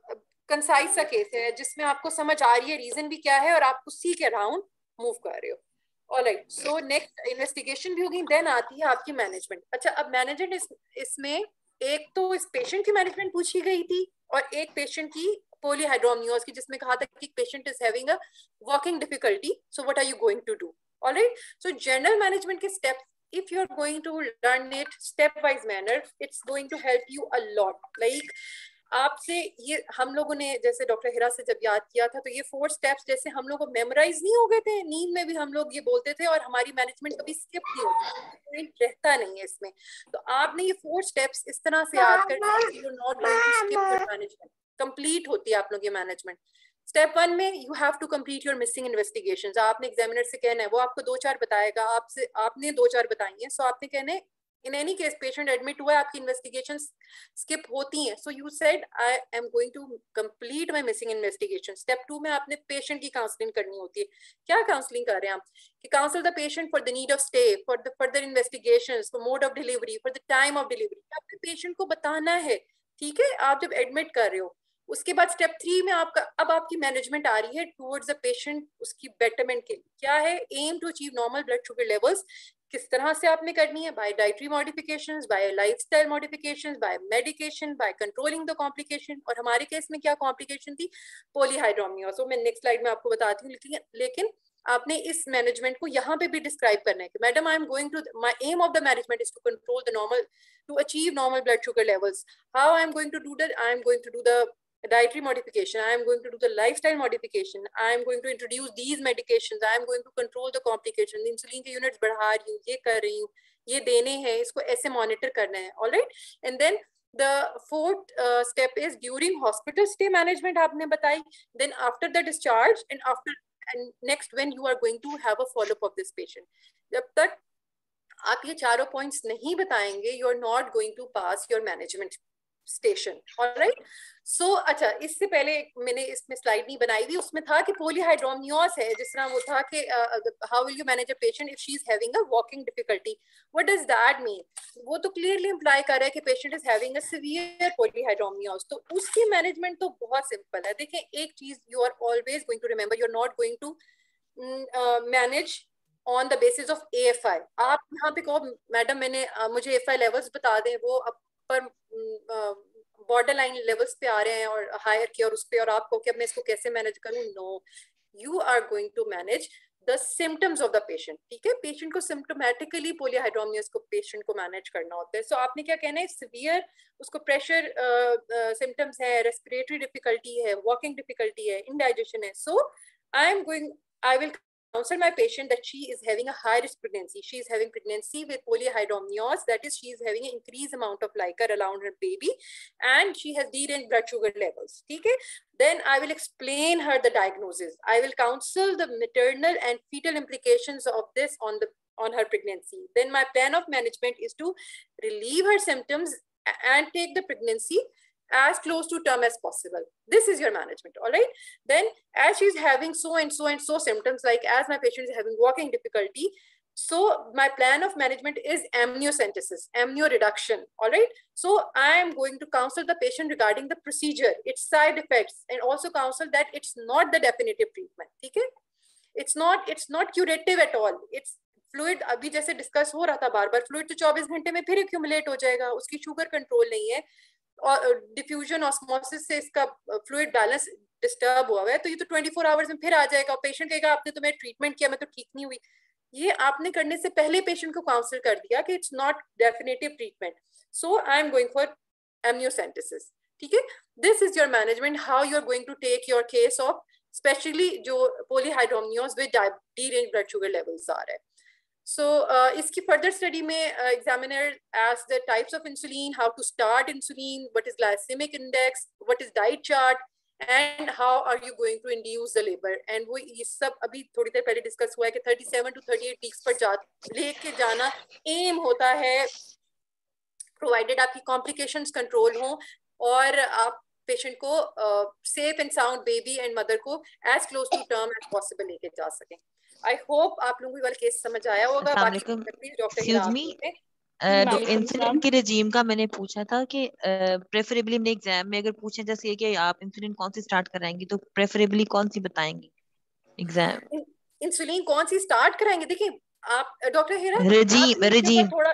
कंसाइज सा केस है जिसमें आपको समझ आ रही है रीजन भी क्या है और आप उसी के अराउंड मूव कर रहे हो। ऑलराइट, सो नेक्स्ट इन्वेस्टिगेशन भी होगी, देन आती है आपकी मैनेजमेंट। अच्छा, अब मैनेजमेंट इसमें एक तो इस पेशेंट की मैनेजमेंट पूछी गई थी और एक पेशेंट की पॉलीहाइड्रोमियोस की, जिसमें कहा था कि patient is having a walking difficulty, so what are you going to do. Alright, so general management के steps, if you're going to learn it step wise manner, it's going to help you a lot। like आपसे ये हम लोगों ने जैसे doctor हिरा से जब याद किया था, तो ये 4 स्टेप्स जैसे हम लोग को मेमोराइज नहीं हो गए थे, नींद में भी हम लोग ये बोलते थे और हमारी मैनेजमेंट कभी स्किप नहीं होती, रहता नहीं है इसमें। तो आपने ये 4 स्टेप्स इस तरह से याद करना, you not going to skip your management, complete होती है आप लोग ये मैनेजमेंट। स्टेप 1 में you have to complete your missing investigations. आपने एग्जामिनर से कहना है, वो आपको 2-4 बताएगा, आपसे आपने 2-4 बताई हैं, सो आपने कहना है in any case patient admit हुआ है, आपकी इन्वेस्टिगेशंस स्किप होती हैं, so you said I am going to complete my missing investigation. Step 2 में आपने पेशेंट की काउंसलिंग करनी होती है। क्या काउंसलिंग कर रहे हैं आप कि counsel the patient for the need of stay, for the further investigations, for mode of delivery, for the time of delivery, आपने पेशेंट को बताना है। ठीक है, आप जब एडमिट कर रहे हो, उसके बाद स्टेप 3 में आपका अब आपकी मैनेजमेंट आ रही है टुवर्ड्स द पेशेंट, उसकी बेटरमेंट के लिए क्या है, aim to achieve normal blood sugar levels. किस तरह से आपने करनी है, by dietary modifications, by lifestyle modifications, by medication, by controlling the complication. और हमारे केस में क्या कॉम्प्लिकेशन थी, पॉलीहाइड्रोमियोस, वो मैं नेक्स्ट स्लाइड में आपको बताती हूँ। लेकिन आपने इस मैनेजमेंट को यहाँ पे भी डिस्क्राइब करना है कि madam I am going to, my aim of the management is to control the normal, to achieve normal blood sugar levels. How I am going to do that, I am going to do the dietary modification, I am going to do the lifestyle modification, I am going to introduce these medications, I am going to control the complications, insulin के units बढ़ा रही हूँ, ये कर रही हूँ, ये देने हैं, इसको ऐसे monitor करना है। all right, and then the 4th step is during hospital stay management आपने बताई, then after the discharge and after and next when you are going to have a follow up of this patient। जब तक आप ये चारों points नहीं बताएंगे, you are not going to pass your management station. Alright, so अच्छा, इससे पहले मैंने इसमें स्लाइड नहीं बनाई थी, उसमें था कि पॉलीहाइड्रोमियोस है, जिस तरह वो था कि how will you manage a patient if she is having a walking difficulty, what does that mean. वो तो क्लियरली इंप्लाई कर रहा है कि patient is having a severe polyhydramnios, तो उसकी मैनेजमेंट तो बहुत सिंपल है। देखिए, एक चीज you are always going to remember, you are not going to manage on the basis of AFI. आप यहाँ पे कहो मैडम मैंने मुझे AFI लेवल्स बता दें, वो अपर बॉर्डर लाइन लेवल्स पे आ रहे हैं और हायर के और उस पे, और आप कहो कि अब मैं इसको कैसे मैनेज करूँ. No, you are going to manage the symptoms of the patient. ठीक है, पेशेंट को सिम्टोमेटिकली पोलियोहाइड्रोमियस को पेशेंट को मैनेज करना होता है. सो आपने क्या कहना है, सीवियर उसको प्रेशर सिम्टम्स है, रेस्पिरेटरी डिफिकल्टी है, वॉकिंग डिफिकल्टी है, इंडाइजेशन है. So I will counsel my patient that she is having a high risk pregnancy. She is having pregnancy with polyhydramnios, that is, she is having an increased amount of liquor around her baby, and she has deranged blood sugar levels. Okay? Then I will explain her the diagnosis. I will counsel the maternal and fetal implications of this on her pregnancy. Then my plan of management is to relieve her symptoms and take the pregnancy as close to term as possible. This is your management, all right? Then as she's having so and so and so symptoms, like as my patient is having walking difficulty, so my plan of management is amniocentesis, amnio reduction, all right? So I am going to counsel the patient regarding the procedure, its side effects, and also counsel that it's not the definitive treatment, okay? It's not curative at all. It's fluid, अभी जैसे discuss हो रहा था बार बार, fluid तो 24 घंटे में फिर accumulate हो जाएगा, उसकी शुगर कंट्रोल नहीं है, और डिफ्यूजन ऑस्मोसिस से इसका फ्लूइड बैलेंस डिस्टर्ब हुआ है, तो ये तो 24 आवर्स में फिर आ जाएगा. और पेशेंट कहेगा आपने तो मैं ट्रीटमेंट किया, मैं तो ठीक नहीं हुई. ये आपने करने से पहले पेशेंट को काउंसिल कर दिया कि it's not definitive treatment. So I am going for amniocentesis. ठीक है, this is your management, how you are going to take your case of specially जो polyhydramnios with deranged blood sugar levels आ रहे हैं. So इसकी further study में examiner asks the types of insulin, how to start insulin, what is glycemic index, what is diet chart, and how are you going to induce the labor. And वो ये सब अभी थोड़ी देर पहले discuss हुआ है कि 37 to 38 weeks पर लेके जाना एम होता है, प्रोवाइडेड आपकी कॉम्प्लिकेशंस कंट्रोल हो और आप पेशेंट को safe and sound baby and mother को as close to term as possible लेके जा सकें. आई होप आप लोगों को वाला केस समझ आया होगा. एक्सक्यूज मी, जो इंसुलिन के रेजीम का मैंने पूछा था कि प्रेफरेबली हमने एग्जाम में अगर पूछे जैसे कि आप इंसुलिन कौन सी स्टार्ट कराएंगी तो प्रेफरेबली कौन सी बताएंगी एग्जाम? इंसुलिन कौन सी स्टार्ट कराएंगे? देखिए आप डॉक्टर हेरा रेजीम थोड़ा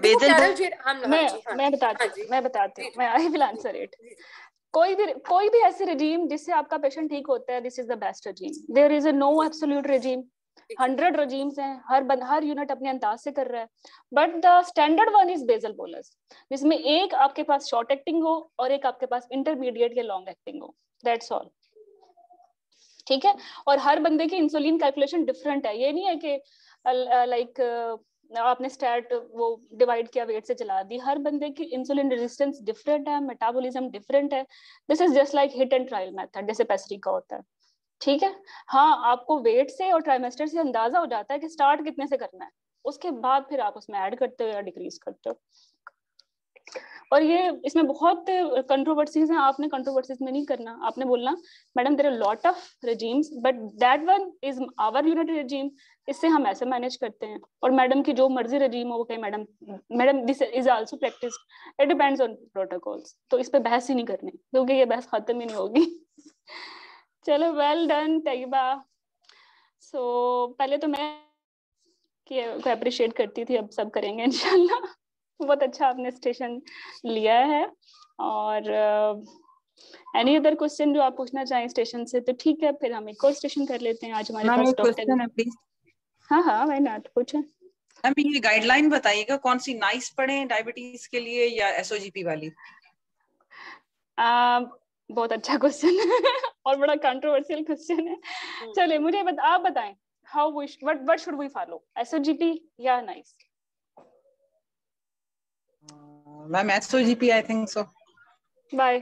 मैं बताती हूँ, मैं आई विल आंसर इट. कोई भी ऐसे रेजीम जिससे आपका पेशेंट ठीक होता है, this is the best regime. There is no absolute regime. 100 regimes हैं, हर यूनिट अपने अंदाज से कर रहा है, but the standard one is basal bolus, जिसमें एक आपके पास शॉर्ट एक्टिंग हो और एक आपके पास इंटरमीडिएट या लॉन्ग एक्टिंग हो. That's all. ठीक है, और हर बंदे की इंसुलिन कैलकुलेशन डिफरेंट है. ये नहीं है कि लाइक आपने स्टैट वो डिवाइड किया वेट से चला दी. हर बंदे की इंसुलिन रेजिस्टेंस डिफरेंट है, मेटाबॉलिज्म डिफरेंट है. This is just like hit and trial method जैसे पेस्ट्री का होता है. ठीक है, हाँ आपको वेट से और ट्राइमेस्टर से अंदाजा हो जाता है कि स्टार्ट कितने से करना है, उसके बाद फिर आप उसमें ऐड करते हो या डिक्रीज करते हो. और ये इसमें बहुत कंट्रोवर्सीज हैं. आपने कंट्रोवर्सीज में नहीं करना, आपने बोलना madam there are lot of regimes but that one is our unit regime, इससे हम ऐसे मैनेज करते हैं. और मैडम की जो मर्जी रेजीम हो वो कहे madam this is also practice, it depends on protocols. तो इस पे बहस ही नहीं करनी क्योंकि ये बहस खत्म ही नहीं होगी. चलो, वेल डन तैयबा. सो पहले तो मैं को अप्रिशिएट करती थी, अब सब करेंगे इंशाल्लाह. बहुत अच्छा आपने स्टेशन लिया है. और एनी अदर क्वेश्चन जो आप पूछना चाहें स्टेशन से तो ठीक है, फिर हम एक और स्टेशन कर लेते हैं. आज हमारे पास क्वेश्चन है प्लीज. हाँ मैं ना पूछे. मैम ये गाइडलाइन बताइएगा कौन सी नाइस पढ़े डायबिटीज के लिए या एसओजीपी वाली? बहुत अच्छा क्वेश्चन है और बड़ा कंट्रोवर्शियल क्वेश्चन है. चलिए मुझे आप बताएं, how what should we follow, SOGP या NICE? Ma'am SOGP I think so. Bye.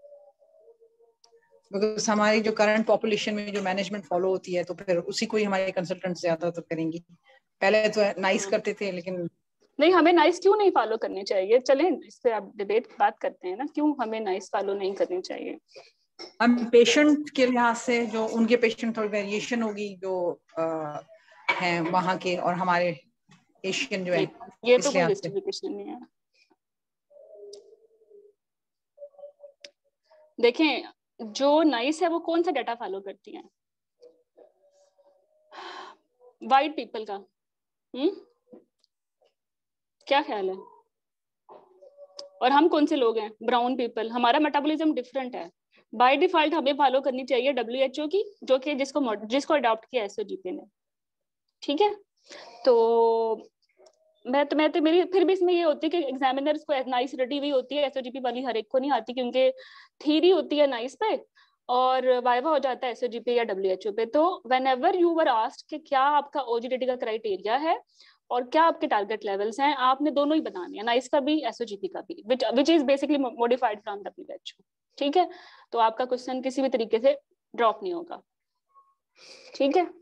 Because हमारी जो करंट पॉपुलेशन में जो मैनेजमेंट फॉलो होती है तो फिर उसी को ही हमारे कंसल्टेंट ज्यादा तो करेंगी. पहले तो नाइस करते थे लेकिन नहीं, हमें नाइस क्यों नहीं फॉलो करनी चाहिए? चलें इस पे आप डिबेट बात करते हैं ना, क्यों हमें नाइस फॉलो नहीं करनी चाहिए? हम पेशेंट के लिहाज से जो उनके पेशेंट थोड़ी वेरिएशन होगी जो हैं वहाँ के और हमारे एशियन जो है, ये तो कोई जस्टिफिकेशन नहीं है. देखें जो नाइस है वो कौन सा डाटा फॉलो करती हैं? वाइट पीपल का? क्या ख्याल है? और हम कौन से लोग हैं? Brown people. हमारा मेटाबॉलिज्म डिफरेंट है। बाय डिफॉल्ट हमें फॉलो करनी चाहिए WHO की, जो कि जिसको अडॉप्ट किया SOGP ने। ठीक है, तो मैं तो मेरी फिर भी इसमें ये होती है कि एग्जामिनर्स को नाइस रेडी हुई होती है, SOGP वाली हर एक को नहीं आती, क्योंकि थ्योरी होती है नाइस पे और वाइवा हो जाता है SOGP या WHO पे। तो व्हेनेवर यू वर आस्क्ड कि क्या आपका OGTT का क्राइटेरिया है और क्या आपके टारगेट लेवल्स हैं, आपने दोनों ही बताने हैं, नाइस का भी SOGP का भी, which is basically modified from WHO। ठीक है, तो आपका क्वेश्चन किसी भी तरीके से ड्रॉप नहीं होगा। ठीक है,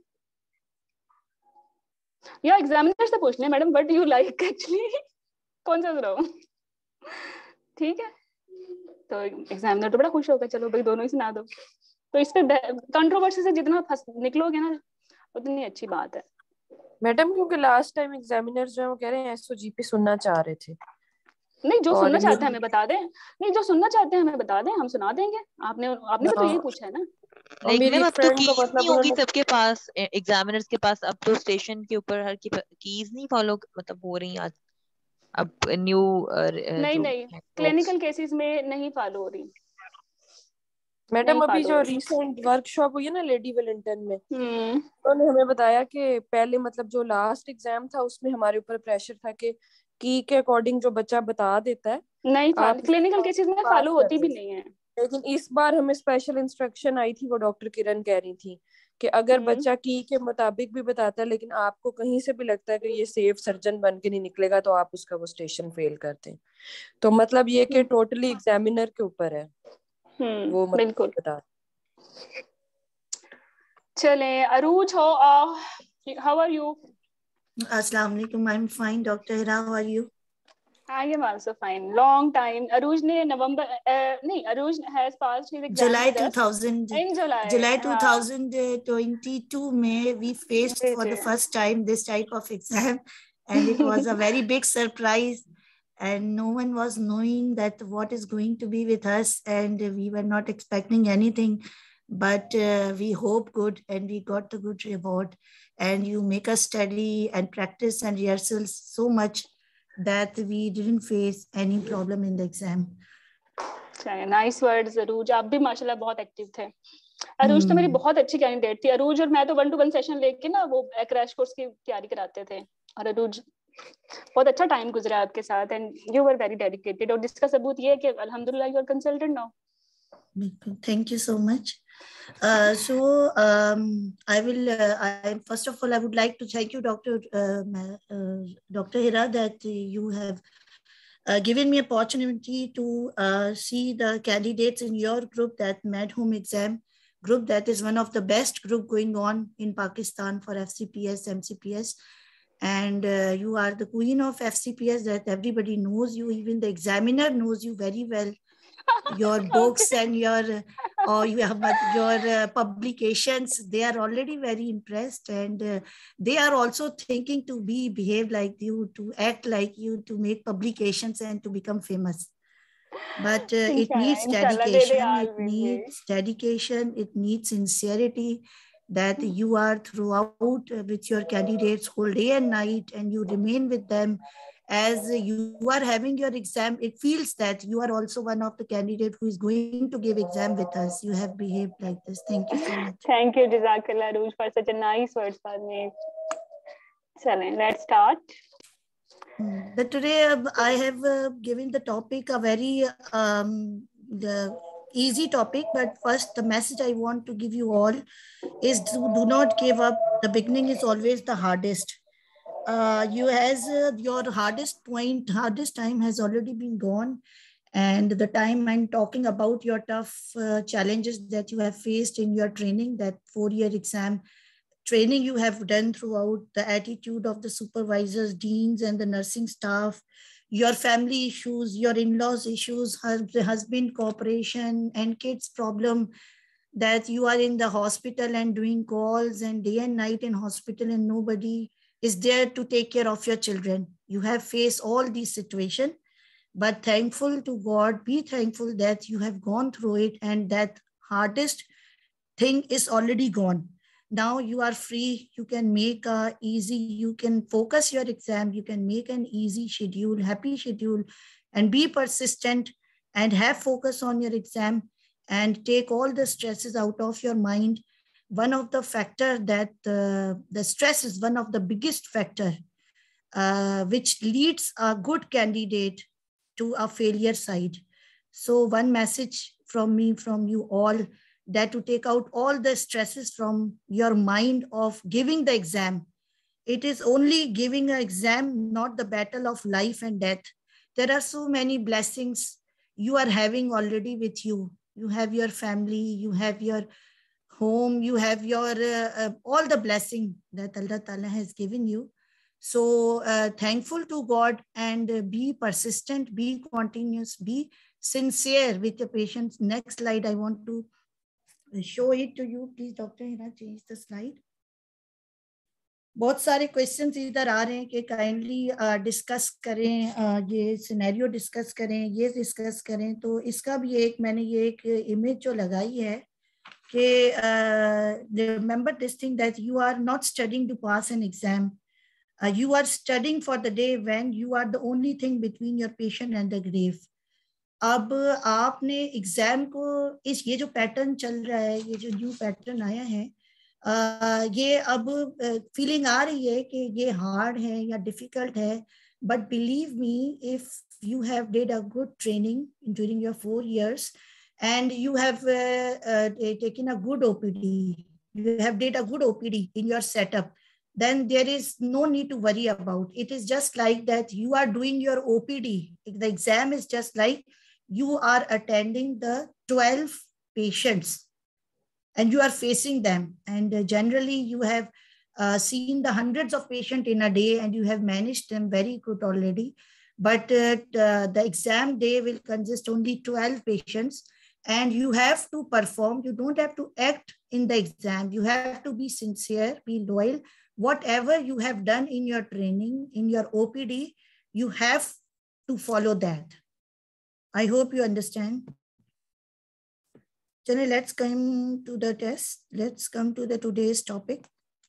या एग्जामिनर से पूछ लें madam what do you like actually, कौन सा रहो। ठीक है, तो एग्जामिनर तो बड़ा खुश होगा, चलो भाई दोनों ही सुना दो। तो इस पे कंट्रोवर्सी से जितना निकलोगे ना उतनी अच्छी बात है मैडम, क्योंकि लास्ट टाइम एग्जामिनर्स जो है वो कह रहे हैं SOGP सुनना चाह रहे थे। नहीं, जो सुनना चाहते हैं हमें बता दें, नहीं जो सुनना चाहते हैं हमें बता दें, हम सुना देंगे। आपने तो यही पूछा है ना। लेकिन अब तो कीज नहीं होगी सबके पास, एग्जामिनर्स के पास। अब तो स्टेशन के ऊपर हर की कीज नहीं फॉलो मतलब हो रही आज। अब न्यू नहीं क्लिनिकल केसेस में नहीं फॉलो हो रही मैडम। अभी जो रिसेंट वर्कशॉप हुई है ना लेडी वेलिंगटन में, उन्होंने हमें बताया कि पहले मतलब जो लास्ट एग्जाम था उसमें हमारे ऊपर प्रेशर था कि की के अकॉर्डिंग जो बच्चा बता देता है नहीं, क्लिनिकल केसेस में फॉलो होती भी नहीं है। लेकिन इस बार हमें स्पेशल इंस्ट्रक्शन आई थी, वो डॉक्टर किरण कह रही थी कि अगर बच्चा की के मुताबिक भी बताता है लेकिन आपको कहीं से भी लगता है कि ये सेफ सर्जन बन के नहीं निकलेगा, तो आप उसका वो स्टेशन फेल करते हैं। तो मतलब ये कि टोटली एग्जामिनर के ऊपर है वो बिल्कुल बता। चले अरूज हो, हाउ आर यू? अस्सलाम वालेकुम, I am fine doctor Hira, how are you? I am also fine. Long time. Aruj ne November, नहीं, Aruj has passed his exam July 2000. In July. July 2022 में we faced for the first time this type of exam, and it was a very big surprise, and no one was knowing that what is going to be with us, and we were not expecting anything, but we hope good, and we got the good reward. And you make us study and practice and rehearsals so much that we didn't face any problem in the exam. Nice words अरूज, आप भी माशाल्लाह बहुत active थे। अरूज तो मेरी बहुत अच्छी candidate थी। अरूज और मैं तो 1-to-1 सेशन लेके ना वो क्रैश कोर्स की तैयारी कराते थे, और अरूज बहुत अच्छा टाइम गुजरा आपके साथ, and you were very dedicated, और जिसका सबूत ये है कि अल्हम्दुलिल्लाह you are consultant now. Thank you so much. I will. First of all, I would like to thank you, Dr. Hira, that you have given me opportunity to see the candidates in your group, that Med-Home exam group, that is one of the best group going on in Pakistan for FCPS, MCPS. And you are the queen of FCPS, that everybody knows you, even the examiner knows you very well. Your books and your publications, they are already very impressed, and they are also thinking to behave like you, to act like you, to make publications and to become famous. But it needs dedication, it needs sincerity, that you are throughout with your candidates whole day and night, and you remain with them. As you are having your exam, it feels that you are also one of the candidates who is going to give exam with us. You have behaved like this. Thank you so much. Thank you, Jazakallah Aruj, for such a nice words for me. Let's start. Today I have given the topic a very easy topic, but first the message I want to give you all is do not give up. The beginning is always the hardest. Your hardest time has already been gone, and the time I'm talking about your tough challenges that you have faced in your training, that 4-year exam training you have done throughout, the attitude of the supervisors, deans, and the nursing staff, your family issues, your in-laws issues, husband cooperation, and kids problem, that you are in the hospital and doing calls and day and night in hospital and nobody is there to take care of your children. You have faced all these situations, but thankful to God, be thankful that you have gone through it, and that hardest thing is already gone. Now you are free. You can make you can focus your exam. You can make an easy schedule, happy schedule, and be persistent and have focus on your exam and take all the stresses out of your mind. One of the factor that the stress is one of the biggest factor which leads a good candidate to a failure side. So one message from me, from you all, that to take out all the stresses from your mind of giving the exam. It is only giving an exam, not the battle of life and death. There are so many blessings you are having already with you. You have your family, you have your home, you have your all the blessing that Allah Ta'ala has given you. So thankful to God, and be persistent, be continuous, be sincere with your patients. Next slide, I want to show it to you. Please, Dr. Hira, change the slide. बहुत सारे questions इधर आ रहे हैं कि kindly discuss करें, ये scenario discuss करें, ये डिस्कस करें. तो इसका भी एक मैंने ये एक इमेज जो लगाई है कि remember this thing that you are not studying to pass an exam. You are studying for the day when you are the only thing between your patient and the grave. अब आपने exam को ये जो pattern चल रहा है, ये जो न्यू पैटर्न आया है, ये अब फीलिंग आ रही है कि ये हार्ड है या डिफिकल्ट है. But believe me, if you have did a good training during your 4 years and you have taken a good OPD, you have did a good OPD in your setup, then there is no need to worry about. It is just like that you are doing your OPD. The exam is just like you are attending the 12 patients and you are facing them. And generally you have seen the hundreds of patients in a day and you have managed them very good already. But the exam day will consist only 12 patients and you have to perform. You don't have to act in the exam. You have to be sincere, be loyal. Whatever you have done in your training, in your OPD, you have to follow that. I hope you understand. Chale, let's come to the test. Let's come to the today's topic.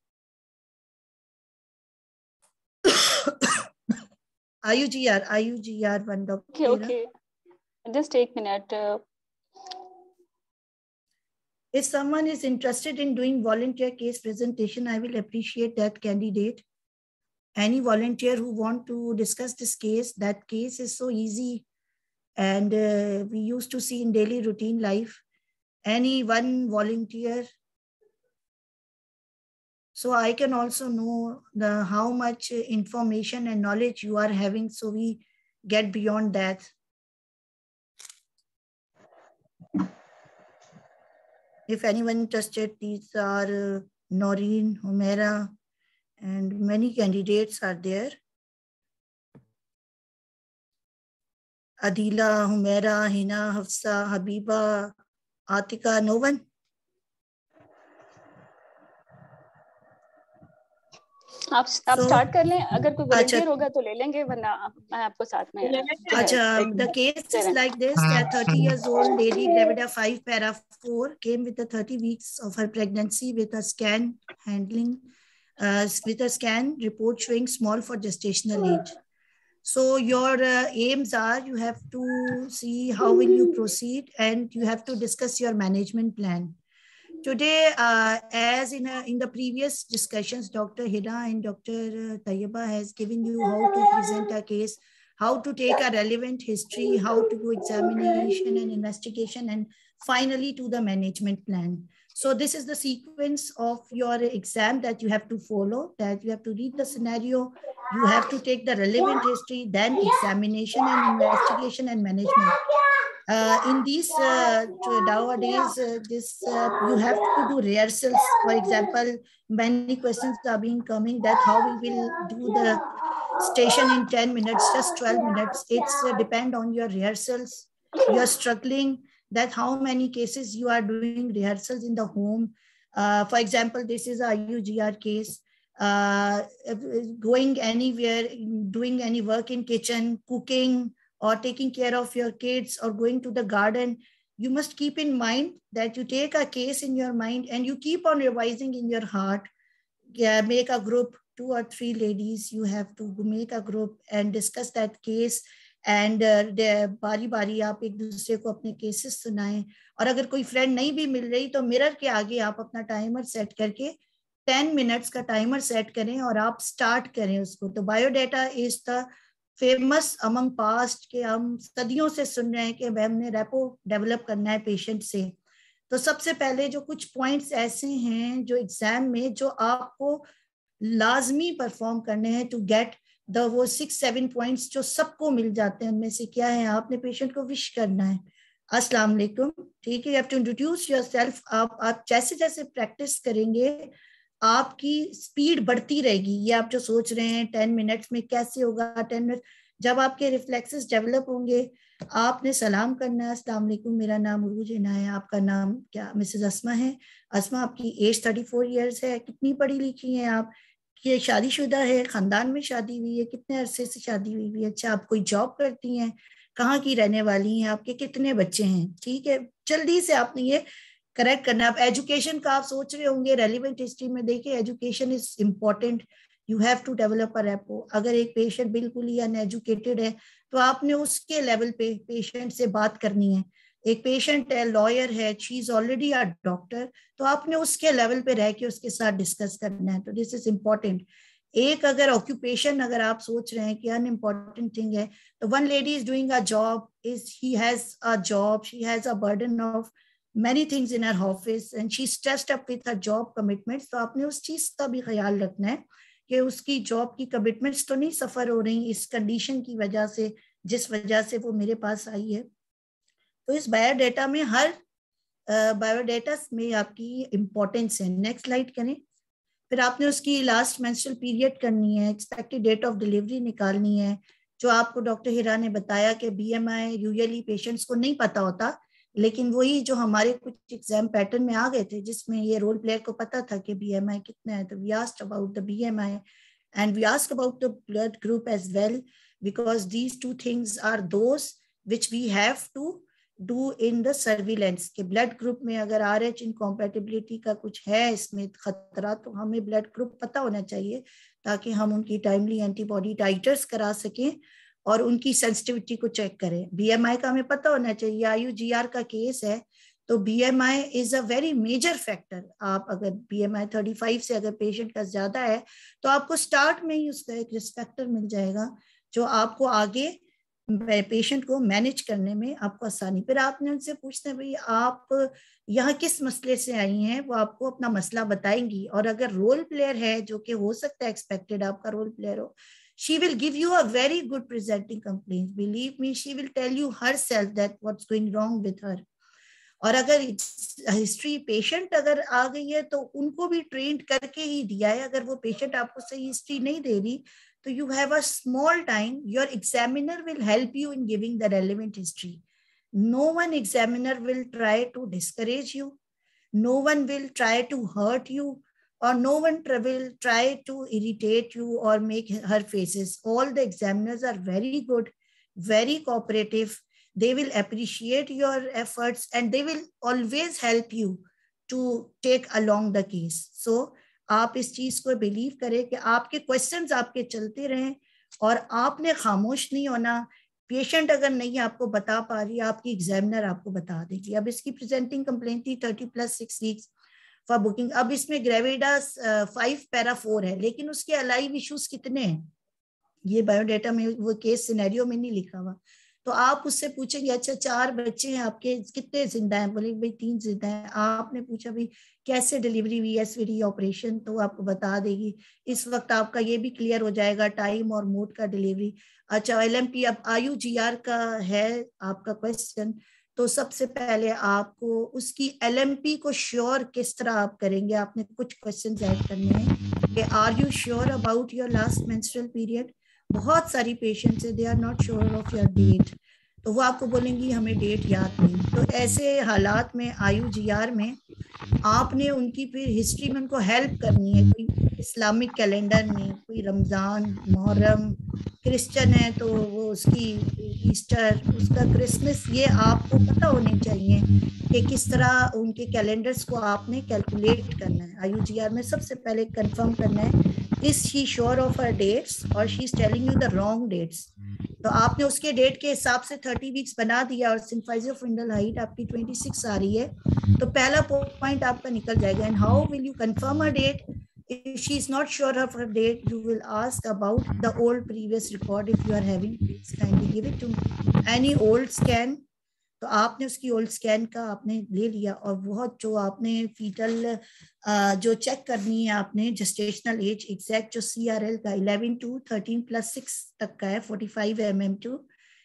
IUGR 1, Dr. Okay. Just take a minute. If someone is interested in doing volunteer case presentation, I will appreciate that candidate. Any volunteer who want to discuss this case, that case is so easy and we used to see in daily routine life. Any one volunteer, so I can also know how much information and knowledge you are having, so we get beyond that. If anyone interested, these are Noreen, Humaira, and many candidates are there. Adila, Humaira, Hina, Hafsa, Habiba, Atika, no one? आप start कर लें, अगर कोई volunteer होगा तो ले लेंगे, वरना मैं आपको साथ में. अच्छा, the case is like this: that 30 years old lady, gravida 5, para 4, came with the 30 weeks of her pregnancy with a scan with a scan report showing small for gestational age. So your aims are, you have to see how will you proceed and you have to discuss your management plan. Today, as in the previous discussions, Dr. Hira and Dr. Tayyaba has given you how to present a case, how to take a relevant history, how to do examination and investigation, and finally to the management plan. So this is the sequence of your exam that you have to follow, that you have to read the scenario, you have to take the relevant history, then examination and investigation and management. In these nowadays, you have to do rehearsals. For example, many questions are being coming that how we will do the station in 10 minutes, just 12 minutes. It's depend on your rehearsals. You are struggling that how many cases you are doing rehearsals in the home. For example, this is a IUGR case. Going anywhere, doing any work in kitchen, cooking, or taking care of your kids, or going to the garden, you must keep in mind that you take a case in your mind and you keep on revising in your heart. Make a group, 2 or 3 ladies, you have to make a group and discuss that case. And बारी बारी आप एक दूसरे को अपने cases सुनाएं. और अगर कोई फ्रेंड नहीं भी मिल रही तो मिरर के आगे आप अपना टाइमर सेट करके 10 मिनट्स का टाइमर सेट करें और आप स्टार्ट करें उसको. तो biodata is the famous among past के हम सदियों से सुन रहे हैं कि हमने रेपो डेवलप करना है पेशेंट से. तो सबसे पहले जो कुछ पॉइंट्स ऐसे हैं जो एग्जाम में जो आपको लाजमी परफॉर्म करने हैं टू गेट वो 6-7 पॉइंट्स जो सबको मिल जाते हैं. उनमें से क्या है, आपने पेशेंट को विश करना है, अस्सलाम वालेकुम, ठीक है. You have to introduce yourself. आप जैसे जैसे प्रैक्टिस करेंगे आपकी स्पीड बढ़ती रहेगी. ये आप जो सोच रहे हैं 10 मिनट्स में कैसे होगा, 10 मिनट जब आपके रिफ्लेक्सेस डेवलप होंगे आपने सलाम करना है, अस्सलाम वालेकुम, मेरा नाम उरूज हिना है, आपका नाम क्या, मिसेस अस्मा है. अस्मा, आपकी एज 34 इयर्स है, कितनी पढ़ी लिखी हैं आप, ये शादीशुदा है, खानदान में शादी हुई है, कितने अरसे से शादी हुई है, अच्छा आप कोई जॉब करती हैं, कहाँ की रहने वाली हैं, आपके कितने बच्चे हैं, ठीक है. जल्दी से आपने ये करेक्ट करना. आप एजुकेशन का आप सोच रहे होंगे, रेलिवेंट हिस्ट्री में देखिए education is important, you have to develop a rapport. अगर एक पेशेंट बिल्कुल ही अनएजुकेटेड है तो आपने उसके लेवल पे पेशेंट से बात करनी है. एक पेशेंट है, लॉयर है, she is already a doctor, तो आपने उसके लेवल पे रह के उसके साथ डिस्कस करना है. तो दिस इज इम्पोर्टेंट. एक अगर ऑक्यूपेशन अगर आप सोच रहे हैं कि अनइम्पोर्टेंट थिंग है, तो one lady is doing a job, is he has a job, she has a burden of many things in her office and she's stressed up with her job commitments. तो आपने उस चीज का भी ख्याल रखना है कि उसकी जॉब की कमिटमेंट्स तो नहीं सफर हो रही इस कंडीशन की वजह से जिस वजह से वो मेरे पास आई है. तो इस बायोडाटा में हर बायोडाटा में आपकी इम्पोर्टेंस है. नेक्स्ट स्लाइड करें. फिर आपने उसकी लास्ट मेंस्ट्रुअल पीरियड करनी है, एक्सपेक्टेड डेट ऑफ डिलीवरी निकालनी है. जो आपको डॉक्टर हिरा ने बताया कि BMI यूजुअली पेशेंट्स को नहीं पता होता, लेकिन वही जो हमारे कुछ एग्जाम पैटर्न में आ गए थे जिसमें ये रोल प्लेयर को पता था कि BMI कितना है. तो we asked about the BMI and we asked about the blood group as well, because these 2 things are those which we have to do in the surveillance. के ब्लड ग्रुप में अगर RH इनकॉम्पैटिबिलिटी का कुछ है इसमें खतरा, तो हमें ब्लड ग्रुप पता होना चाहिए ताकि हम उनकी टाइमली एंटीबॉडी टाइटर्स करा सकें और उनकी सेंसिटिविटी को चेक करें. BMI का हमें पता होना चाहिए. IUGR का केस है तो BMI is a very major factor. आप अगर BMI 35 से अगर पेशेंट का ज्यादा है तो आपको स्टार्ट में ही उसका एक रिस्क फैक्टर मिल जाएगा जो आपको आगे पेशेंट को मैनेज करने में आपको आसानी. फिर आपने उनसे पूछना है भाई आप यहाँ किस मसले से आई हैं, वो आपको अपना मसला बताएंगी. और अगर रोल प्लेयर है, जो कि हो सकता है एक्सपेक्टेड आपका रोल प्लेयर हो, she will give you a very good presenting complaint. Believe me, she will tell you herself that what's going wrong with her. और अगर हिस्ट्री पेशेंट अगर आ गई है तो उनको भी ट्रेन करके ही दिया है. अगर वो पेशेंट आपको सही हिस्ट्री नहीं दे रही तो you have a small time. Your examiner will help you in giving the relevant history. No one examiner will try to discourage you. No one will try to hurt you. Or no one will try to irritate you or make her faces. All the examiners are very good, very cooperative. They will appreciate your efforts and they will always help you to take along the case. So, आप इस चीज को believe करें कि आपके questions आपके चलते रहें और आपने खामोश नहीं होना. पेशेंट अगर नहीं आपको बता पा रही, आपकी एग्जामिनर आपको बता देगी. अब इसकी प्रेजेंटिंग कंप्लेंट थी 30+6 वीक्स फॉर बुकिंग. अब इसमें ग्रेविडास 5 पैरा 4 है, लेकिन उसके अलाइव इश्यूज कितने हैं ये बायोडाटा में वो केस सिनेरियो में नहीं लिखा हुआ. तो आप उससे पूछेंगे अच्छा 4 बच्चे हैं आपके, कितने जिंदा हैं, बोले भाई 3 जिंदा हैं. आपने पूछा भाई कैसे डिलीवरी हुई, SVD ऑपरेशन, तो आपको बता देगी. इस वक्त आपका ये भी क्लियर हो जाएगा टाइम और मोड का डिलीवरी. अच्छा LMP, अब IUGR का है आपका क्वेश्चन, तो सबसे पहले आपको उसकी LMP को श्योर किस तरह आप करेंगे. आपने कुछ क्वेश्चंस ऐड करने हैं कि are you sure about your last menstrual period. बहुत सारी पेशेंट्स है they are not sure of your date, तो वो आपको बोलेंगी हमें डेट याद नहीं. तो ऐसे हालात में IUGR में आपने उनकी फिर हिस्ट्री में उनको हेल्प करनी है. इस्लामिक कैलेंडर में, कोई रमजान, मुहर्रम, क्रिश्चियन है तो वो उसकी ईस्टर, उसका क्रिसमस, ये आपको पता होने चाहिए कि किस तरह उनके कैलेंडर्स को आपने कैलकुलेट करना है। IUGR में सबसे पहले कंफर्म करना है is she sure of her dates और she is telling you the wrong dates. तो आपने उसके डेट के हिसाब से 30 वीक्स बना दिया और सिम्फाइजियोफिंडल हाइट आपकी 26 आ रही है, तो पहला पॉइंट आपका निकल जाएगा। And how will you confirm a date? If she is not sure of her date, you will ask about the old previous record if you are having. Please kindly give it to me. Any old scan? तो आपने उसकी old scan का आपने ले लिया और बहुत जो आपने फीटल जो चेक करनी है आपने जेस्टेशनल एज एग्जैक्ट जो CRL का 11 to 13+6 तक का है, 45 mm to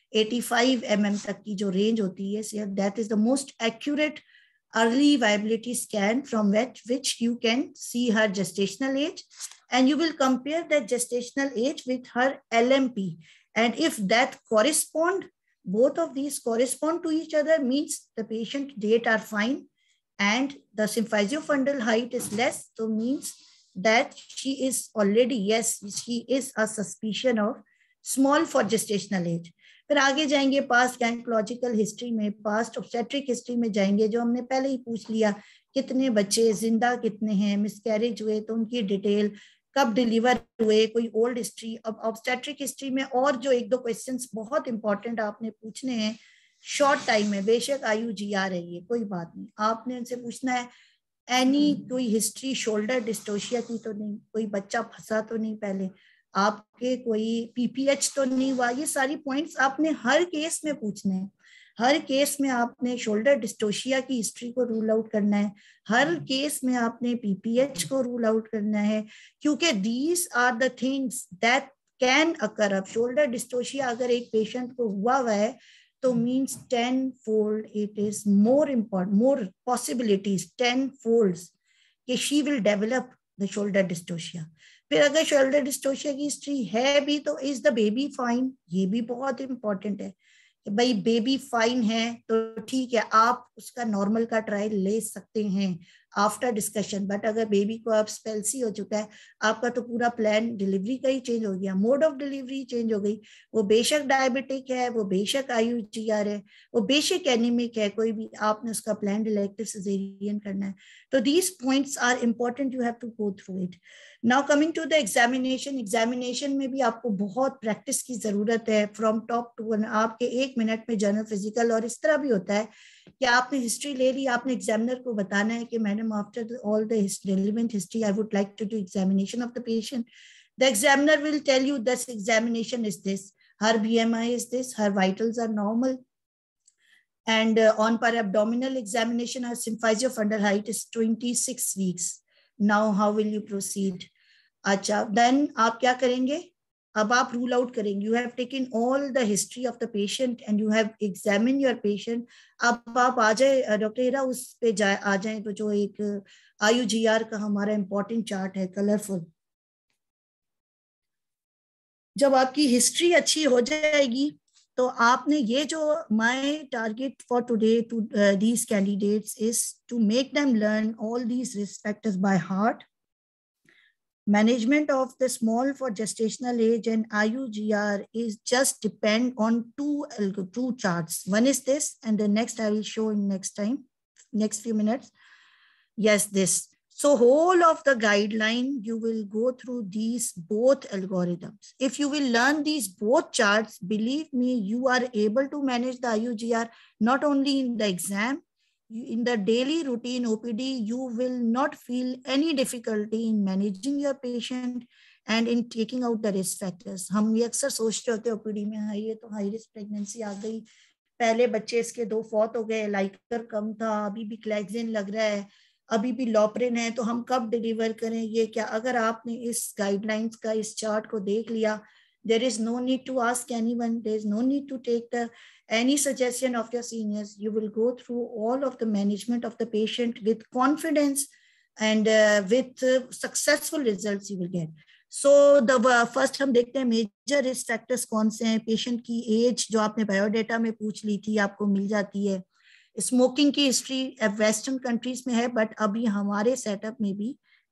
85 mm तक की जो रेंज होती है, that is the most accurate early viability scan from which you can see her gestational age, and you will compare that gestational age with her LMP, and if that correspond, both of these correspond to each other, means the patient date are fine and the symphysiofundal height is less, so means that she is already, yes, she is a suspicion of small for gestational age. फिर आगे जाएंगे past gynaecological history में, past obstetric history में जाएंगे, जो हमने पहले ही पूछ लिया, कितने बच्चे जिंदा कितने हैं, मिसकैरेज हुए तो उनकी डिटेल, कब डिलीवर हुए, कोई ओल्ड हिस्ट्री। अब ऑब्स्टेट्रिक हिस्ट्री में और जो एक दो क्वेश्चंस बहुत इंपॉर्टेंट आपने पूछने हैं शॉर्ट टाइम में, बेशक IUGR है ये कोई बात नहीं, आपने उनसे पूछना है एनी कोई हिस्ट्री शोल्डर डिस्टोशिया की तो नहीं, कोई बच्चा फंसा तो नहीं पहले, आपके कोई PPH तो नहीं हुआ, ये सारी पॉइंट्स आपने हर केस में पूछने हैं। हर केस में आपने शोल्डर डिस्टोशिया की हिस्ट्री को रूल आउट करना है, हर केस में आपने PPH को रूल आउट करना है, क्योंकि these are the things that can occur. अब शोल्डर डिस्टोशिया अगर एक पेशेंट को हुआ है तो means 10-fold it is more important, more possibilities 10-folds कि she will develop the shoulder dystocia. फिर अगर शोल्डर डिस्टोशिया की हिस्ट्री है भी तो इज द बेबी फाइन, ये भी बहुत इंपॉर्टेंट है कि भाई बेबी फाइन है तो ठीक है, आप उसका नॉर्मल का ट्रायल ले सकते हैं आफ्टर डिस्कशन, बट अगर बेबी को अब स्पेल्सी हो चुका है, आपका तो पूरा प्लान डिलीवरी का ही चेंज हो गया, मोड ऑफ डिलीवरी चेंज हो गई, वो बेशक डायबिटिक है, वो बेशक IUGR है, वो बेशक एनीमिक है, कोई भी, आपने उसका प्लान इलेक्टिव सिजेरियन करना है। तो these points are important, you have to go through it. Now coming to the examination, examination में भी आपको बहुत प्रैक्टिस की जरूरत है फ्रॉम टॉप टू वन। आपके 1 मिनट में जनरल फिजिकल, और इस तरह भी होता है कि आपने हिस्ट्री ले ली, आपने एग्जामिनर को बताना है कि madam after all the relevant history I would like to do examination of the patient. The examiner will tell you this examination is this, her BMI is this, her vitals are normal, and on per abdominal examination her symphysiofundal height is 26 weeks. Now how will you proceed? अच्छा, then आप क्या करेंगे? अब आप rule out करेंगे, you have taken all the history of the patient and you have examine your patient. अब आप आ जाए डॉक्टर हीरा, उस पे आ जाए तो जो एक IUGR का हमारा इंपॉर्टेंट चार्ट है कलरफुल। जब आपकी हिस्ट्री अच्छी हो जाएगी तो आपने ये जो my target for today to these candidates is to make them learn all these risk factors by heart. Management of the small for gestational age and IUGR is just depend on two charts. One is this, and the next I will show in next few minutes. Yes, this. So whole of the guideline, you will go through these both algorithms. If you will learn these both charts, believe me, you are able to manage the IUGR not only in the exam, in the daily routine OPD, you will not feel any difficulty in managing your patient and in taking out the risk factors. हम ये अक्सर सोचते होते हैं OPD में, हाँ ये तो हाई रिस्क प्रेगनेंसी आ गई, पहले बच्चे इसके 2 फौत हो गए, लाइकर कम था, अभी भी क्लैक्सिन लग रहा है, अभी भी लॉपरिन है, तो हम कब डिलीवर करें, ये क्या। अगर आपने इस गाइडलाइंस का इस चार्ट को देख लिया, there is no need to ask anyone, there is no need to take any suggestion of your seniors. You will go through all of the management of the patient with confidence and with successful results you will get. So the first हम देखते हैं major risk factors कौन से हैं। Patient की as जो आपने biodata में पूछ ली थी आपको मिल जाती है। स्मोकिंग की हिस्ट्री वेस्टर्न कंट्रीज में है, बट अभी हमारे सेटअप में भी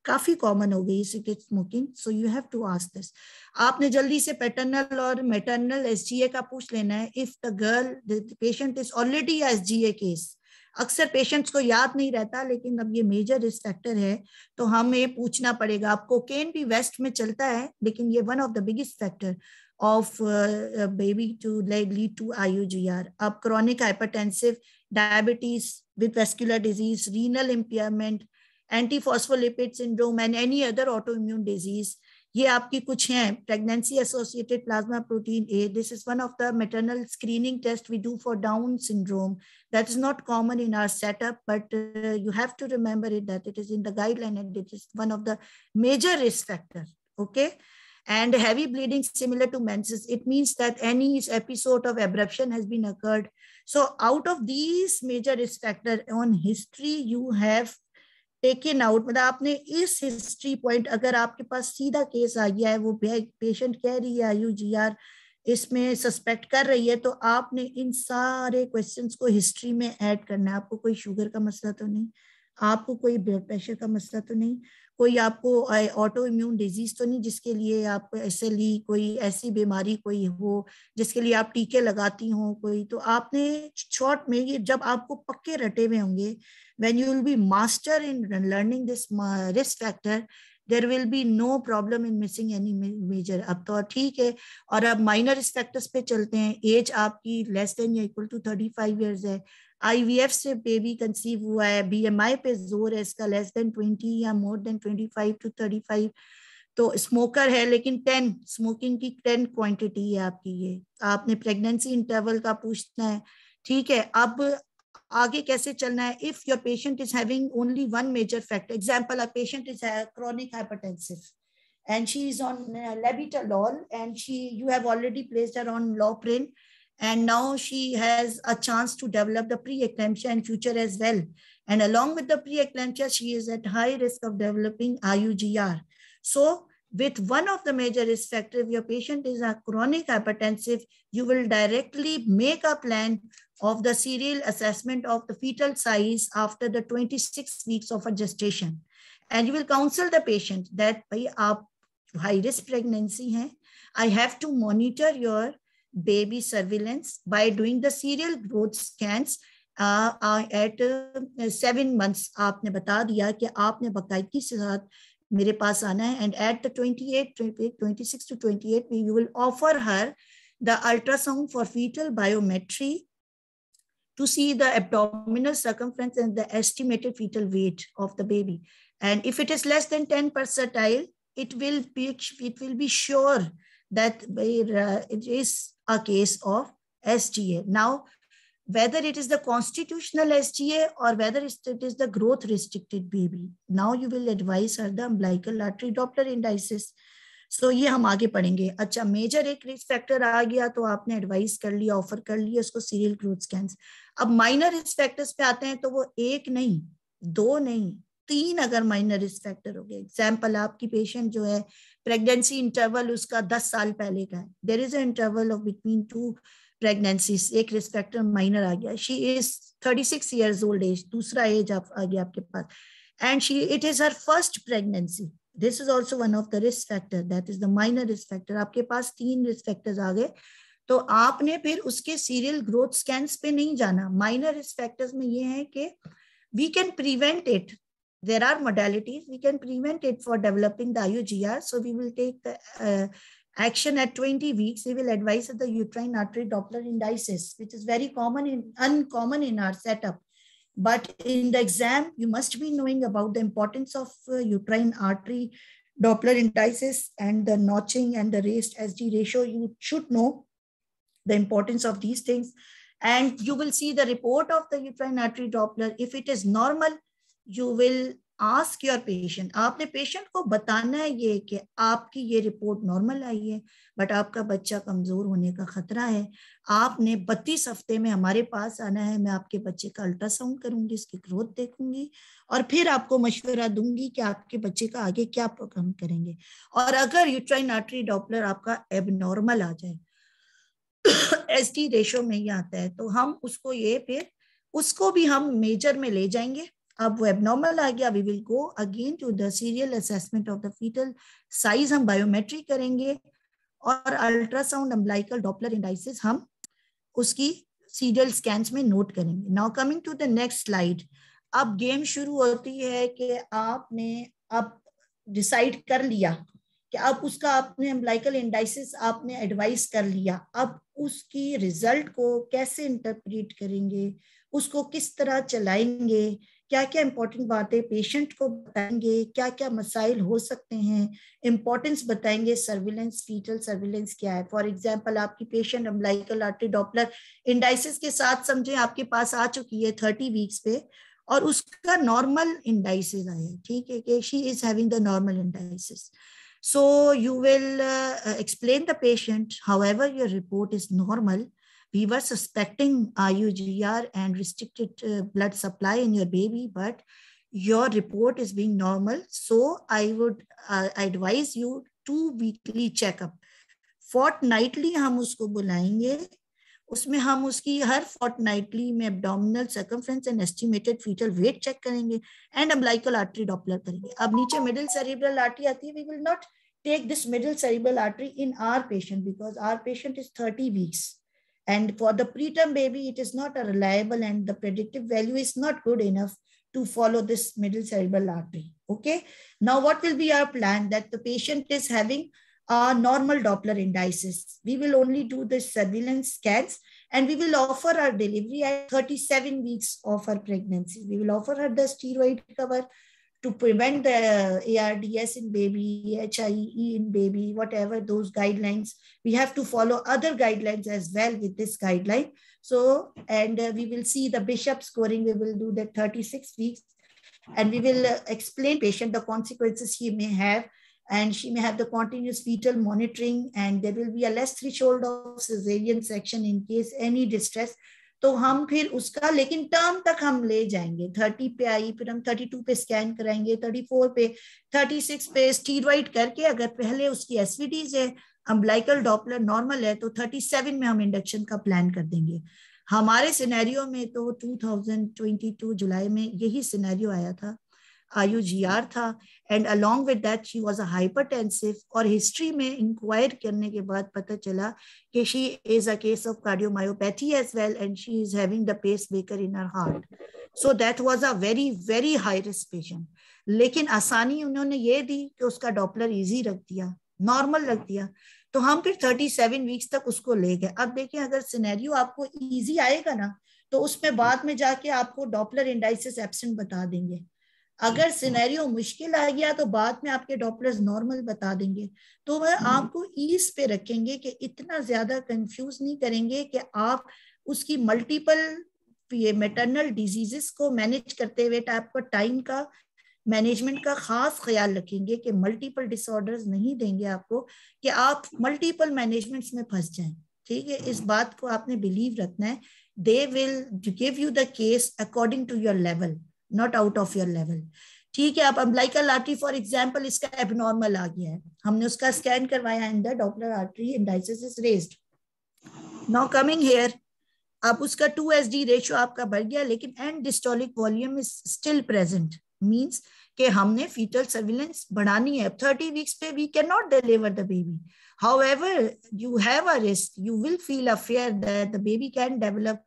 काफी कॉमन हो गई cigarette smoking, so you have to ask this. आपने जल्दी से पैटर्नल और मैटरनल एसजीए का पूछ लेना है। If the girl the patient is already SGA case, अक्सर पेशेंट्स को याद नहीं रहता, लेकिन अब ये मेजर रिस्क फैक्टर है तो हमें पूछना पड़ेगा। अब कोकेन भी वेस्ट में चलता है, लेकिन ये one of the biggest factor of baby to lead to IUGR। अब chronic hypertensive, diabetes with vascular disease, renal impairment, antiphospholipid syndrome and any other autoimmune disease, ये आपकी कुछ हैं। Pregnancy associated plasma protein A, this is one of the maternal screening test we do for Down syndrome. That is not common in our setup, but you have to remember it that it is in the guideline and it is one of the major risk factor. Okay. And heavy bleeding similar to menses, it means that any episode of abruption has been occurred. So out of these major risk factor on history you have taken out, मतलब आपने इस history point, अगर आपके पास सीधा case आ गया है, वो patient कह रही है IUGR इसमें सस्पेक्ट कर रही है, तो आपने इन सारे क्वेश्चंस को हिस्ट्री में ऐड करना है। आपको कोई शुगर का मसला तो नहीं, आपको कोई ब्लड प्रेशर का मसला तो नहीं, कोई आपको ऑटो इम्यून डिजीज तो नहीं जिसके लिए आप SLE, कोई ऐसी बीमारी कोई हो जिसके लिए आप टीके लगाती हो कोई, तो आपने शॉर्ट में ये जब आपको पक्के रटे हुए होंगे, when you will be master in learning this risk factor, there will be no problem in missing any major। अब तो ठीक है। और अब माइनर रिस्क फैक्टर्स पे चलते हैं। एज आपकी लेस देन या इक्वल टू 35 इयर्स है, IVF से बेबी कंसीव हुआ है, BMI पे जोर है इसका लेस देन 20 या मोर देन 25 to 35, तो स्मोकर है लेकिन 10 स्मोकिंग की 10 क्वांटिटी है आपकी। ये आपने प्रेगनेंसी इंटरवल का पूछना है, ठीक है। अब आगे कैसे चलना है? If your patient is having only one major factor, example a patient is chronic hypertensive and she is on labetalol and you have already placed her on Loprin, and now she has a chance to develop the preeclampsia in future as well, and along with the preeclampsia she is at high risk of developing IUGR. So with one of the major risk factors, if your patient is a chronic hypertensive, you will directly make a plan of the serial assessment of the fetal size after the 26 weeks of a gestation, and you will counsel the patient that bhai aap high risk pregnancy hai, I have to monitor your baby surveillance by doing the serial growth scans at 7 months। आपने बता दिया कि आपने बाकायदगी के साथ मेरे पास आना है, and at the 26 to 28 you will offer her the ultrasound for fetal biometry to see the abdominal circumference and the estimated fetal weight of the baby, and if it is less than 10 percentile, it will be sure that it is a case of SGA. Now whether it is the constitutional SGA or whether it is the growth restricted baby, now you will advise her the umbilical artery Doppler indices. So ये हम आगे पढ़ेंगे। अच्छा, major एक risk factor आ गया तो आपने advice कर लिया, ऑफर कर लिया उसको सीरियल ग्रोथ स्कैन्स। अब माइनर रिस्क फैक्टर्स पे आते हैं तो वो 1 नहीं 2 नहीं 3 अगर माइनर रिस्क फैक्टर हो गए। एग्जाम्पल, आपकी पेशेंट जो है प्रेगनेंसी इंटरवल उसका 10 साल पहले का है, there is a interval of between 2 pregnancies, एक रिस्क फैक्टर माइनर आ गया, she is 36 years old age, दूसरा एज आ गया आपके पास, and it is her first pregnancy, this is also one of the risk factor, that is the minor risk factor. आपके पास 3 रिस्क फैक्टर्स आ गए, तो आपने फिर उसके सीरियल ग्रोथ स्कैन्स पे नहीं जाना। माइनर रिस्क फैक्टर्स में ये है कि we can prevent it, there are modalities we can prevent it for developing the IUGR, so we will take the action at 20 weeks. We will advise the uterine artery Doppler indices, which is very uncommon in our setup, but in the exam you must be knowing about the importance of uterine artery Doppler indices and the notching and the raised SG ratio. You should know the importance of these things, and you will see the report of the uterine artery Doppler. If it is normal, you will ask your patient, आपने patient को बताना है ये कि आपकी ये report normal आई है, but आपका बच्चा कमजोर होने का खतरा है, आपने 32 हफ्ते में हमारे पास आना है, मैं आपके बच्चे का अल्ट्रासाउंड करूंगी, इसकी ग्रोथ देखूंगी और फिर आपको मशवरा दूंगी कि आपके बच्चे का आगे क्या प्रोग्राम करेंगे। और अगर यूट्राइन आर्टरी डॉपलर आपका एबनॉर्मल आ जाए, एसटी रेशो में ही आता है, तो हम उसको ये फिर उसको भी हम मेजर में ले जाएंगे अब वो एबनॉर्मल आ गया, we will go again to the serial assessment of the fetal size, हम बायोमेट्री करेंगे और अल्ट्रासाउंड अम्बिलिकल डॉपलर इंडाइसिस हम उसकी सीरियल स्कैन्स में नोट करेंगे। Now coming to the next slide, अब गेम शुरू होती है कि आपने अब डिसाइड कर लिया कि अब उसका आपने अम्बिलिकल इंडाइसिस आपने एडवाइस कर लिया, अब उसकी रिजल्ट को कैसे इंटरप्रेट करेंगे, उसको किस तरह चलाएंगे, क्या क्या इंपॉर्टेंट बातें पेशेंट को बताएंगे, क्या क्या मसाइल हो सकते हैं, इंपॉर्टेंस बताएंगे, सर्विलेंस, फीटल सर्विलेंस क्या है। फॉर एग्जांपल आपकी patient umbilical artery Doppler indices के साथ समझे आपके पास आ चुकी है 30 वीक्स पे और उसका नॉर्मल इंडाइसिस आया, ठीक है, कि she is having the normal indices. So you will explain the patient, however your report is normal, we were suspecting IUGR and restricted blood supply in your baby, but your report is being normal. So I would advise you 2 weekly checkup. Fortnightly हम उसको बुलाएंगे, उसमें हम उसकी हर fortnightly में abdominal circumference and estimated fetal weight check करेंगे and umbilical artery doppler करेंगे। अब नीचे middle cerebral artery आती है, we will not take this middle cerebral artery in our patient because our patient is 30 weeks and for the preterm baby it is not a reliable and the predictive value is not good enough to follow this middle cerebral artery. Okay, now what will be our plan? That the patient is having a normal Doppler indices, we will only do the surveillance scans and we will offer our delivery at 37 weeks of her pregnancy. We will offer her the steroid cover to prevent the ARDS in baby, HIE in baby, whatever those guidelines. We have to follow other guidelines as well with this guideline. So, and we will see the Bishop scoring, we will do the 36 weeks and we will explain patient the consequences he may have, and she may have the continuous fetal monitoring and there will be a less threshold of cesarean section in case any distress. तो हम फिर उसका लेकिन term तक हम ले जाएंगे, 30 पे आई, फिर हम 32 पे स्कैन कराएंगे, 34 पे, 36 पे स्टीरॉइड करके, अगर पहले उसकी एसवीडीज है, अम्बिलिकल डॉपलर नॉर्मल है, तो 37 में हम इंडक्शन का प्लान कर देंगे। हमारे सिनेरियो में तो 2022 जुलाई में यही सिनेरियो आया था, IUGR था and along with that she was a hypertensive, और हिस्ट्री में इंक्वायर करने के बाद पता चला कि she is a case of cardiomyopathy as well and she is having the pacemaker in her heart. So that was a very very high risk patient, लेकिन आसानी उन्होंने ये दी कि उसका डॉपलर इजी रख दिया, नॉर्मल रख दिया, तो हम फिर 37 वीक्स तक उसको ले गए। अब देखिए अगर सिनेरियो आपको इजी आएगा ना तो उसमें बाद में जाके आपको डॉपलर इंडाइसिस एब्सेंट बता देंगे, अगर सिनेरियो मुश्किल आ गया तो बाद में आपके डॉपलर्स नॉर्मल बता देंगे। तो वह आपको ईज पे रखेंगे कि इतना ज्यादा कंफ्यूज नहीं करेंगे कि आप उसकी मल्टीपल मैटरनल डिजीजेस को मैनेज करते हुए आपको टाइम का मैनेजमेंट का खास ख्याल रखेंगे कि मल्टीपल डिसऑर्डर्स नहीं देंगे आपको कि आप मल्टीपल मैनेजमेंट्स में फंस जाएं। ठीक है, इस बात को आपने बिलीव रखना है। They will give you the case according to your level, not out of your level. ठीक है, अब अम्बिलिकल आर्टरी फॉर एग्जांपल इसका एबनॉर्मल आ गया है, हमने उसका स्कैन करवाया and the Doppler artery indices is raised. Now coming here, अब उसका 2SD रेशियो आपका बढ़ गया लेकिन end diastolic volume is still present, means कि हमने फीटल सर्विलेंस बढ़ानी है। 30 वीक्स पे we can not deliver the baby, however you have a risk, you will feel a fear that the baby can develop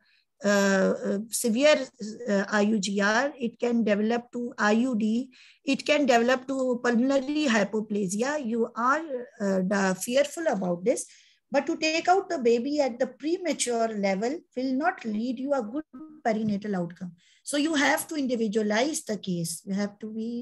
severe IUGR, it can develop to IUD, it can develop to pulmonary hypoplasia. You are fearful about this, but to take out the baby at the premature level will not lead you a good perinatal outcome. So you have to individualize the case. You have to be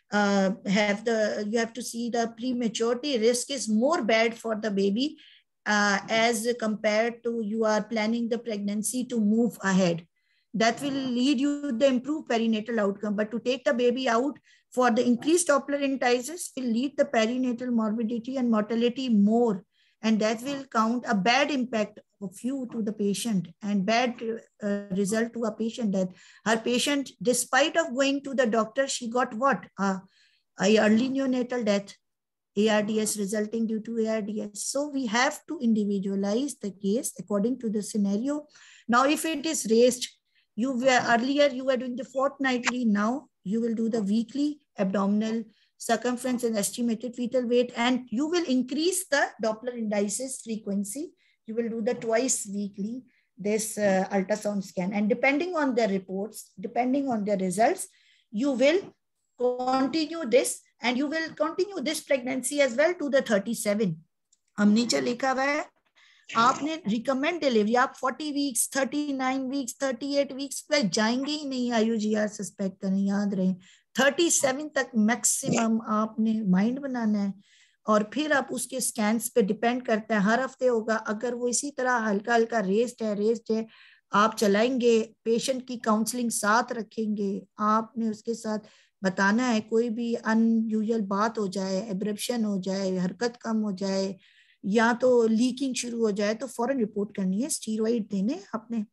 you have to see the prematurity risk is more bad for the baby as compared to you are planning the pregnancy to move ahead. That will lead you the improved perinatal outcome. But to take the baby out for the increased Doppler indices will lead the perinatal morbidity and mortality more, and that will count a bad impact of you to the patient and bad result to a patient, that her patient, despite of going to the doctor, she got what? A early neonatal death, ARDS resulting due to ARDS. So we have to individualize the case according to the scenario. Now, if it is raised, You were earlier, you were doing the fortnightly. Now you will do the weekly abdominal circumference and estimated fetal weight, and you will increase the Doppler indices frequency. You will do the twice weekly, this ultrasound scan. And depending on the reports, depending on the results, you will continue this, and you will continue this pregnancy as well to the 37. हम नीचे लिखा हुआ है, आपने recommend delivery आप 40 weeks, 39 weeks, 38 weeks पे जाएंगे ही नहीं IUGR सस्पेक्ट करें, याद रहे। 37 तक मैक्सिमम आपने माइंड बनाना है, और फिर आप उसके स्कैन्स पे डिपेंड करता है, हर हफ्ते होगा। अगर वो इसी तरह हल्का हल्का रेस्ट है आप चलाएंगे, पेशेंट की काउंसलिंग साथ रखेंगे, आपने उसके साथ बताना है कोई भी अनयूजुअल बात हो जाए, एब्रप्शन हो जाए, हरकत कम हो जाए, या तो लीकिंग शुरू हो जाए, तो फौरन रिपोर्ट करनी है, स्टीरॉइड देने आपने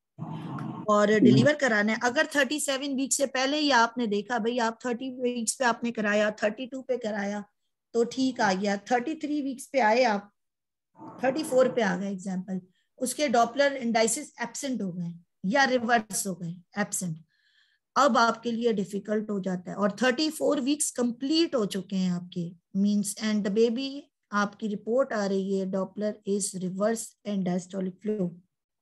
और डिलीवर कराना है। अगर 37 वीक से पहले ही आपने देखा भाई आप 30 वीक्स पे आपने कराया, 32 पे कराया तो ठीक आ गया, 33 वीक्स पे आए आप, 34 पे आ गए एग्जाम्पल, उसके डॉपलर इंडाइसिस एब्सेंट हो गए या रिवर्स हो गए एब्सेंट, अब आपके लिए डिफिकल्ट हो जाता है। और 34 वीक्स कंप्लीट हो चुके हैं आपके, मींस एंड द बेबी, आपकी रिपोर्ट आ रही है Doppler is reverse end diastolic flow.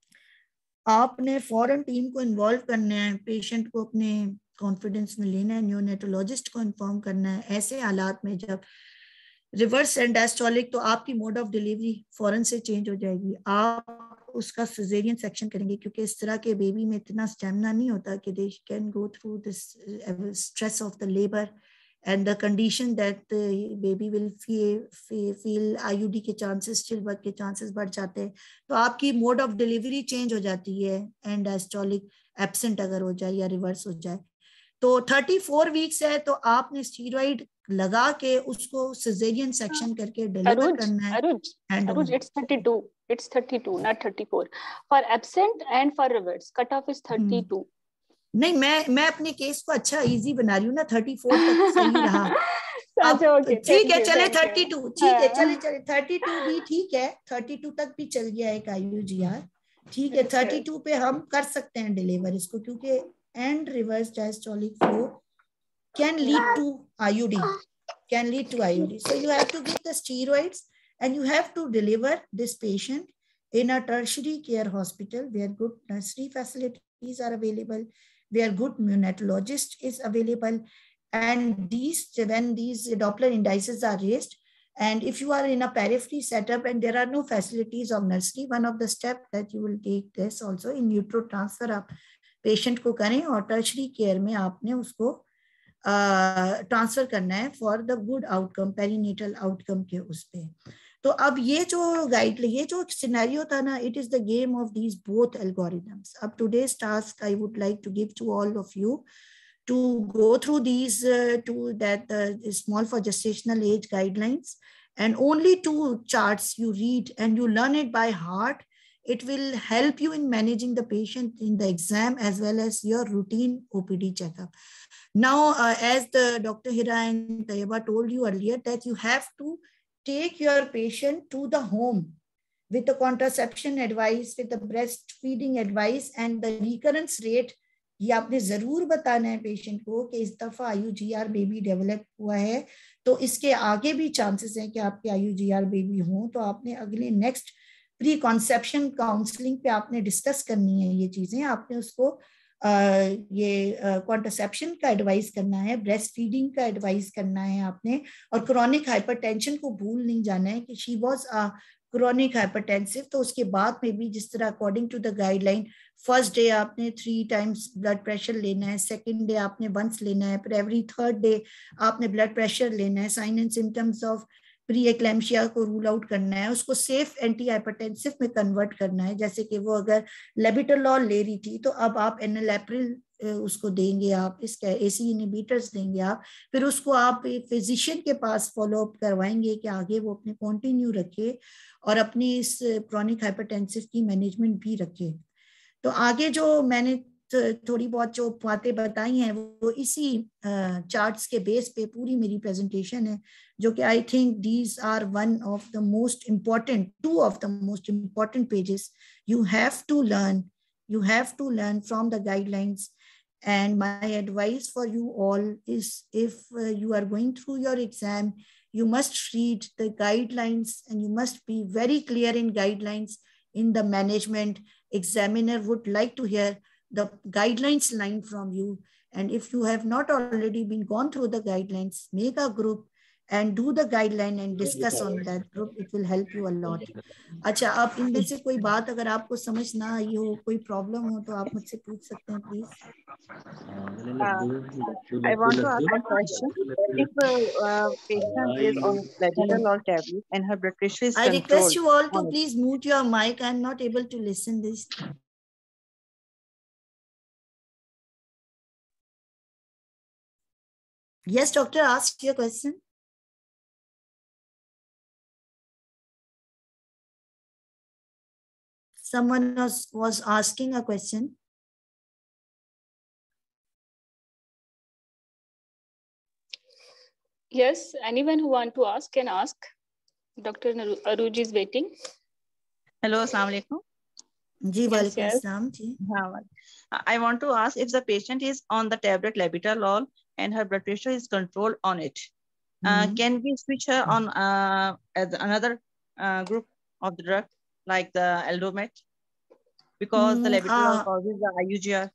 आपने फॉरन टीम को इन्वॉल्व करना है, पेशेंट को अपने कॉन्फिडेंस में लेना है, न्यूनेटोलॉजिस्ट को इन्फॉर्म करना है। ऐसे हालात में जब रिवर्स एंड डायस्टोलिक, तो आपकी मोड ऑफ डिलीवरी फॉरन से चेंज हो जाएगी, आप उसका सिजेरियन सेक्शन करेंगे, क्योंकि इस तरह के बेबी में इतना स्टेमिना नहीं होता कि they can go through this stress of the labour and the condition that the baby will feel IUD के chances, stillbirth के chances बढ़ जाते हैं, तो आपकी mode of delivery change हो जाती है, and diastolic absent अगर हो जाए या reverse हो जाए। तो 34 weeks है तो आपने steroid लगा के उसको cesarean section करके deliver करना है। Aruj, it's 32, not 34. For absent and for reverse, cutoff is 32. नहीं, मैं अपने केस को अच्छा इजी बना रही हूँ ना, 34 तक सही रहा। ठीक है, चले 32, ठीक है, चले 32 भी ठीक है, 32 तक भी चल गया एक IUGR, ठीक है। 32 पे हम कर सकते हैं डिलीवर इसको, क्योंकि end reverse diastolic flow can lead to IUD, so you have to give the steroids and you have to deliver this patient in a tertiary care hospital where good nursery facilities are available, where good neonatologist is available, and when these Doppler indices are raised, and if you are in a periphery setup and there are no facilities of nursery, one of the steps that you will take this also in utero transfer आप patient को करें और tertiary care में आपने उसको transfer करना है for the good outcome, perinatal outcome के उस पे। तो अब ये जो सिनेरियो था ना, it is the game of these both algorithms. अब today's task I would like to give to all of you to go through these small for gestational age guidelines, and only 2 charts you read and you learn it by heart. It will help you in managing the patient in the exam as well as your routine OPD checkup. Now, as the Dr. Hira and Tayeba told you earlier, that you have to take your patient to the home with the contraception advice, with the breastfeeding advice, and the recurrence rate ये आपने जरूर बताना है patient को कि इस दफा IUGR baby develop हुआ है तो इसके आगे भी चांसेस हैं कि आपके IUGR बेबी हो। तो आपने अगले नेक्स्ट प्री कॉन्सेप्शन काउंसलिंग पे आपने डिस्कस करनी है ये चीजें, आपने उसको कॉन्ट्रासेप्शन का एडवाइस करना है, ब्रेस्ट फीडिंग का एडवाइस करना है आपने, और क्रोनिक हाइपरटेंशन को भूल नहीं जाना है कि शी वाज क्रोनिक हाइपरटेंसिव। तो उसके बाद में भी जिस तरह according to the guideline first day आपने 3 times ब्लड प्रेशर लेना है, सेकंड डे आपने वंस लेना है, फिर एवरी थर्ड डे आपने ब्लड प्रेशर लेना है, sign and symptoms of preeclampsia को रूल आउट करना है, उसको सेफ एंटी हाइपरटेंसिव में कन्वर्ट करना है। जैसे कि वो अगर लेबिटोलॉल ले रही थी तो अब आप एनालेप्रिल उसको देंगे, आप इसका AC इनहिबिटर्स देंगे आप, फिर उसको आप फिजिशियन के पास फॉलो अप करवाएंगे कि आगे वो अपने कंटिन्यू रखे और अपनी इस क्रॉनिक हाइपरटेंसिव की मैनेजमेंट भी रखे। तो आगे जो मैंने थोड़ी बहुत जो बातें बताई हैं वो इसी चार्ट्स के बेस पे पूरी मेरी प्रेजेंटेशन है, जो कि I think these are one of the most important, 2 of the most important pages you have to learn You have to learn from the guidelines. And my advice for you all is, if you are going through your exam, you must read the guidelines and you must be very clear in guidelines. In the management, examiner would like to hear the guidelines line from you. And if you have not already been gone through the guidelines, make a group and do the guideline and discuss on that group. It will help you a lot. अच्छा, आप इनमें से कोई बात अगर आपको समझ ना आई हो, कोई प्रॉब्लम हो, तो आप मुझसे पूछ सकते हैं please. I want to ask a question. If a patient is on labetalol tablet and her blood pressure is I request you all to controlled, please mute your mic. I am not able to listen this. Yes, doctor, ask your question. Someone was asking a question. Yes, anyone who want to ask can ask. Dr. Aruj is waiting. Hello, Assalamu alaikum. जी, वालेकुम अस्सलाम जी. I want to ask, if the patient is on the tablet labetalol and her blood pressure is controlled on it, can we switch her on as another group of the drug like the Aldomet, because the labetalol causes the IUGR?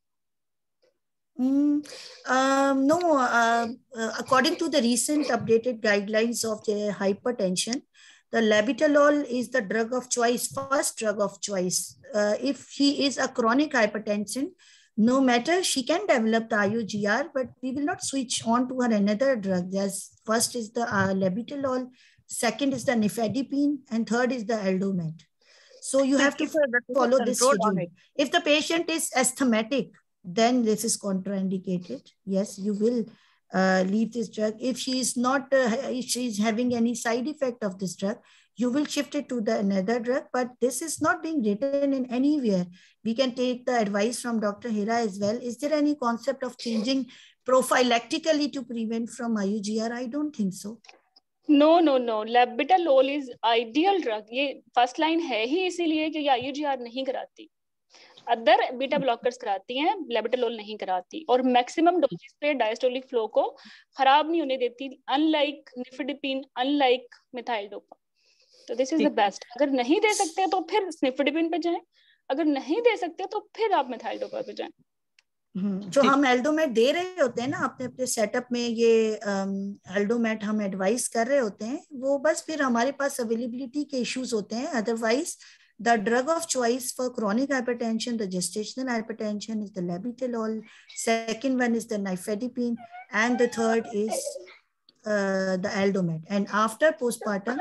No, according to the recent updated guidelines of the hypertension, the labetalol is the drug of choice, first drug of choice. If she is a chronic hypertension, no matter, she can develop the IUGR, but we will not switch on to her another drug. There's first is the labetalol, second is the nifedipine, and third is the Aldomet. So you have to follow this schedule. If the patient is asthmatic, then this is contraindicated. Yes, you will leave this drug. If she is not, if she is having any side effect of this drug, you will shift it to the another drug. But this is not being written in anywhere. We can take the advice from Dr. Hira as well. Is there any concept of changing prophylactically to prevent from IUGR? I don't think so. No. Labetalol is ideal drug. ये first line है ही इसीलिए कि ये IUGR नहीं कराती. Other beta blockers कराती हैं, labetalol नहीं कराती, और मैक्सिमम डोजेस पे डायस्टोलिक फ्लो को खराब नहीं होने देती, अनलाइक निफेडिपिन, अनलाइक मिथाइलडोपा. तो दिस इज द बेस्ट. अगर नहीं दे सकते तो फिर निफेडिपिन पे जाएं, अगर नहीं दे सकते तो फिर आप मिथाइलडोपा पे जाएं. जो हम एल्डोमेट दे रहे होते हैं ना अपने अपने सेटअप में, ये एल्डोमेट हम एडवाइस कर रहे होते हैं, वो बस फिर हमारे पास अवेलेबिलिटी के इश्यूज होते हैं. Otherwise the drug of choice for chronic hypertension, the gestational hypertension, is the labetalol. Second one is the nifedipine, and the third is the Aldomet. And after postpartum,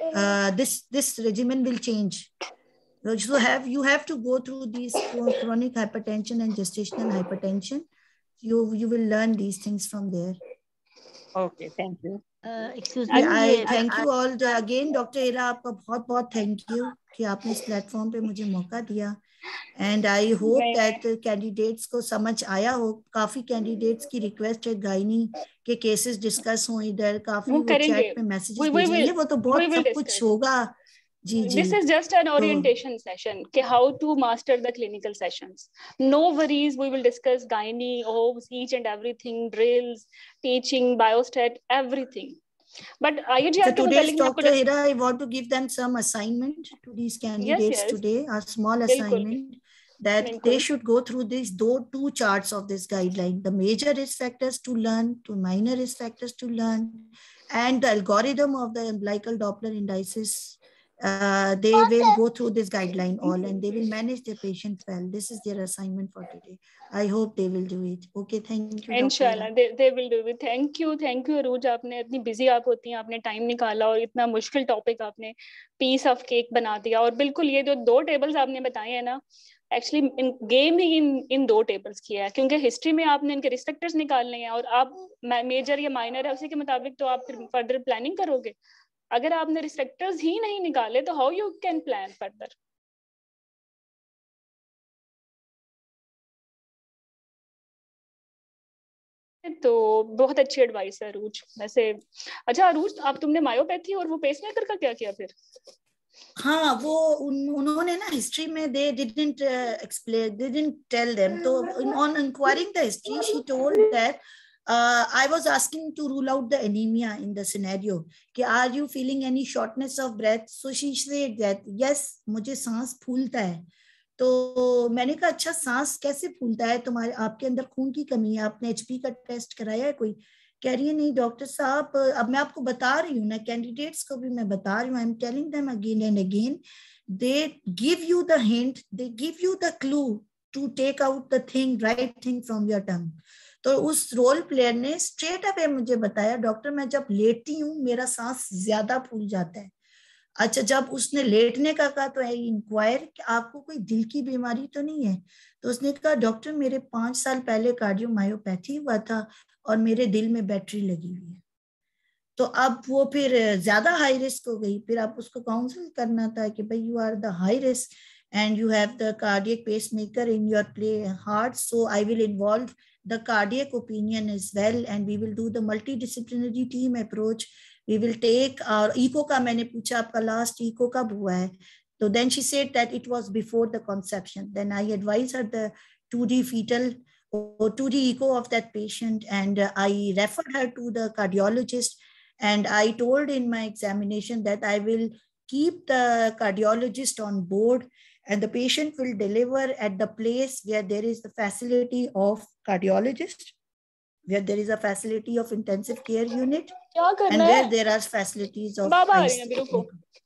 this regimen will change. So you have to go through these chronic hypertension and gestational hypertension. You will learn these things from there. Okay, thank you. Excuse me, I thank you all again. Dr. Hira, आपका बहुत बहुत thank you कि आपने इस platform पे मुझे मौका दिया. And I hope that candidates को समझ आया हो. काफी candidates की रिक्वेस्ट है गायनी के केसेस डिस्कस हो इधर, काफी वो चैट पे मैसेजेस भेजेंगे, वो तो बहुत सब कुछ होगा. जी. This is just an orientation session कि how to master the clinical sessions. No worries, we will discuss gynae, OBS, each and everything, drills, teaching, biostat, everything. But IUGR so today, Dr. Hira, I want to give them some assignment to these candidates today, a small assignment that they should go through these two charts of this guideline, the major risk factors to learn, to minor risk factors to learn, and the algorithm of the umbilical Doppler indices. They will go through this guideline all, and they will manage their patient well. This is their assignment for today. I hope they will do it. Okay, thank you. Inshallah, they will do it. Thank you, Aruj. आपने इतनी busy आप होती हैं, आपने time निकाला और इतना मुश्किल topic आपने piece of cake बना दिया. और बिल्कुल ये जो 2 tables आपने बताए हैं ना, एक्चुअली इन गेम ही इन 2 टेबल्स किया है, क्योंकि हिस्ट्री में आपने इनके रिस्ट्रिक्टर्स निकालने हैं और आप मेजर या माइनर है उसी के मुताबिक तो आप फिर फर्दर प्लानिंग करोगे. अगर आपने रिस्ट्रिक्टर्स ही नहीं निकाले तो how you can plan further. तो बहुत अच्छी एडवाइस है अरूज वैसे. अच्छा अरूज, आप तुमने मायोपैथी और वो पेसमेकर का क्या किया फिर? हाँ, वो उन्होंने ना हिस्ट्री में they didn't explain, they didn't tell them. तो on inquiring the history, she told that I was asking to rule out the anemia in the scenario. कि are you feeling any shortness of breath? So she said that yes, मुझे सांस फूलता है. तो मैंने कहा अच्छा सांस कैसे फूलता है, तुम्हारे आपके अंदर खून की कमी है, आपने HP का टेस्ट कराया है कोई? कह रही है नहीं डॉक्टर साहब, अब मैं आपको बता रही हूँ ना, कैंडिडेट्स को भी मैं बता रही हूँ, I am telling them again and again, they give you the hint, they give you the clue to take out the thing, right thing from your tongue. तो उस रोल प्लेयर ने स्ट्रेट अवे मुझे बताया, doctor मैं जब लेटती हूँ मेरा सांस ज्यादा फूल जाता है. अच्छा, जब उसने लेटने का कहा तो इंक्वायर कि आपको कोई दिल की बीमारी तो नहीं है? तो उसने कहा डॉक्टर मेरे 5 साल पहले कार्डियोमायोपैथी हुआ था और मेरे दिल में बैटरी लगी हुई है. तो अब वो फिर ज्यादा हाई रिस्क हो गई. फिर आप उसको काउंसिल करना था कि भाई you are the high risk and you have the cardiac pacemaker in your heart, so I will involve the cardiac opinion as well, and we will do the multidisciplinary team approach. We will take our echo का मैंने पूछा आपका last echo कब हुआ है, तो then she said that it was before the conception. Then I advised her the 2D fetal or 2D echo of that patient, and I referred her to the cardiologist, and I told in my examination that I will keep the cardiologist on board, and the patient will deliver at the place where there is the facility of cardiologist, where there is a facility of intensive care unit, and where there are facilities of ICU.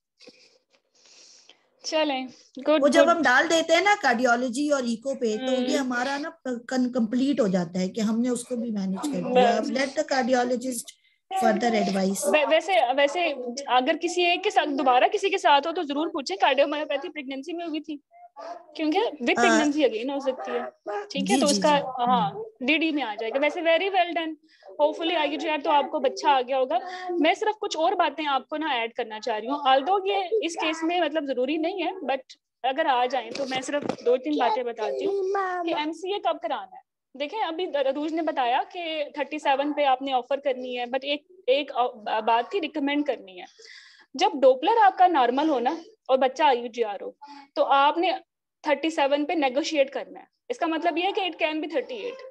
चलें, good. वो जब हम डाल देते हैं ना cardiology और eco पे, तो ये हमारा ना कंप्लीट हो जाता है कि हमने उसको भी मैनेज कर दिया. Let the cardiologist further advice. वैसे अगर किसी एक के साथ दोबारा किसी के साथ हो तो जरूर पूछें कार्डियोमायोपैथी प्रेगनेंसी में हुई थी, क्योंकि विद प्रेगनेंसी अगेन हो सकती है. ठीक है, तो उसका हाँ डीडी में आ जाएगा. वैसे very well done. Hopefully IUGR तो आपको बच्चा आ गया होगा. मैं सिर्फ कुछ और बातें आपको ना ऐड करना चाह रही हूँ, ऑल्दो ये इस केस में मतलब जरूरी नहीं है, बट अगर आ जाए तो मैं सिर्फ 2-3 बातें बताती हूँ कि MCA कब कराना है. देखें, अभी अरूज ने बताया कि 37 पे आपने ऑफर करनी है, बट एक बात की रिकमेंड करनी है. जब डोपलर आपका नॉर्मल हो ना और बच्चा IUGR हो, तो आपने 37 पे नेगोशिएट करना है. इसका मतलब ये है कि इट कैन बी 38,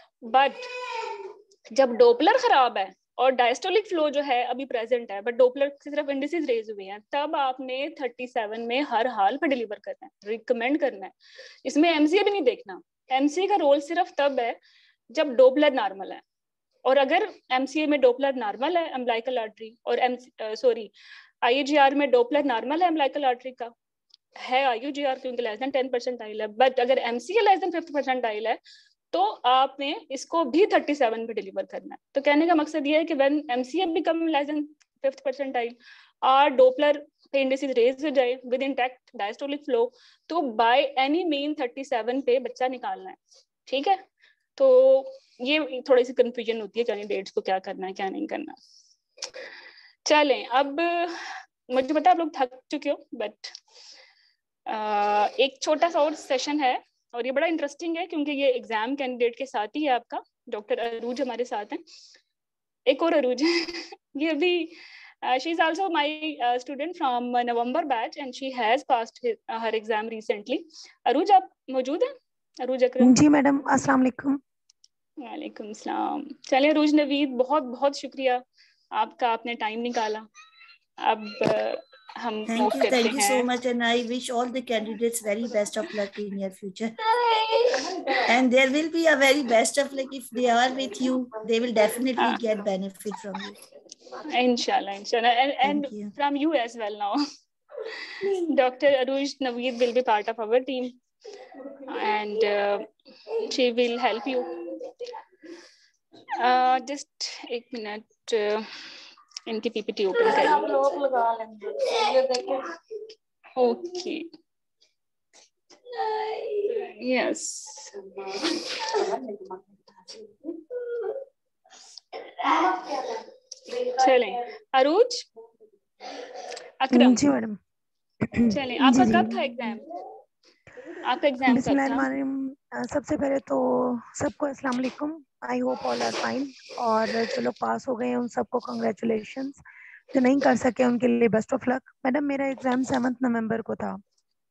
बट जब डोपलर खराब है और डायस्टोलिक फ्लो जो है अभी प्रेजेंट है, बट डोपलर की सिर्फ इंडिसेस रेज हुए हैं, तब आपने 37 में हर हाल पे डिलीवर करना है, रिकमेंड करना है. इसमें MCA भी नहीं देखना. MCA का रोल सिर्फ तब है जब डोपलर नॉर्मल है, और अगर MCA में डोपलर नॉर्मल है अम्बिलिकल आर्टरी और IUGR में डोपलर नॉर्मल है अम्बिलिकल आर्टरी का है, IUGR क्योंकि लेस देन 10 परसेंटाइल है, बट अगर MCA लेस देन 50 परसेंटाइल है तो आपने इसको भी 37 पे डिलीवर करना है. तो कहने का मकसद ये है कि when MCA become less than 5th percentile और डोपलर इंडिसेस रेज हो जाए विद इंटैक्ट डायस्टोलिक फ्लो, तो बाय एनी मीन 37 पे बच्चा निकालना है. ठीक है, तो ये थोड़ी सी कंफ्यूजन होती है कैंडिडेट्स को क्या करना है क्या नहीं करना. चलें, अब मुझे पता है आप लोग थक चुके हो, बट एक छोटा सा और सेशन है और ये बड़ा इंटरेस्टिंग है क्योंकि ये एग्जाम कैंडिडेट के साथ ही है. आपका डॉक्टर अरूज हमारे साथ हैं, एक और अरूज ये भी she is also my student from November batch and she has passed her exam recently. अरूज आप मौजूद हैं? अरूज अकरम जी मैडम, अस्सलाम वालेकुम. वालेकुम सलाम. चलिए अरूज नवीद, बहुत बहुत शुक्रिया आपका, आपने टाइम निकाला. अब हम thank you so much and I wish all the candidates very best of luck in your future, and there will be a very best of luck if they are with you. They will definitely get benefit from you. Inshallah, and from you as well now. Dr. Aruj Naveed will be part of our team and she will help you. Just एक minute, इनकी PPT open करिए. आप लोग लगा लेंगे ये देखें. Okay, yes. चलें, अरूज अकरम. जी मैडम. चलें, आपका कब था एग्जाम? आपका एग्जाम कब था? सबसे पहले तो सबको अस्सलाम वालेकुम. I hope all are fine, और जो लोग पास हो गए हैं उन सबको कंग्रेचुलेशंस. जो नहीं कर सके उनके लिए बेस्ट ऑफ लक। मैडम मेरा एग्जाम 7 नवंबर को था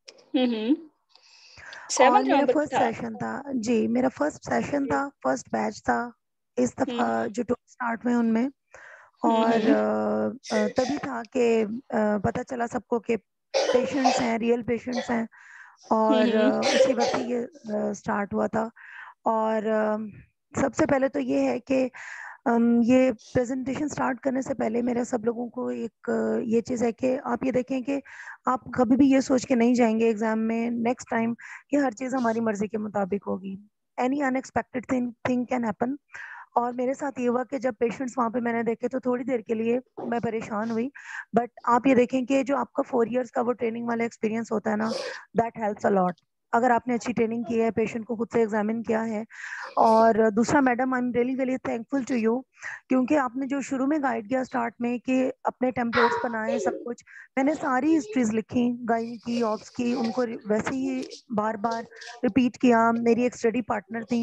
और मेरा फर्स्ट सेशन था जी, मेरा फर्स्ट सेशन था, फर्स्ट बैच था इस दफा जो स्टार्ट हुए उनमें। और तभी था कि पता चला सबको कि पेशेंट्स हैं, रियल पेशेंट्स हैं, और उसी वक्त ये स्टार्ट हुआ था। और सबसे पहले तो ये है कि ये प्रेजेंटेशन स्टार्ट करने से पहले मेरा सब लोगों को एक ये चीज़ है कि आप ये देखें कि आप कभी भी ये सोच के नहीं जाएंगे एग्जाम में नेक्स्ट टाइम कि हर चीज़ हमारी मर्जी के मुताबिक होगी। Any unexpected thing can happen. और मेरे साथ ये हुआ कि जब पेशेंट्स वहाँ पे मैंने देखे तो थोड़ी देर के लिए मैं परेशान हुई, बट आप ये देखें कि जो आपका 4 इयर्स का वो ट्रेनिंग वाला एक्सपीरियंस होता है ना, दैट हेल्प्स अ लॉट। अगर आपने अच्छी ट्रेनिंग की है, पेशेंट को खुद से एग्जामिन किया है। और दूसरा madam, I am really really thankful to you, क्योंकि आपने जो शुरू में गाइड किया स्टार्ट में कि अपने टेम्पलेट्स बनाए सब कुछ, मैंने सारी हिस्ट्रीज लिखी गाइड की, ऑप्स की, उनको वैसे ही बार बार रिपीट किया। मेरी एक स्टडी पार्टनर थी,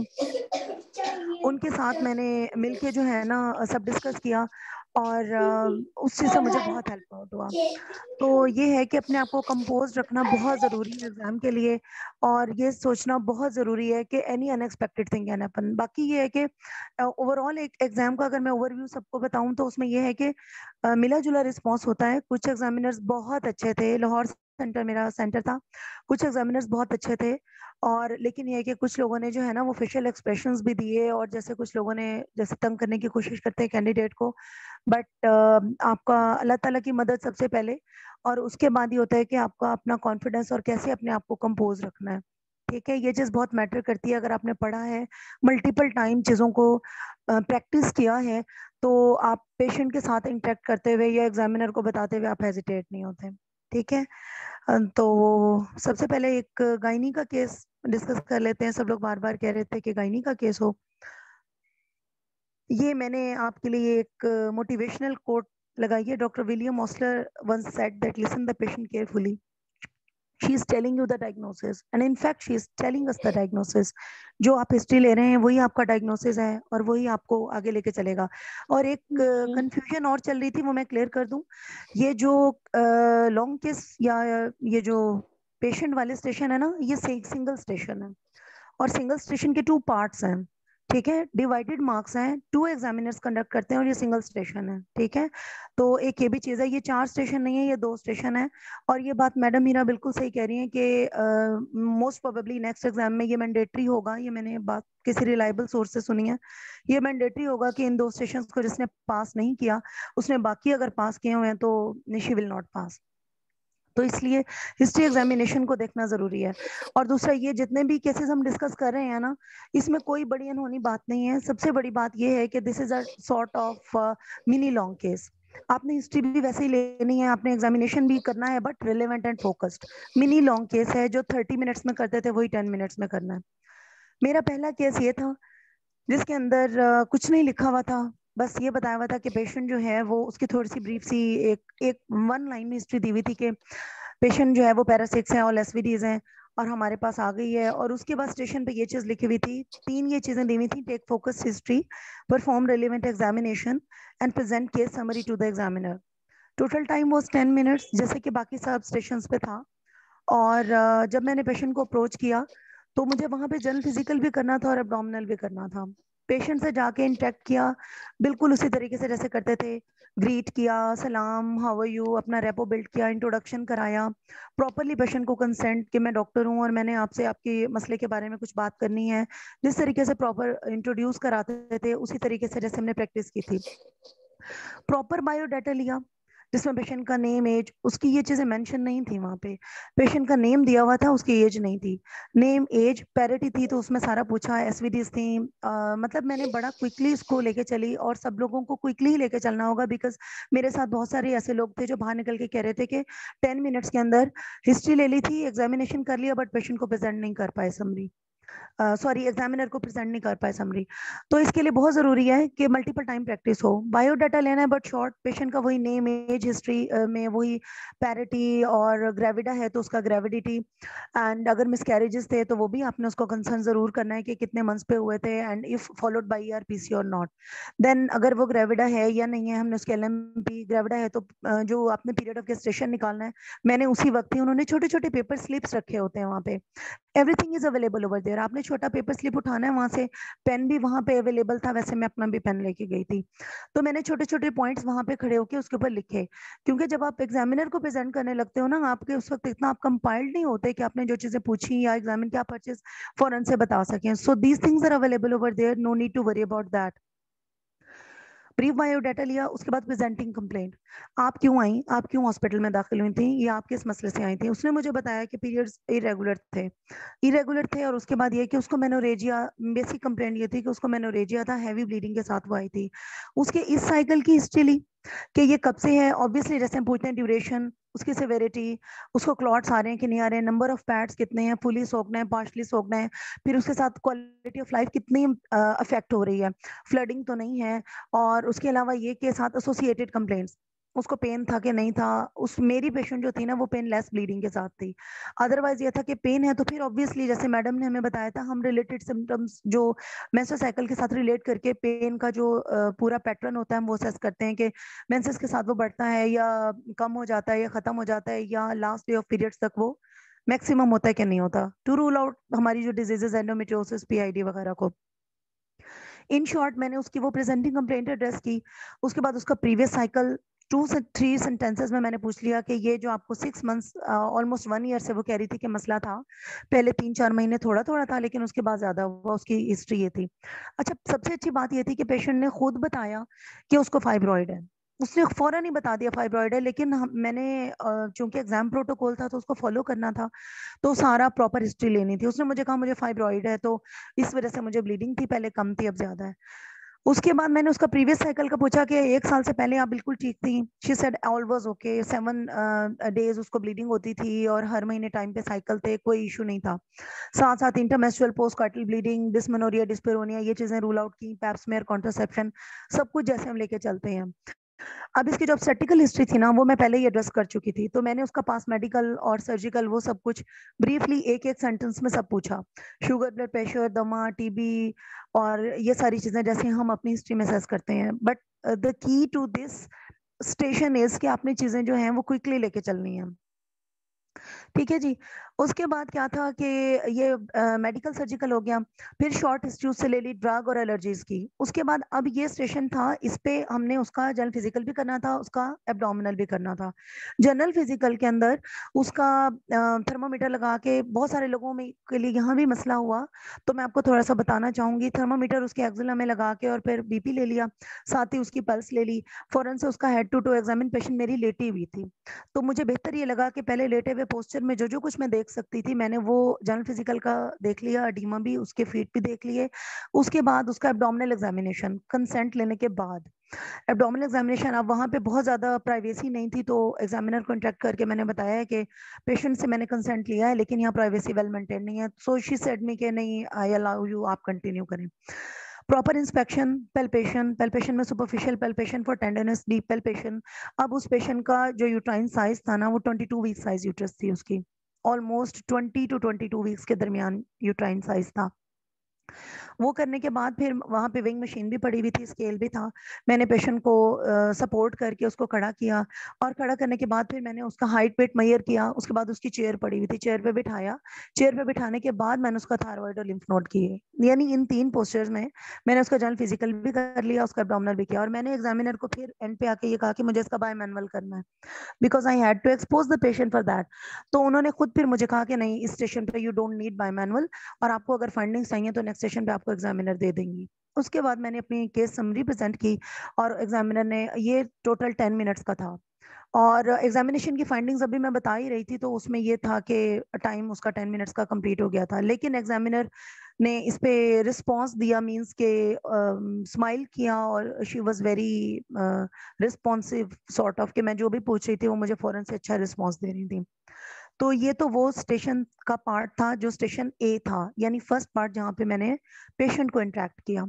उनके साथ मैंने मिलके जो है ना सब डिस्कस किया, और उस चीज़ से मुझे बहुत हेल्प आउट हुआ। तो ये है कि अपने आप को कंपोज रखना बहुत ज़रूरी है एग्जाम के लिए, और ये सोचना बहुत ज़रूरी है कि any unexpected thing can happen. बाकी ये है कि ओवरऑल एक एग्जाम का अगर मैं ओवरव्यू सबको बताऊं तो उसमें ये है कि मिला जुला रिस्पॉन्स होता है। कुछ एग्जामिनर्स बहुत अच्छे थे, लाहौर सेंटर मेरा सेंटर था, कुछ एग्जामिनर्स बहुत अच्छे थे, और लेकिन ये है कि कुछ लोगों ने जो है ना वो फेशियल एक्सप्रेशंस भी दिए, और जैसे कुछ लोगों ने जैसे तंग करने की कोशिश करते हैं कैंडिडेट को। बट आपका अल्लाह ताला की मदद सबसे पहले, और उसके बाद ही होता है कि आपका अपना कॉन्फिडेंस और कैसे अपने आप को कंपोज रखना है। ठीक है, ये चीज़ बहुत मैटर करती है। अगर आपने पढ़ा है, मल्टीपल टाइम चीज़ों को प्रैक्टिस किया है, तो आप पेशेंट के साथ इंटरेक्ट करते हुए या एग्जामिनर को बताते हुए आप हेजिटेट नहीं होते। ठीक है, तो सबसे पहले एक गायनी का केस डिस्कस कर लेते हैं। सब लोग बार बार कह रहे थे कि गायनी का केस हो। ये मैंने आपके लिए एक मोटिवेशनल कोट लगाई है। Doctor William Osler once said that listen the patient carefully, she is telling you the diagnosis and in fact she is telling us the diagnosis। जो आप हिस्ट्री ले रहे हैं वही आपका डायग्नोसिस है और वही आपको आगे लेके चलेगा। और एक कंफ्यूजन और चल रही थी, वो मैं क्लियर कर दूं। ये जो लॉन्ग केस या ये जो पेशेंट वाले स्टेशन है ना, ये सिंगल स्टेशन है, और सिंगल स्टेशन के 2 पार्ट्स हैं। ठीक है, डिवाइडेड मार्क्स हैं, 2 एग्जामिनर्स कंडक्ट करते हैं, और ये सिंगल स्टेशन है। ठीक है, तो एक ये भी चीज़ है, ये 4 स्टेशन नहीं है, ये 2 स्टेशन है। और ये बात मैडम मीरा बिल्कुल सही कह रही है कि मोस्ट प्रोबेबली नेक्स्ट एग्जाम में ये मैंडेटरी होगा। ये मैंने बात किसी रिलायबल सोर्स से सुनी है, ये मैंडेटरी होगा कि इन 2 स्टेशन को जिसने पास नहीं किया, उसने बाकी अगर पास किए हुए हैं तो शी विल नॉट पास। तो इसलिए हिस्ट्री एग्जामिनेशन को देखना जरूरी है। और दूसरा, ये जितने भी केसेस हम डिस्कस कर रहे हैं ना, इसमें कोई बड़ी अनहोनी बात नहीं है। सबसे बड़ी बात ये है कि this is a sort of mini long case. आपने हिस्ट्री भी वैसे ही लेनी है, आपने एग्जामिनेशन भी करना है, but relevant and focused. Mini long case है, जो 30 मिनट्स में करते थे वही 10 मिनट्स में करना है। मेरा पहला केस ये था जिसके अंदर कुछ नहीं लिखा हुआ था, बस ये बताया हुआ था कि पेशेंट जो है वो, उसकी थोड़ी सी ब्रीफ सी एक 1 लाइन में हिस्ट्री दी हुई थी कि पेशेंट जो है वो पैरा 6 है, ऑल एसवीडीज हैं, और हमारे पास आ गई है। और उसके बाद स्टेशन पे ये चीज लिखी हुई थी, 3 ये चीजें दी हुई थी: take focus history, perform relevant examination and present case summary to the examiner. Total time was 10 minutes, जैसे कि बाकी सब स्टेशन पे था। और जब मैंने पेशेंट को अप्रोच किया तो मुझे वहां पे जनरल फिजिकल भी करना था और एब्डोमिनल भी करना था। पेशेंट से जाके इंटरेक्ट किया बिल्कुल उसी तरीके से जैसे करते थे, ग्रीट किया, सलाम, हाउ आर यू, अपना रेपो बिल्ड किया, इंट्रोडक्शन कराया, प्रॉपरली पेशेंट को कंसेंट कि मैं डॉक्टर हूँ और मैंने आपसे आपके मसले के बारे में कुछ बात करनी है, जिस तरीके से प्रॉपर इंट्रोड्यूस कराते थे उसी तरीके से जैसे हमने प्रैक्टिस की थी। प्रॉपर बायोडाटा लिया जिसमें पेशेंट का नेम, एज, उसकी ये चीजें मेंशन नहीं थी। वहां पे पेशेंट का नेम दिया हुआ था, उसकी एज नहीं थी। नेम, एज, पैरिटी थी तो उसमें सारा पूछा, एसवीडीज थी। मतलब मैंने बड़ा क्विकली इसको लेके चली, और सब लोगों को क्विकली ही लेके चलना होगा, बिकॉज मेरे साथ बहुत सारे ऐसे लोग थे जो बाहर निकल के कह रहे थे कि 10 मिनट्स के अंदर हिस्ट्री ले ली थी, एग्जामिनेशन कर लिया, बट पेशेंट को प्रेजेंट नहीं कर पाए समरी। सॉरी एग्जामिनर को प्रेजेंट नहीं कर पाए समरी। तो इसके लिए बहुत जरूरी है कि मल्टीपल टाइम प्रैक्टिस हो। बायोडाटा लेना है बट शॉर्ट, पेशेंट का वही नेम, एज, हिस्ट्री में वही पैरिटी, और ग्रेविडा है तो उसका ग्रेविडिटी, एंड अगर मिसकैरेजेस थे तो वो भी आपने उसको कंसर्न जरूर करना है कि कितने मंथ्स पे हुए थे, and if followed by ERPC और नॉट। देन अगर वो ग्रेविडा है या नहीं है, हमने उसके LMP ग्रेविडा है तो जो आपने पीरियड ऑफ गेस्टेशन निकालना है, मैंने उसी वक्त ही, उन्होंने छोटे छोटे पेपर स्लिप्स रखे होते हैं वहाँ पे, everything is available over there. आपने छोटा पेपर स्लिप उठाना है वहां से, पेन भी वहां पे अवेलेबल था, वैसे मैं अपना भी पेन लेके गई थी। तो मैंने छोटे छोटे पॉइंट्स वहां पे खड़े होके उसके ऊपर लिखे, क्योंकि जब आप एग्जामिनर को प्रेजेंट करने लगते हो ना, आपके उस वक्त इतना आप कंपाइल्ड नहीं होते कि आपने जो चीजें पूछी या एग्जामिन क्या परचेज फौरन से बता सकें। So these things are available over there, no need to worry about that. Brief biodata लिया, उसके बाद प्रेजेंटिंग कंप्लेंट। आप क्यों आई, आप क्यों हॉस्पिटल में दाखिल हुई थी, या आप किस मसले से आई थी। उसने मुझे बताया कि पीरियड्स इरेगुलर थे, और उसके बाद ये कि उसको मेनोरेजिया, बेसिक कंप्लेंट ये थी कि उसको मेनोरेजिया था, हैवी ब्लीडिंग के साथ वो आई थी। उसके इस साइकिल की हिस्ट्री ली कि ये कब से है, ऑब्वियसली जैसे हम पूछते हैं ड्यूरेशन, उसकी सेवेरिटी, उसको क्लॉट्स आ रहे हैं कि नहीं आ रहे हैं, नंबर ऑफ पैड्स कितने हैं, फुली सोखना है, पार्शली सोखना है, फिर उसके साथ क्वालिटी ऑफ लाइफ कितनी अफेक्ट हो रही है, फ्लडिंग तो नहीं है, और उसके अलावा ये के साथ एसोसिएटेड कंप्लेंट्स, उसको पेन था कि नहीं था। उस मेरी पेशेंट जो थी ना वो पेन लेस ब्लीडिंग के साथ थी। अदरवाइज ये था कि पेन है तो फिर ऑब्वियसली जैसे मैडम ने हमें बताया था, हम रिलेटेड सिम्टम्स जो मेंस्ट्रुअल साइकिल के साथ रिलेट करके पेन का जो पूरा पैटर्न होता है हम वो असेस करते हैं कि मेंसेस के साथ वो बढ़ता है या कम हो जाता है या खत्म हो जाता है, या लास्ट डे ऑफ पीरियड्स तक वो मैक्सिमम होता है कि नहीं होता, टू रूल आउट हमारी जो डिजीजेस एंडोमेट्रियोसिस, PID वगैरह को। इन शॉर्ट मैंने उसकी वो प्रेजेंटिंग कंप्लेंट एड्रेस की। उसके बाद उसका प्रीवियस साइकिल 2 से 3 सेंटेंसेस में मैंने पूछ लिया कि ये जो आपको 6 मंथ्स ऑलमोस्ट 1 ईयर से वो कह रही थी कि मसला था, पहले 3-4 महीने थोड़ा थोड़ा था लेकिन उसके बाद ज्यादा हुआ, उसकी हिस्ट्री ये थी। अच्छा, सबसे अच्छी बात ये थी कि पेशेंट ने खुद बताया कि उसको फाइब्रॉइड है, उसने फौरन ही बता दिया फाइब्रॉइड है, लेकिन मैंने चूंकि एग्जाम प्रोटोकॉल था तो उसको फॉलो करना था, तो सारा प्रॉपर हिस्ट्री लेनी थी। उसने मुझे कहा मुझे फाइब्रॉइड है तो इस वजह से मुझे ब्लीडिंग थी, पहले कम थी अब ज्यादा है। उसके बाद मैंने उसका प्रीवियस साइकिल का पूछा कि 1 साल से पहले आप बिल्कुल ठीक थी। She said all was okay, 7 days उसको ब्लीडिंग होती थी और हर महीने टाइम पे साइकिल थे, कोई इशू नहीं था। साथ साथ intermenstrual postcoital bleeding, dysmenorrhoea, dyspareunia, ये चीजें रूल आउट की, पैप स्मेयर, कॉन्ट्रासेप्शन, सब कुछ जैसे हम लेके चलते हैं। अब इसकी जो ऑब्स्टेट्रिकल हिस्ट्री थी ना वो मैं पहले ही एड्रेस कर चुकी थी, तो मैंने उसका पास मेडिकल और सर्जिकल वो सब कुछ ब्रीफली एक एक सेंटेंस में सब पूछा। शुगर, ब्लड प्रेशर, दमा, TB और ये सारी चीजें जैसे हम अपनी हिस्ट्री में असेस करते हैं। But the key to this station is कि आपने चीजें जो हैं वो क्विकली लेके चलनी है। ठीक है जी। उसके बाद क्या था कि ये मेडिकल सर्जिकल हो गया, फिर शॉर्ट हिस्ट्री उससे ले ली, ड्रग और एलर्जीज की। उसके बाद अब ये स्टेशन था, इस पे हमने उसका जनरल फिजिकल भी करना था, उसका एब्डोमिनल भी करना था। जनरल फिजिकल के अंदर उसका थर्मोमीटर लगा के, बहुत सारे लोगों में के लिए यहाँ भी मसला हुआ तो मैं आपको थोड़ा सा बताना चाहूंगी। थर्मोमीटर उसके एक्सिला में लगा के और फिर BP ले लिया, साथ ही उसकी पल्स ले ली, फौरन से उसका head to toe examine. Patient मेरी लेटी हुई थी तो मुझे बेहतर ये लगा कि पहले लेटे हुए पोस्चर में जो जो कुछ मैं देख सकती थी मैंने वो जनरल फिजिकल का देख लिया, एडीमा भी, उसके फीट भी देख लिए। उसके बाद उसका एब्डोमिनल एग्जामिनेशन कंसेंट लेने के बाद। एब्डोमिनल एग्जामिनेशन, अब वहाँ पे बहुत ज्यादा प्राइवेसी नहीं थी तो एग्जामिनर कॉन्टेक्ट करके मैंने बताया है कि पेशेंट से मैंने कंसेंट लिया है लेकिन यहाँ प्राइवेसी वेल मेंटेन नहीं है। सो शी सेड मी कि नहीं, आई अलाउ यू, आप कंटिन्यू करें। प्रॉपर इंस्पेक्शन, पेल्पेशन में superficial palpation for tenderness, deep palpation. अब उस पेशेंट का जो यूट्राइन साइज था ना वो 22 वीक साइज यूट्रस थी उसकी, ऑलमोस्ट 20 to 22 वीक्स के दरमियान यूट्राइन साइज था। वो करने के बाद फिर वहाँ पे विंग मशीन भी पड़ी हुई थी, स्केल भी था। मैंने पेशेंट को सपोर्ट करके उसको खड़ा किया और खड़ा करने के बाद फिर मैंने उसका हाइट वेट मेजर किया। उसके बाद उसकी चेयर पड़ी हुई थी, चेयर पे बिठाया। चेयर पे बिठाने के बाद मैंने उसका थायराइड और लिम्फ नोड किए, यानी इन 3 पोस्चर्स में मैंने उसका जनरल फिजिकल भी कर लिया, उसका एब्डोमिनल भी किया। और मैंने एग्जामिनर को फिर एंड पे आके ये कहा कि मुझे इसका बाय मैनुअल करना है, because I had to expose the patient for that. तो उन्होंने खुद फिर मुझे कहा कि नहीं, इस स्टेशन पे you don't need bimanual, और आपको अगर फाइंडिंग्स चाहिए तो नेक्स्ट स्टेशन पे आपको एग्जामिनर दे देंगी। उसके बाद मैंने अपनी केस समरी प्रेजेंट की और एग्जामिनर ने, ये टोटल 10 मिनट्स का था। और एग्जामिनेशन की फाइंडिंग्स अभी मैं बता ही रही थी तो उसमें ये था कि टाइम उसका 10 मिनट्स का कंप्लीट हो गया था, लेकिन एग्जामिनर ने इस पे रिस्पॉन्स दिया, मींस के स्माइल किया और she was very responsive sort of, कि मैं जो भी पूछ रही थी वो मुझे फौरन से अच्छा रिस्पॉन्स दे रही थी। तो ये तो वो स्टेशन का पार्ट था जो स्टेशन ए था, यानी फर्स्ट पार्ट जहाँ पे मैंने पेशेंट को इंटरेक्ट किया।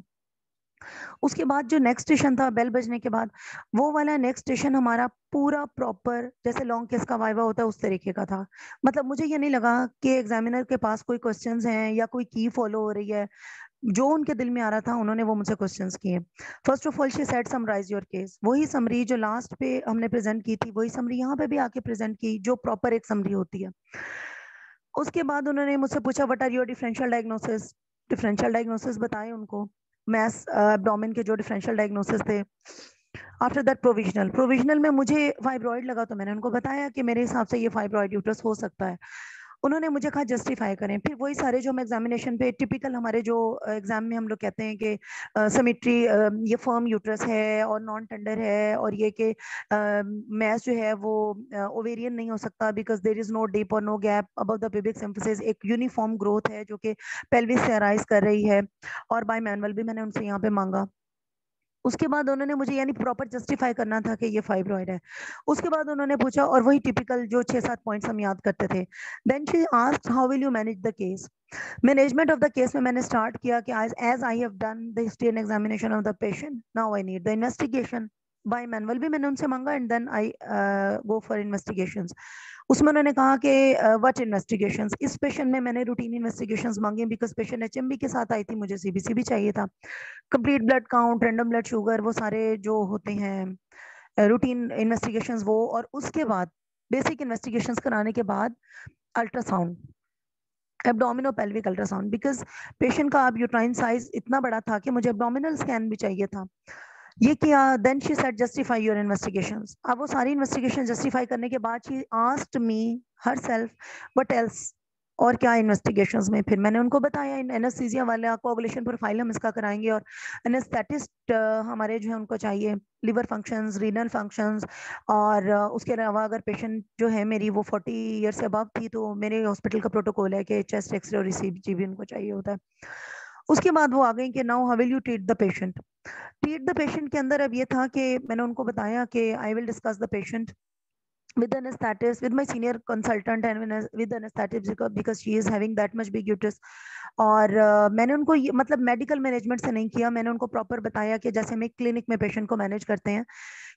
उसके बाद जो नेक्स्ट स्टेशन था बेल बजने के बाद, वो वाला नेक्स्ट स्टेशन हमारा पूरा प्रॉपर जैसे लॉन्ग केस का वाइवा होता है उस तरीके का था। मतलब मुझे ये नहीं लगा कि एग्जामिनर के पास कोई क्वेश्चंस हैं या कोई की फॉलो हो रही है, जो उनके दिल में आ रहा था उन्होंने वो मुझसे क्वेश्चंस किए। First of all she said summarise your case, वही समरी जो लास्ट पे हमने प्रेजेंट की थी वही समरी यहाँ पे भी आके प्रेजेंट की, जो प्रॉपर एक समरी होती है। उसके बाद उन्होंने मुझसे पूछा what are your differential diagnosis, differential diagnosis बताए उनको, मैस एब्डोमेन के जो डिफरेंशियल डायग्नोसिस थे। आफ्टर दैट प्रोविजनल, प्रोविजनल में मुझे फाइब्रॉइड लगा तो मैंने उनको बताया कि मेरे हिसाब से ये फाइब्रॉइड यूट्रस हो सकता है। उन्होंने मुझे कहा जस्टिफाई करें, फिर वही सारे जो हम एग्जामिनेशन पे टिपिकल हमारे जो एग्जाम में हम लोग कहते हैं कि सिमेट्री ये फर्म यूट्रस है और नॉन टेंडर है, और ये कि मैस जो है वो ओवेरियन नहीं हो सकता because there is no dip और no gap above the pubic symphysis, एक यूनिफॉर्म ग्रोथ है जो कि पेल्विस से अराइज कर रही है, और बाय मैनुअल भी मैंने उनसे यहाँ पे मांगा। उसके बाद उन्होंने मुझे यानी प्रॉपर जस्टिफाई करना था कि ये फाइब्रॉइड है। उसके बाद उन्होंने पूछा, और वही टिपिकल जो 6-7 पॉइंट्स हम याद करते थे। Then she asked how will you manage the case. Management of the case में मैंने स्टार्ट किया कि as I have done the history and examination of the patient, now I need the investigation. Bimanual भी मैंने उनसे मांगा and then I go for investigations. उसमें उन्होंने कहा कि व्हाट इन्वेस्टिगेशंस, इस पेशेंट में मैंने रूटीन इन्वेस्टिगेशंस मांगे बिकॉज पेशेंट एचएमबी के साथ आई थी, मुझे सीबीसी भी चाहिए था, complete blood count, random blood sugar, वो सारे जो होते हैं रूटीन इन्वेस्टिगेशंस वो, और उसके बाद बेसिक इन्वेस्टिगेशंस कराने के बाद ultrasound, abdomino pelvic ultrasound, because patient का अब यूट्राइन साइज इतना बड़ा था कि मुझे एब्डोमिनल स्कैन भी चाहिए था। ये किया। Then she said justify your investigations. अब वो सारी इन्वेस्टिगेशन जस्टिफाई करने के बाद she asked me herself what else, और क्या इन्वेस्टिगेशंस में। फिर मैंने उनको बताया एनेस्थीसिया वाला कोगुलेशन प्रोफाइल हम इसका कराएंगे, और एनेस्थेटिस्ट हमारे जो है उनको चाहिए, लिवर फंक्शंस, रीनल फंक्शंस, और उसके अलावा अगर पेशेंट जो है मेरी वो 40 ईयर से अबव थी तो मेरे हॉस्पिटल का प्रोटोकॉल है कि चेस्ट एक्सरे और ईसीजी भी उनको चाहिए होता है। उसके बाद वो आ गई कि now how will you treat the patient. Treat the patient के अंदर अब ये था कि मैंने उनको बताया कि I will discuss the patient with the anesthetist, with my senior consultant and with the anesthetist because she is having that much big uterus। और मैंने उनको मतलब मेडिकल मैनेजमेंट से नहीं किया, मैंने उनको प्रॉपर बताया कि जैसे हम क्लिनिक में पेशेंट को मैनेज करते हैं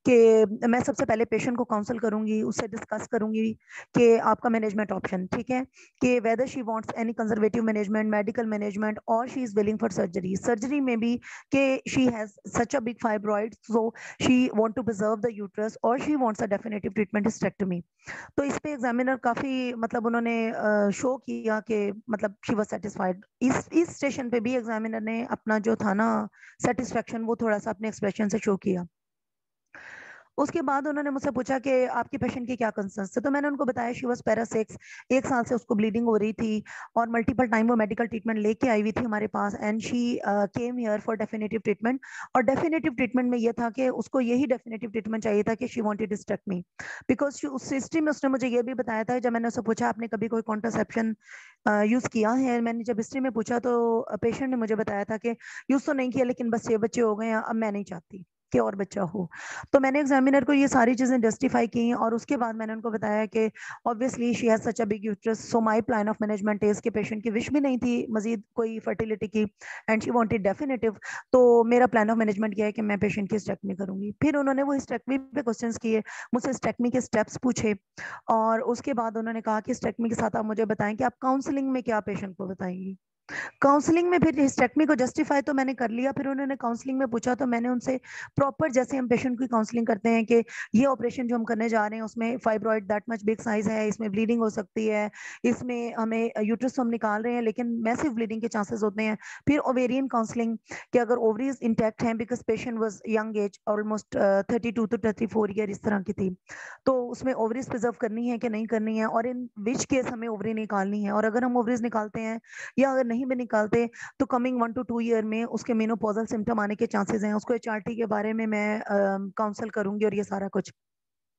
कि मैं सबसे पहले पेशेंट को काउंसल करूंगी, उससे डिस्कस करूंगी कि आपका मैनेजमेंट ऑप्शन ठीक है, कि whether she wants any conservative management, medical management, और she is willing for surgery. Surgery में भी कि she has such a big fibroid so she want to preserve the uterus, और she wants a definitive treatment hysterectomy. तो इस पे examiner काफी मतलब उन्होंने शो किया कि मतलब शी वाज सेटिस्फाइड। इस स्टेशन पे भी एग्जामिनर ने अपना जो था ना सेटिस्फेक्शन वो थोड़ा सा अपने एक्सप्रेशन से शो किया। उसके बाद उन्होंने मुझसे पूछा कि आपके पेशेंट के क्या कंसर्न्स थे, तो मैंने उनको बताया शी वाज पैरा 6, 1 साल से उसको ब्लीडिंग हो रही थी और मल्टीपल टाइम वो मेडिकल ट्रीटमेंट लेके आई हुई थी हमारे पास, and she came here for definitive treatment. और डेफिनेटिव ट्रीटमेंट में ये था कि उसको यही डेफिनेटिव ट्रीटमेंट चाहिए था कि शी वांटेड हिस्टेक्टमी, बिकॉज उस हिस्ट्री में उसने मुझे ये भी बताया था, जब मैंने उससे पूछा आपने कभी कोई कॉन्ट्रासेप्शन यूज किया है, मैंने जब हिस्ट्री में पूछा तो पेशेंट ने मुझे बताया था कि यूज तो नहीं किया लेकिन बस 6 बच्चे हो गए हैं, अब मैं नहीं चाहती कि और बच्चा हो। तो मैंने एग्जामिनर को ये सारी चीजें जस्टिफाई की, और उसके बाद मैंने उनको बताया कि obviously she has such a big uterus, so my plan of management is कि पेशेंट की विश भी नहीं थी मजीद कोई फर्टिलिटी की एंड शी वांटेड डेफिनेटिव, तो मेरा प्लान ऑफ मैनेजमेंट ये है कि मैं पेशेंट की हिस्टेक्टमी करूंगी। फिर उन्होंने वो हिस्टेक्टमी पे क्वेश्चंस किए, मुझसे हिस्टेक्टमी के स्टेप्स पूछे, और उसके बाद उन्होंने कहा कि हिस्टेक्टमी के साथ आप मुझे बताएं कि आप काउंसलिंग में क्या पेशेंट को बताएंगी। काउंसलिंग में फिर हिस्टेक्टमी को जस्टिफाई तो मैंने कर लिया, फिर उन्होंने काउंसलिंग में पूछा तो मैंने उनसे प्रॉपर जैसे हम पेशेंट की काउंसलिंग करते हैं कि ये ऑपरेशन जो हम करने जा रहे हैं उसमें fibroid that much big size है, इसमें ब्लीडिंग हो सकती है, इसमें हमें यूट्रस हम निकाल रहे हैं लेकिन मैसिव ब्लीडिंग के चांसेस होते हैं। फिर ओवेरियन काउंसलिंग कि अगर ओवरीज इंटैक्ट हैं because patient was young age almost 32 to 34 year इस तरह की थी, तो उसमें ओवरीज प्रिजर्व करनी है कि नहीं करनी है, और इन विच केस हमें ओवरी निकालनी है, और अगर हम ओवरीज निकालते हैं या अगर नहीं भी निकालते तो कमिंग 1 to 2 ईयर में उसके मेनोपॉजल सिम्टम आने के चांसेस हैं, उसको एचआरटी के बारे में मैं काउंसल करूंगी और ये सारा कुछ।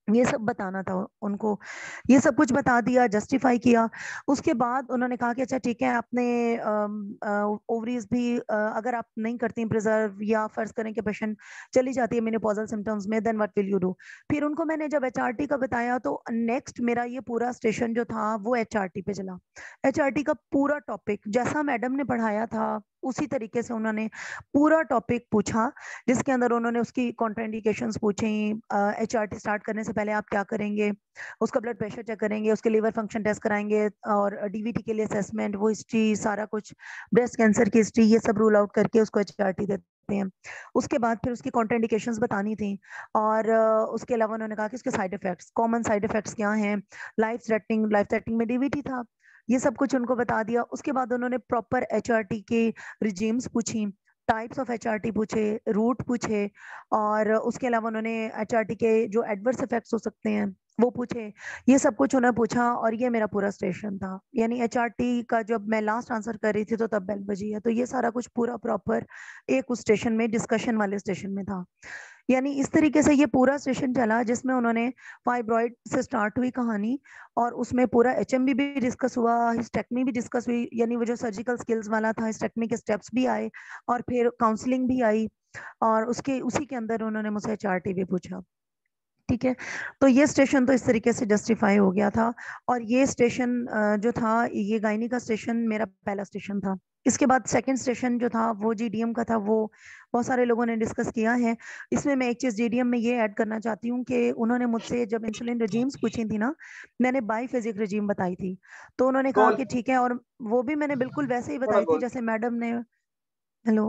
ये सब बताना था उनको, ये सब कुछ बता दिया, जस्टिफाई किया। उसके बाद उन्होंने कहा कि अच्छा ठीक है, आपने ओवरीज भी अगर आप नहीं करती प्रिजर्व, या फर्ज करें कि पेशेंट चली जाती है मेनोपॉजल सिम्टम्स में, then what will you do. फिर उनको मैंने जब एचआरटी का बताया तो नेक्स्ट मेरा ये पूरा स्टेशन जो था वो एचआरटी पे चला। एचआरटी का पूरा टॉपिक जैसा मैडम ने पढ़ाया था उसी तरीके से उन्होंने पूरा टॉपिक पूछा, जिसके अंदर उन्होंने उसकी कॉन्ट्राइंडिकेशंस पूछी। एचआरटी स्टार्ट करने से पहले आप क्या करेंगे, उसका ब्लड प्रेशर चेक करेंगे, उसके लीवर फंक्शन टेस्ट कराएंगे, और डीवीटी के लिए असेसमेंट, वो हिस्ट्री सारा कुछ, ब्रेस्ट कैंसर की हिस्ट्री, ये सब रूल आउट करके उसको एचआरटी देते हैं। उसके बाद फिर उसकी कॉन्ट्राइंडिकेशंस बतानी थी, और उसके अलावा उन्होंने कहा कि उसके side effects, common side effects क्या हैं, लाइफ थ्रेटनिंग में डीवीटी था, ये सब कुछ उनको बता दिया। उसके बाद उन्होंने प्रॉपर एचआरटी के रिजीम्स पूछी, टाइप्स ऑफ एचआरटी पूछे, रूट पूछे, और उसके अलावा उन्होंने एचआरटी के जो एडवर्स इफेक्ट्स हो सकते हैं वो पूछे। ये सब कुछ उन्होंने पूछा, और ये मेरा पूरा स्टेशन था। यानी एचआरटी का जब मैं लास्ट आंसर कर रही थी तो तब बेल बजी है। तो ये सारा कुछ पूरा प्रॉपर एक उस स्टेशन में, डिस्कशन वाले स्टेशन में था। यानी इस तरीके से ये पूरा सेशन चला, जिसमें उन्होंने फाइब्रॉइड से स्टार्ट हुई कहानी, और उसमें पूरा एचएमबी भी डिस्कस हुआ, हिस्टेक्टमी भी डिस्कस हुई, यानी वो जो सर्जिकल स्किल्स वाला था, हिस्टेक्टमी के स्टेप्स भी आए, और फिर काउंसलिंग भी आई, और उसके उसी के अंदर उन्होंने मुझसे एचआरटी भी पूछा। ठीक है, तो ये स्टेशन तो इस तरीके से जस्टिफाई हो गया था। और ये स्टेशन जो था, ये गायनी का स्टेशन मेरा पहला स्टेशन था। इसके बाद सेकंड स्टेशन जो था वो जीडीएम का था, वो बहुत सारे लोगों ने डिस्कस किया है। इसमें मैं एक चीज जीडीएम में ये ऐड करना चाहती हूँ कि उन्होंने मुझसे जब इंसुलिन रेजीम्स पूछी थी ना, मैंने बाईफेजिक रेजीम बताई थी, तो उन्होंने कहा कि ठीक है, और वो भी मैंने बिल्कुल वैसे ही बताई थी जैसे मैडम ने। Hello,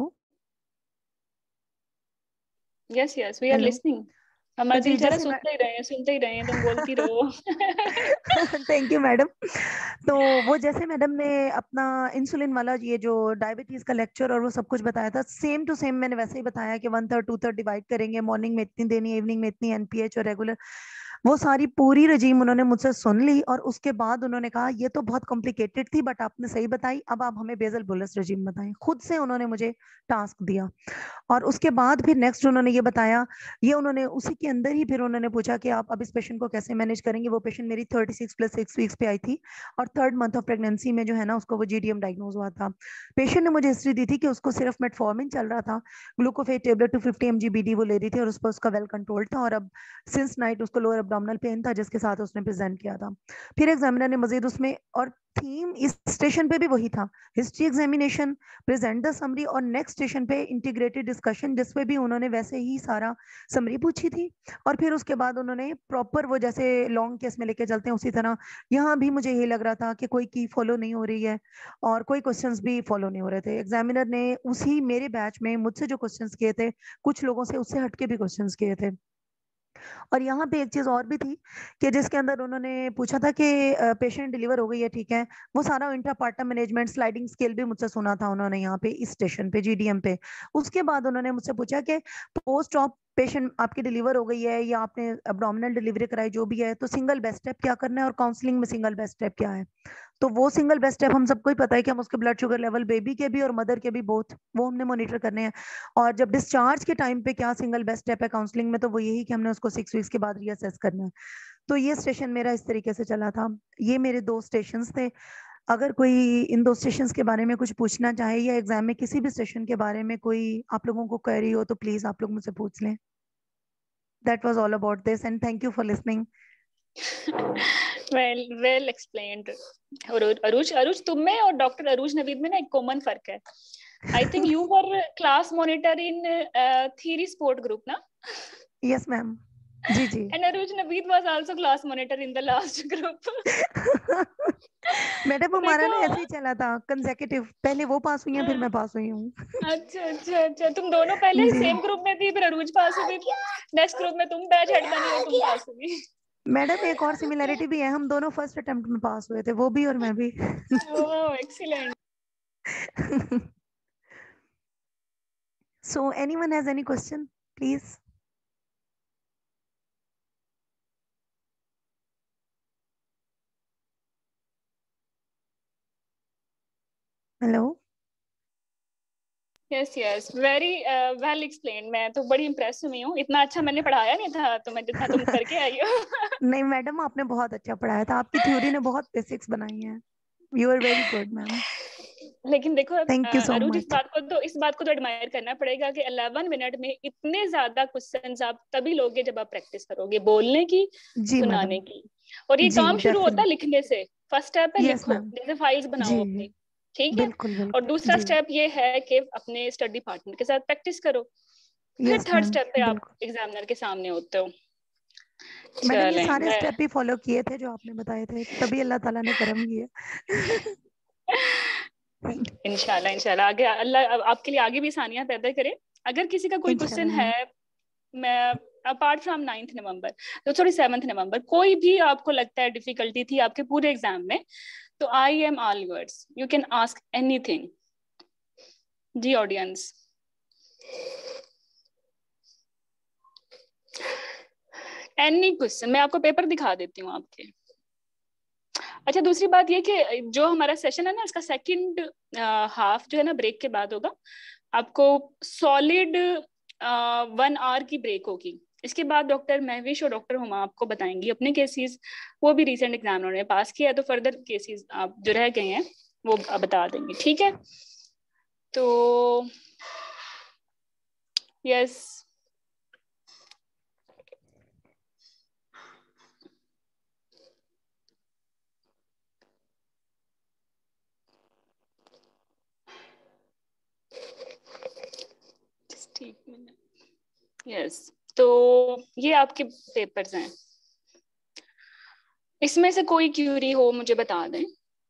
yes yes, we are listening. हमारा जी, दिल चाह रहा जैसे सुनते ही रहे, तुम बोलती रहो। Thank you madam. तो वो जैसे मैडम ने अपना इंसुलिन वाला ये जो डायबिटीज का लेक्चर और वो सब कुछ बताया था, सेम टू सेम मैंने वैसे ही बताया कि 1/3 2/3 डिवाइड करेंगे, मॉर्निंग में इतनी देनी, इवनिंग में इतनी, एनपीएच और रेगुलर, वो सारी पूरी रजीम उन्होंने मुझसे सुन ली। और उसके बाद उन्होंने कहा ये तो बहुत कॉम्प्लिकेटेड थी, बट आपने सही बताई, अब आप हमें बेजल बुलस रजीम बताएं। खुद से उन्होंने मुझे टास्क दिया। और उसके बाद फिर नेक्स्ट उन्होंने ये बताया, ये उन्होंने उसी के अंदर ही फिर उन्होंने पूछा कि आप अब इस पेशेंट को कैसे मैनेज करेंगे। वो पेशेंट मेरी 36+6 वीक्स पे आई थी, और 3rd मंथ ऑफ प्रेगनेंसी में जो है ना, उसको वो जीडीएम डायग्नोज हुआ था। पेशेंट ने मुझे हिस्ट्री दी थी कि उसको सिर्फ मेटफॉर्मिन चल रहा था, ग्लूकोफेट टेबलेट 250 mg बीडी वो ले रही थी, और उस पर उसका वेल कंट्रोल था, और अब सिंस नाइट उसको लोअर एब्डोमिनल पेन था, जिसके साथ उसने प्रेजेंट किया था। फिर एग्जामिनर ने मजीद उसमें, और थीम इस स्टेशन पे भी वही था, history examination, present the summary, और नेक्स्ट स्टेशन पे इंटीग्रेटेड डिस्कशन, जिसपे भी उन्होंने वैसे ही सारा समरी पूछी थी। और फिर उसके बाद उन्होंने प्रॉपर वो जैसे लॉन्ग केस में लेके चलते हैं उसी तरह यहाँ भी मुझे यही लग रहा था कि कोई की फॉलो नहीं हो रही है, और कोई क्वेश्चंस भी फॉलो नहीं हो रहे थे। एग्जामिनर ने उसी मेरे बैच में मुझसे जो क्वेश्चंस किए थे, कुछ लोगों से उससे हटके भी क्वेश्चंस किए थे। और यहाँ पे एक चीज और भी थी कि जिसके अंदर उन्होंने पूछा था कि पेशेंट डिलीवर हो गई है, ठीक है, वो सारा इंट्रापार्टम मैनेजमेंट, स्लाइडिंग स्केल भी मुझसे सुना था उन्होंने यहाँ पे इस स्टेशन पे, जीडीएम पे। उसके बाद उन्होंने मुझसे पूछा कि पोस्ट ऑप पेशेंट आपकी डिलीवर हो गई है, या आपने एब्डोमिनल डिलीवरी कराई, जो भी है, तो सिंगल बेस्ट स्टेप क्या करना है, और काउंसलिंग में सिंगल बेस्ट स्टेप क्या है। तो वो सिंगल बेस्ट स्टेप हम सबको ही पता है कि हम उसके ब्लड शुगर लेवल, बेबी के भी और मदर के भी, बोथ, वो हमने मॉनिटर करने हैं। और जब डिस्चार्ज के टाइम पे क्या सिंगल बेस्ट स्टेप है काउंसलिंग में, तो वो यही कि हमने उसको 6 वीक्स के बाद रीअसेस करना है। तो ये स्टेशन मेरा इस तरीके से चला था। ये मेरे 2 स्टेशन थे। अगर कोई इन 2 स्टेशन के बारे में कुछ पूछना चाहे, या एग्जाम में किसी भी स्टेशन के बारे में कोई आप लोगों को क्वेरी हो, तो प्लीज आप लोग मुझसे पूछ लें। That was all about this, and thank you for listening. well explained. और अरुज तुम में और डॉक्टर अरुज नवीद में ना एक कॉमन फर्क है। I think you were class monitor in theory sport group ना? Yes ma'am. जी जी। And Aruj Naveed was also class monitor in the last group. Madam हमारा ना ऐसे ही चला था कंसेक्यूटिव, पहले वो पास हुई हैं, फिर मैं पास हुई हूँ। अच्छा, तुम दोनों पहले सेम ग्रुप में थी, फिर अरुज पास हुई थी, नेक्स्ट ग्रुप में तुम बैच हेड बनी और तुम पास हुई। मैडम एक और सिमिलरिटी भी है, हम दोनों फर्स्ट अटेम्प्ट में पास हुए थे, वो भी और मैं भी। Oh excellent. So anyone has any question, please? Hello. Yes yes, very well explain. मैं तो बड़ी इम्प्रेस हुई हूँ, इतना अच्छा मैंने पढ़ाया नहीं था तो मैं जितना तुम करके आई हो। नहीं मैडम, आपने बहुत अच्छा पढ़ाया था, आपकी थ्योरी ने बहुत बेसिक्स बनाई हैं। You are very good ma'am. लेकिन देखो thank you so Aruj, much. इस बात को तो एडमायर करना पड़ेगा कि 11 मिनट में इतने ज्यादा क्वेश्चंस आप तभी लोगे जब आप प्रैक्टिस करोगे बोलने की, सुनाने की। और ये काम शुरू होता है लिखने से। फर्स्ट स्टेप है लिखो, जैसे फाइल्स बनाओ अपनी, ठीक है। और दूसरा स्टेप ये है कि अपने स्टडी पार्टनर के साथ प्रैक्टिस करो। फिर थर्ड स्टेप पे आप एग्जामिनर के सामने होते हो। मैडम ये सारे स्टेप भी फॉलो किए थे जो आपने बताए थे, तभी अल्लाह ताला ने करम किया। इंशाल्लाह इंशाल्लाह आगे अल्लाह आपके लिए आगे भी आसानियां पैदा करे। अगर किसी का कोई क्वेश्चन है, मैं अपार्ट फ्रॉम 9th नवंबर, तो सॉरी 7th नवंबर, कोई भी आपको लगता है डिफिकल्टी थी आपके पूरे एग्जाम में, तो I am all yours, you can ask anything. जी ऑडियंस, एनी क्वेश्चन। मैं आपको पेपर दिखा देती हूँ आपके। अच्छा, दूसरी बात ये कि जो हमारा सेशन है ना, इसका सेकंड हाफ जो है ना ब्रेक के बाद होगा। आपको सॉलिड 1 आवर की ब्रेक होगी। इसके बाद डॉक्टर महविश और डॉक्टर हुमा आपको बताएंगी अपने केसेस। वो भी रिसेंट एग्जाम उन्होंने पास किया है, तो फर्दर केसेस आप जो रह गए हैं वो बता देंगे, ठीक है। तो यस, यस, तो ये आपके पेपर्स हैं। इसमें से कोई क्यूरी हो मुझे बता दें।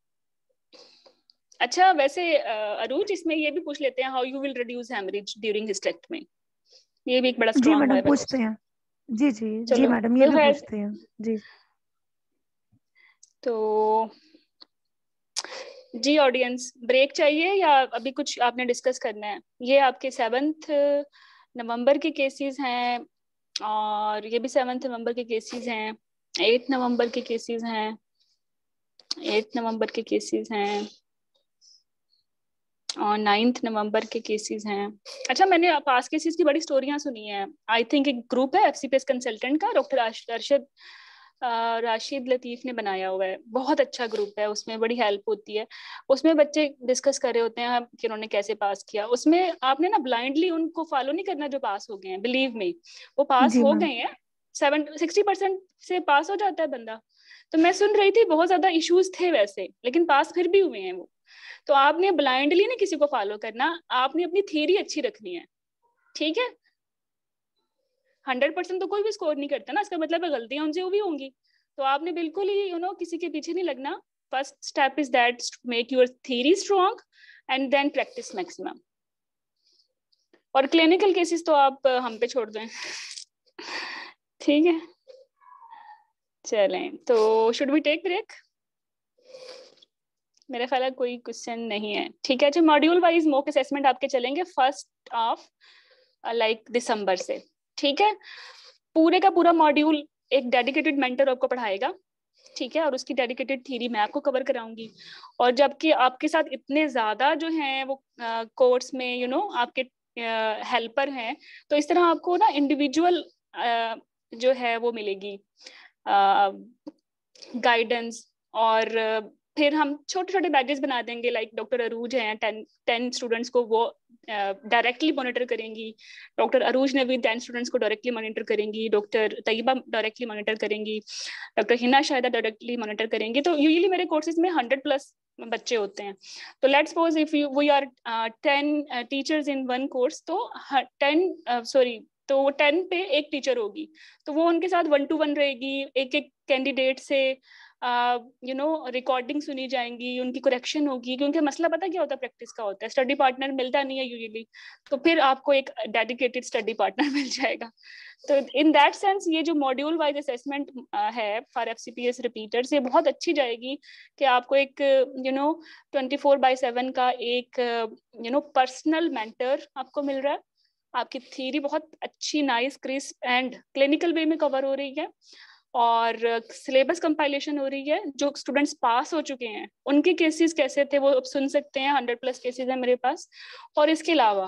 अच्छा, वैसे अरुज, इसमें ये भी पूछ लेते हैं, how you will reduce haemorrhage during hysterectomy. ये भी एक बड़ा स्ट्रांग है। जी मैडम पूछते हैं। जी जी जी मैडम, ये भी पूछते हैं जी। तो जी ऑडियंस, ब्रेक चाहिए या अभी कुछ आपने डिस्कस करना है? ये आपके 7th नवंबर के केसेस हैं, और ये भी 7th नवंबर के केसेस हैं, 8 नवंबर के केसेस हैं, 8 नवंबर के केसेस हैं, और 9th नवंबर के केसेस हैं। अच्छा, मैंने पास केसेस की बड़ी स्टोरियां सुनी है। आई थिंक एक ग्रुप है एफसीपीएस कंसल्टेंट का, डॉक्टर राशिद लतीफ ने बनाया हुआ है, बहुत अच्छा ग्रुप है, उसमें बड़ी हेल्प होती है। उसमें बच्चे डिस्कस कर रहे होते हैं कि उन्होंने कैसे पास किया। उसमें आपने ना ब्लाइंडली उनको फॉलो नहीं करना जो पास हो गए हैं, बिलीव मी, वो पास हो गए हैं। 60% से पास हो जाता है बंदा। तो मैं सुन रही थी बहुत ज्यादा इश्यूज थे वैसे, लेकिन पास फिर भी हुए हैं वो। तो आपने ब्लाइंडली नहीं किसी को फॉलो करना, आपने अपनी थ्योरी अच्छी रखनी है, ठीक है। 100% तो कोई भी स्कोर नहीं करता ना, इसका मतलब है गलतियां उनसे भी होंगी। तो आपने बिल्कुल ही किसी के पीछे नहीं लगना। First step is that make your theory strong and then practice maximum. और क्लिनिकल केसेस तो आप हम पे छोड़ दें, ठीक है। चलें, तो शुड वी टेक ब्रेक? मेरा ख्याल है कोई क्वेश्चन नहीं है, ठीक है। जो मॉड्यूल वाइज मॉक असेसमेंट आपके चलेंगे 1st ऑफ लाइक दिसंबर से, ठीक है। पूरे का पूरा मॉड्यूल एक डेडिकेटेड मेंटर आपको पढ़ाएगा, ठीक है, और उसकी डेडिकेटेड थ्योरी मैं आपको कवर कराऊंगी। और जबकि आपके साथ इतने ज्यादा जो हैं वो कोर्स में आपके हेल्पर हैं, तो इस तरह आपको ना इंडिविजुअल जो है वो मिलेगी गाइडेंस। और फिर हम छोटे छोटे बैचेस बना देंगे, लाइक डॉक्टर अरूज हैं, 10 स्टूडेंट्स को वो डायरेक्टली मॉनिटर करेंगी। डॉक्टर अरूज ने भी 10 स्टूडेंट्स को डायरेक्टली मॉनिटर करेंगी। डॉक्टर तैयबा डायरेक्टली मॉनिटर करेंगी। डॉक्टर हिना शायद डायरेक्टली मॉनिटर करेंगे। तो यूजुअली मेरे कोर्सेज में 100+ बच्चे होते हैं। तो let's suppose if we are 10 teachers in one course, तो 10 पे एक टीचर होगी, तो वो उनके साथ 1-to-1 रहेगी। एक एक कैंडिडेट से रिकॉर्डिंग सुनी जाएंगी, उनकी करेक्शन होगी, क्योंकि मसला पता क्या होता है, प्रैक्टिस का होता है, स्टडी पार्टनर मिलता नहीं है यूजुअली। तो फिर आपको एक डेडिकेटेड स्टडी पार्टनर मिल जाएगा। तो इन दैट सेंस ये जो मॉड्यूल वाइज असेसमेंट है फॉर एफसीपीएस रिपीटर्स, ये बहुत अच्छी जाएगी कि आपको एक 24/7 का एक पर्सनल मेंटर आपको मिल रहा है। आपकी थ्योरी बहुत अच्छी, nice, crisp and clinical way में कवर हो रही है। और सिलेबस कंपाइलेशन हो रही है। जो स्टूडेंट्स पास हो चुके हैं उनके केसेस कैसे थे वो अब सुन सकते हैं, 100+ केसेस है मेरे पास। और इसके अलावा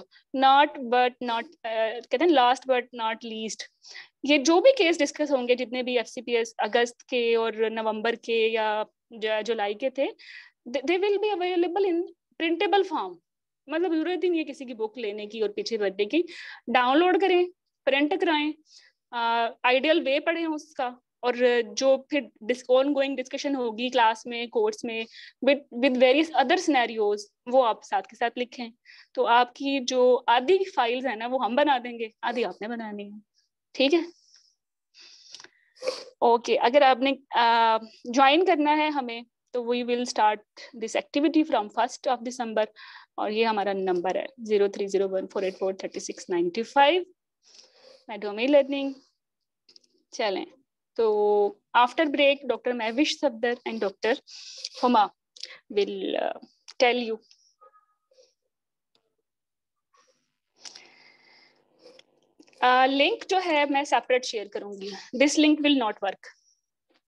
कहते हैं लास्ट बट नॉट लीस्ट, ये जो भी केस डिस्कस होंगे, जितने भी FCPS अगस्त के और नवंबर के या जुलाई के थे, they will be available in printable form. मतलब जरूरत ही नहीं है किसी की बुक लेने की और पीछे बैठने की, डाउनलोड करें, प्रिंट कराएं, आइडियल वे पढ़ें उसका, और जो फिर ऑन गोइंग डिस्कशन होगी क्लास में, कोर्स में, विद वेरियस अदर सिनेरियोज, वो आप साथ के साथ लिखें। तो आपकी जो आधी फाइल्स है ना वो हम बना देंगे, आधी आपने बनानी है, ठीक है? ओके, अगर आपने ज्वाइन करना है हमें तो we will start this activity from 1 दिसंबर, और ये हमारा नंबर है 030148436995, मैडमी लर्निंग। चलें, तो after break doctor Mahwish Safdar and doctor Huma will tell you. Link जो है मैं सेपरेट शेयर करूंगी, this link will not work.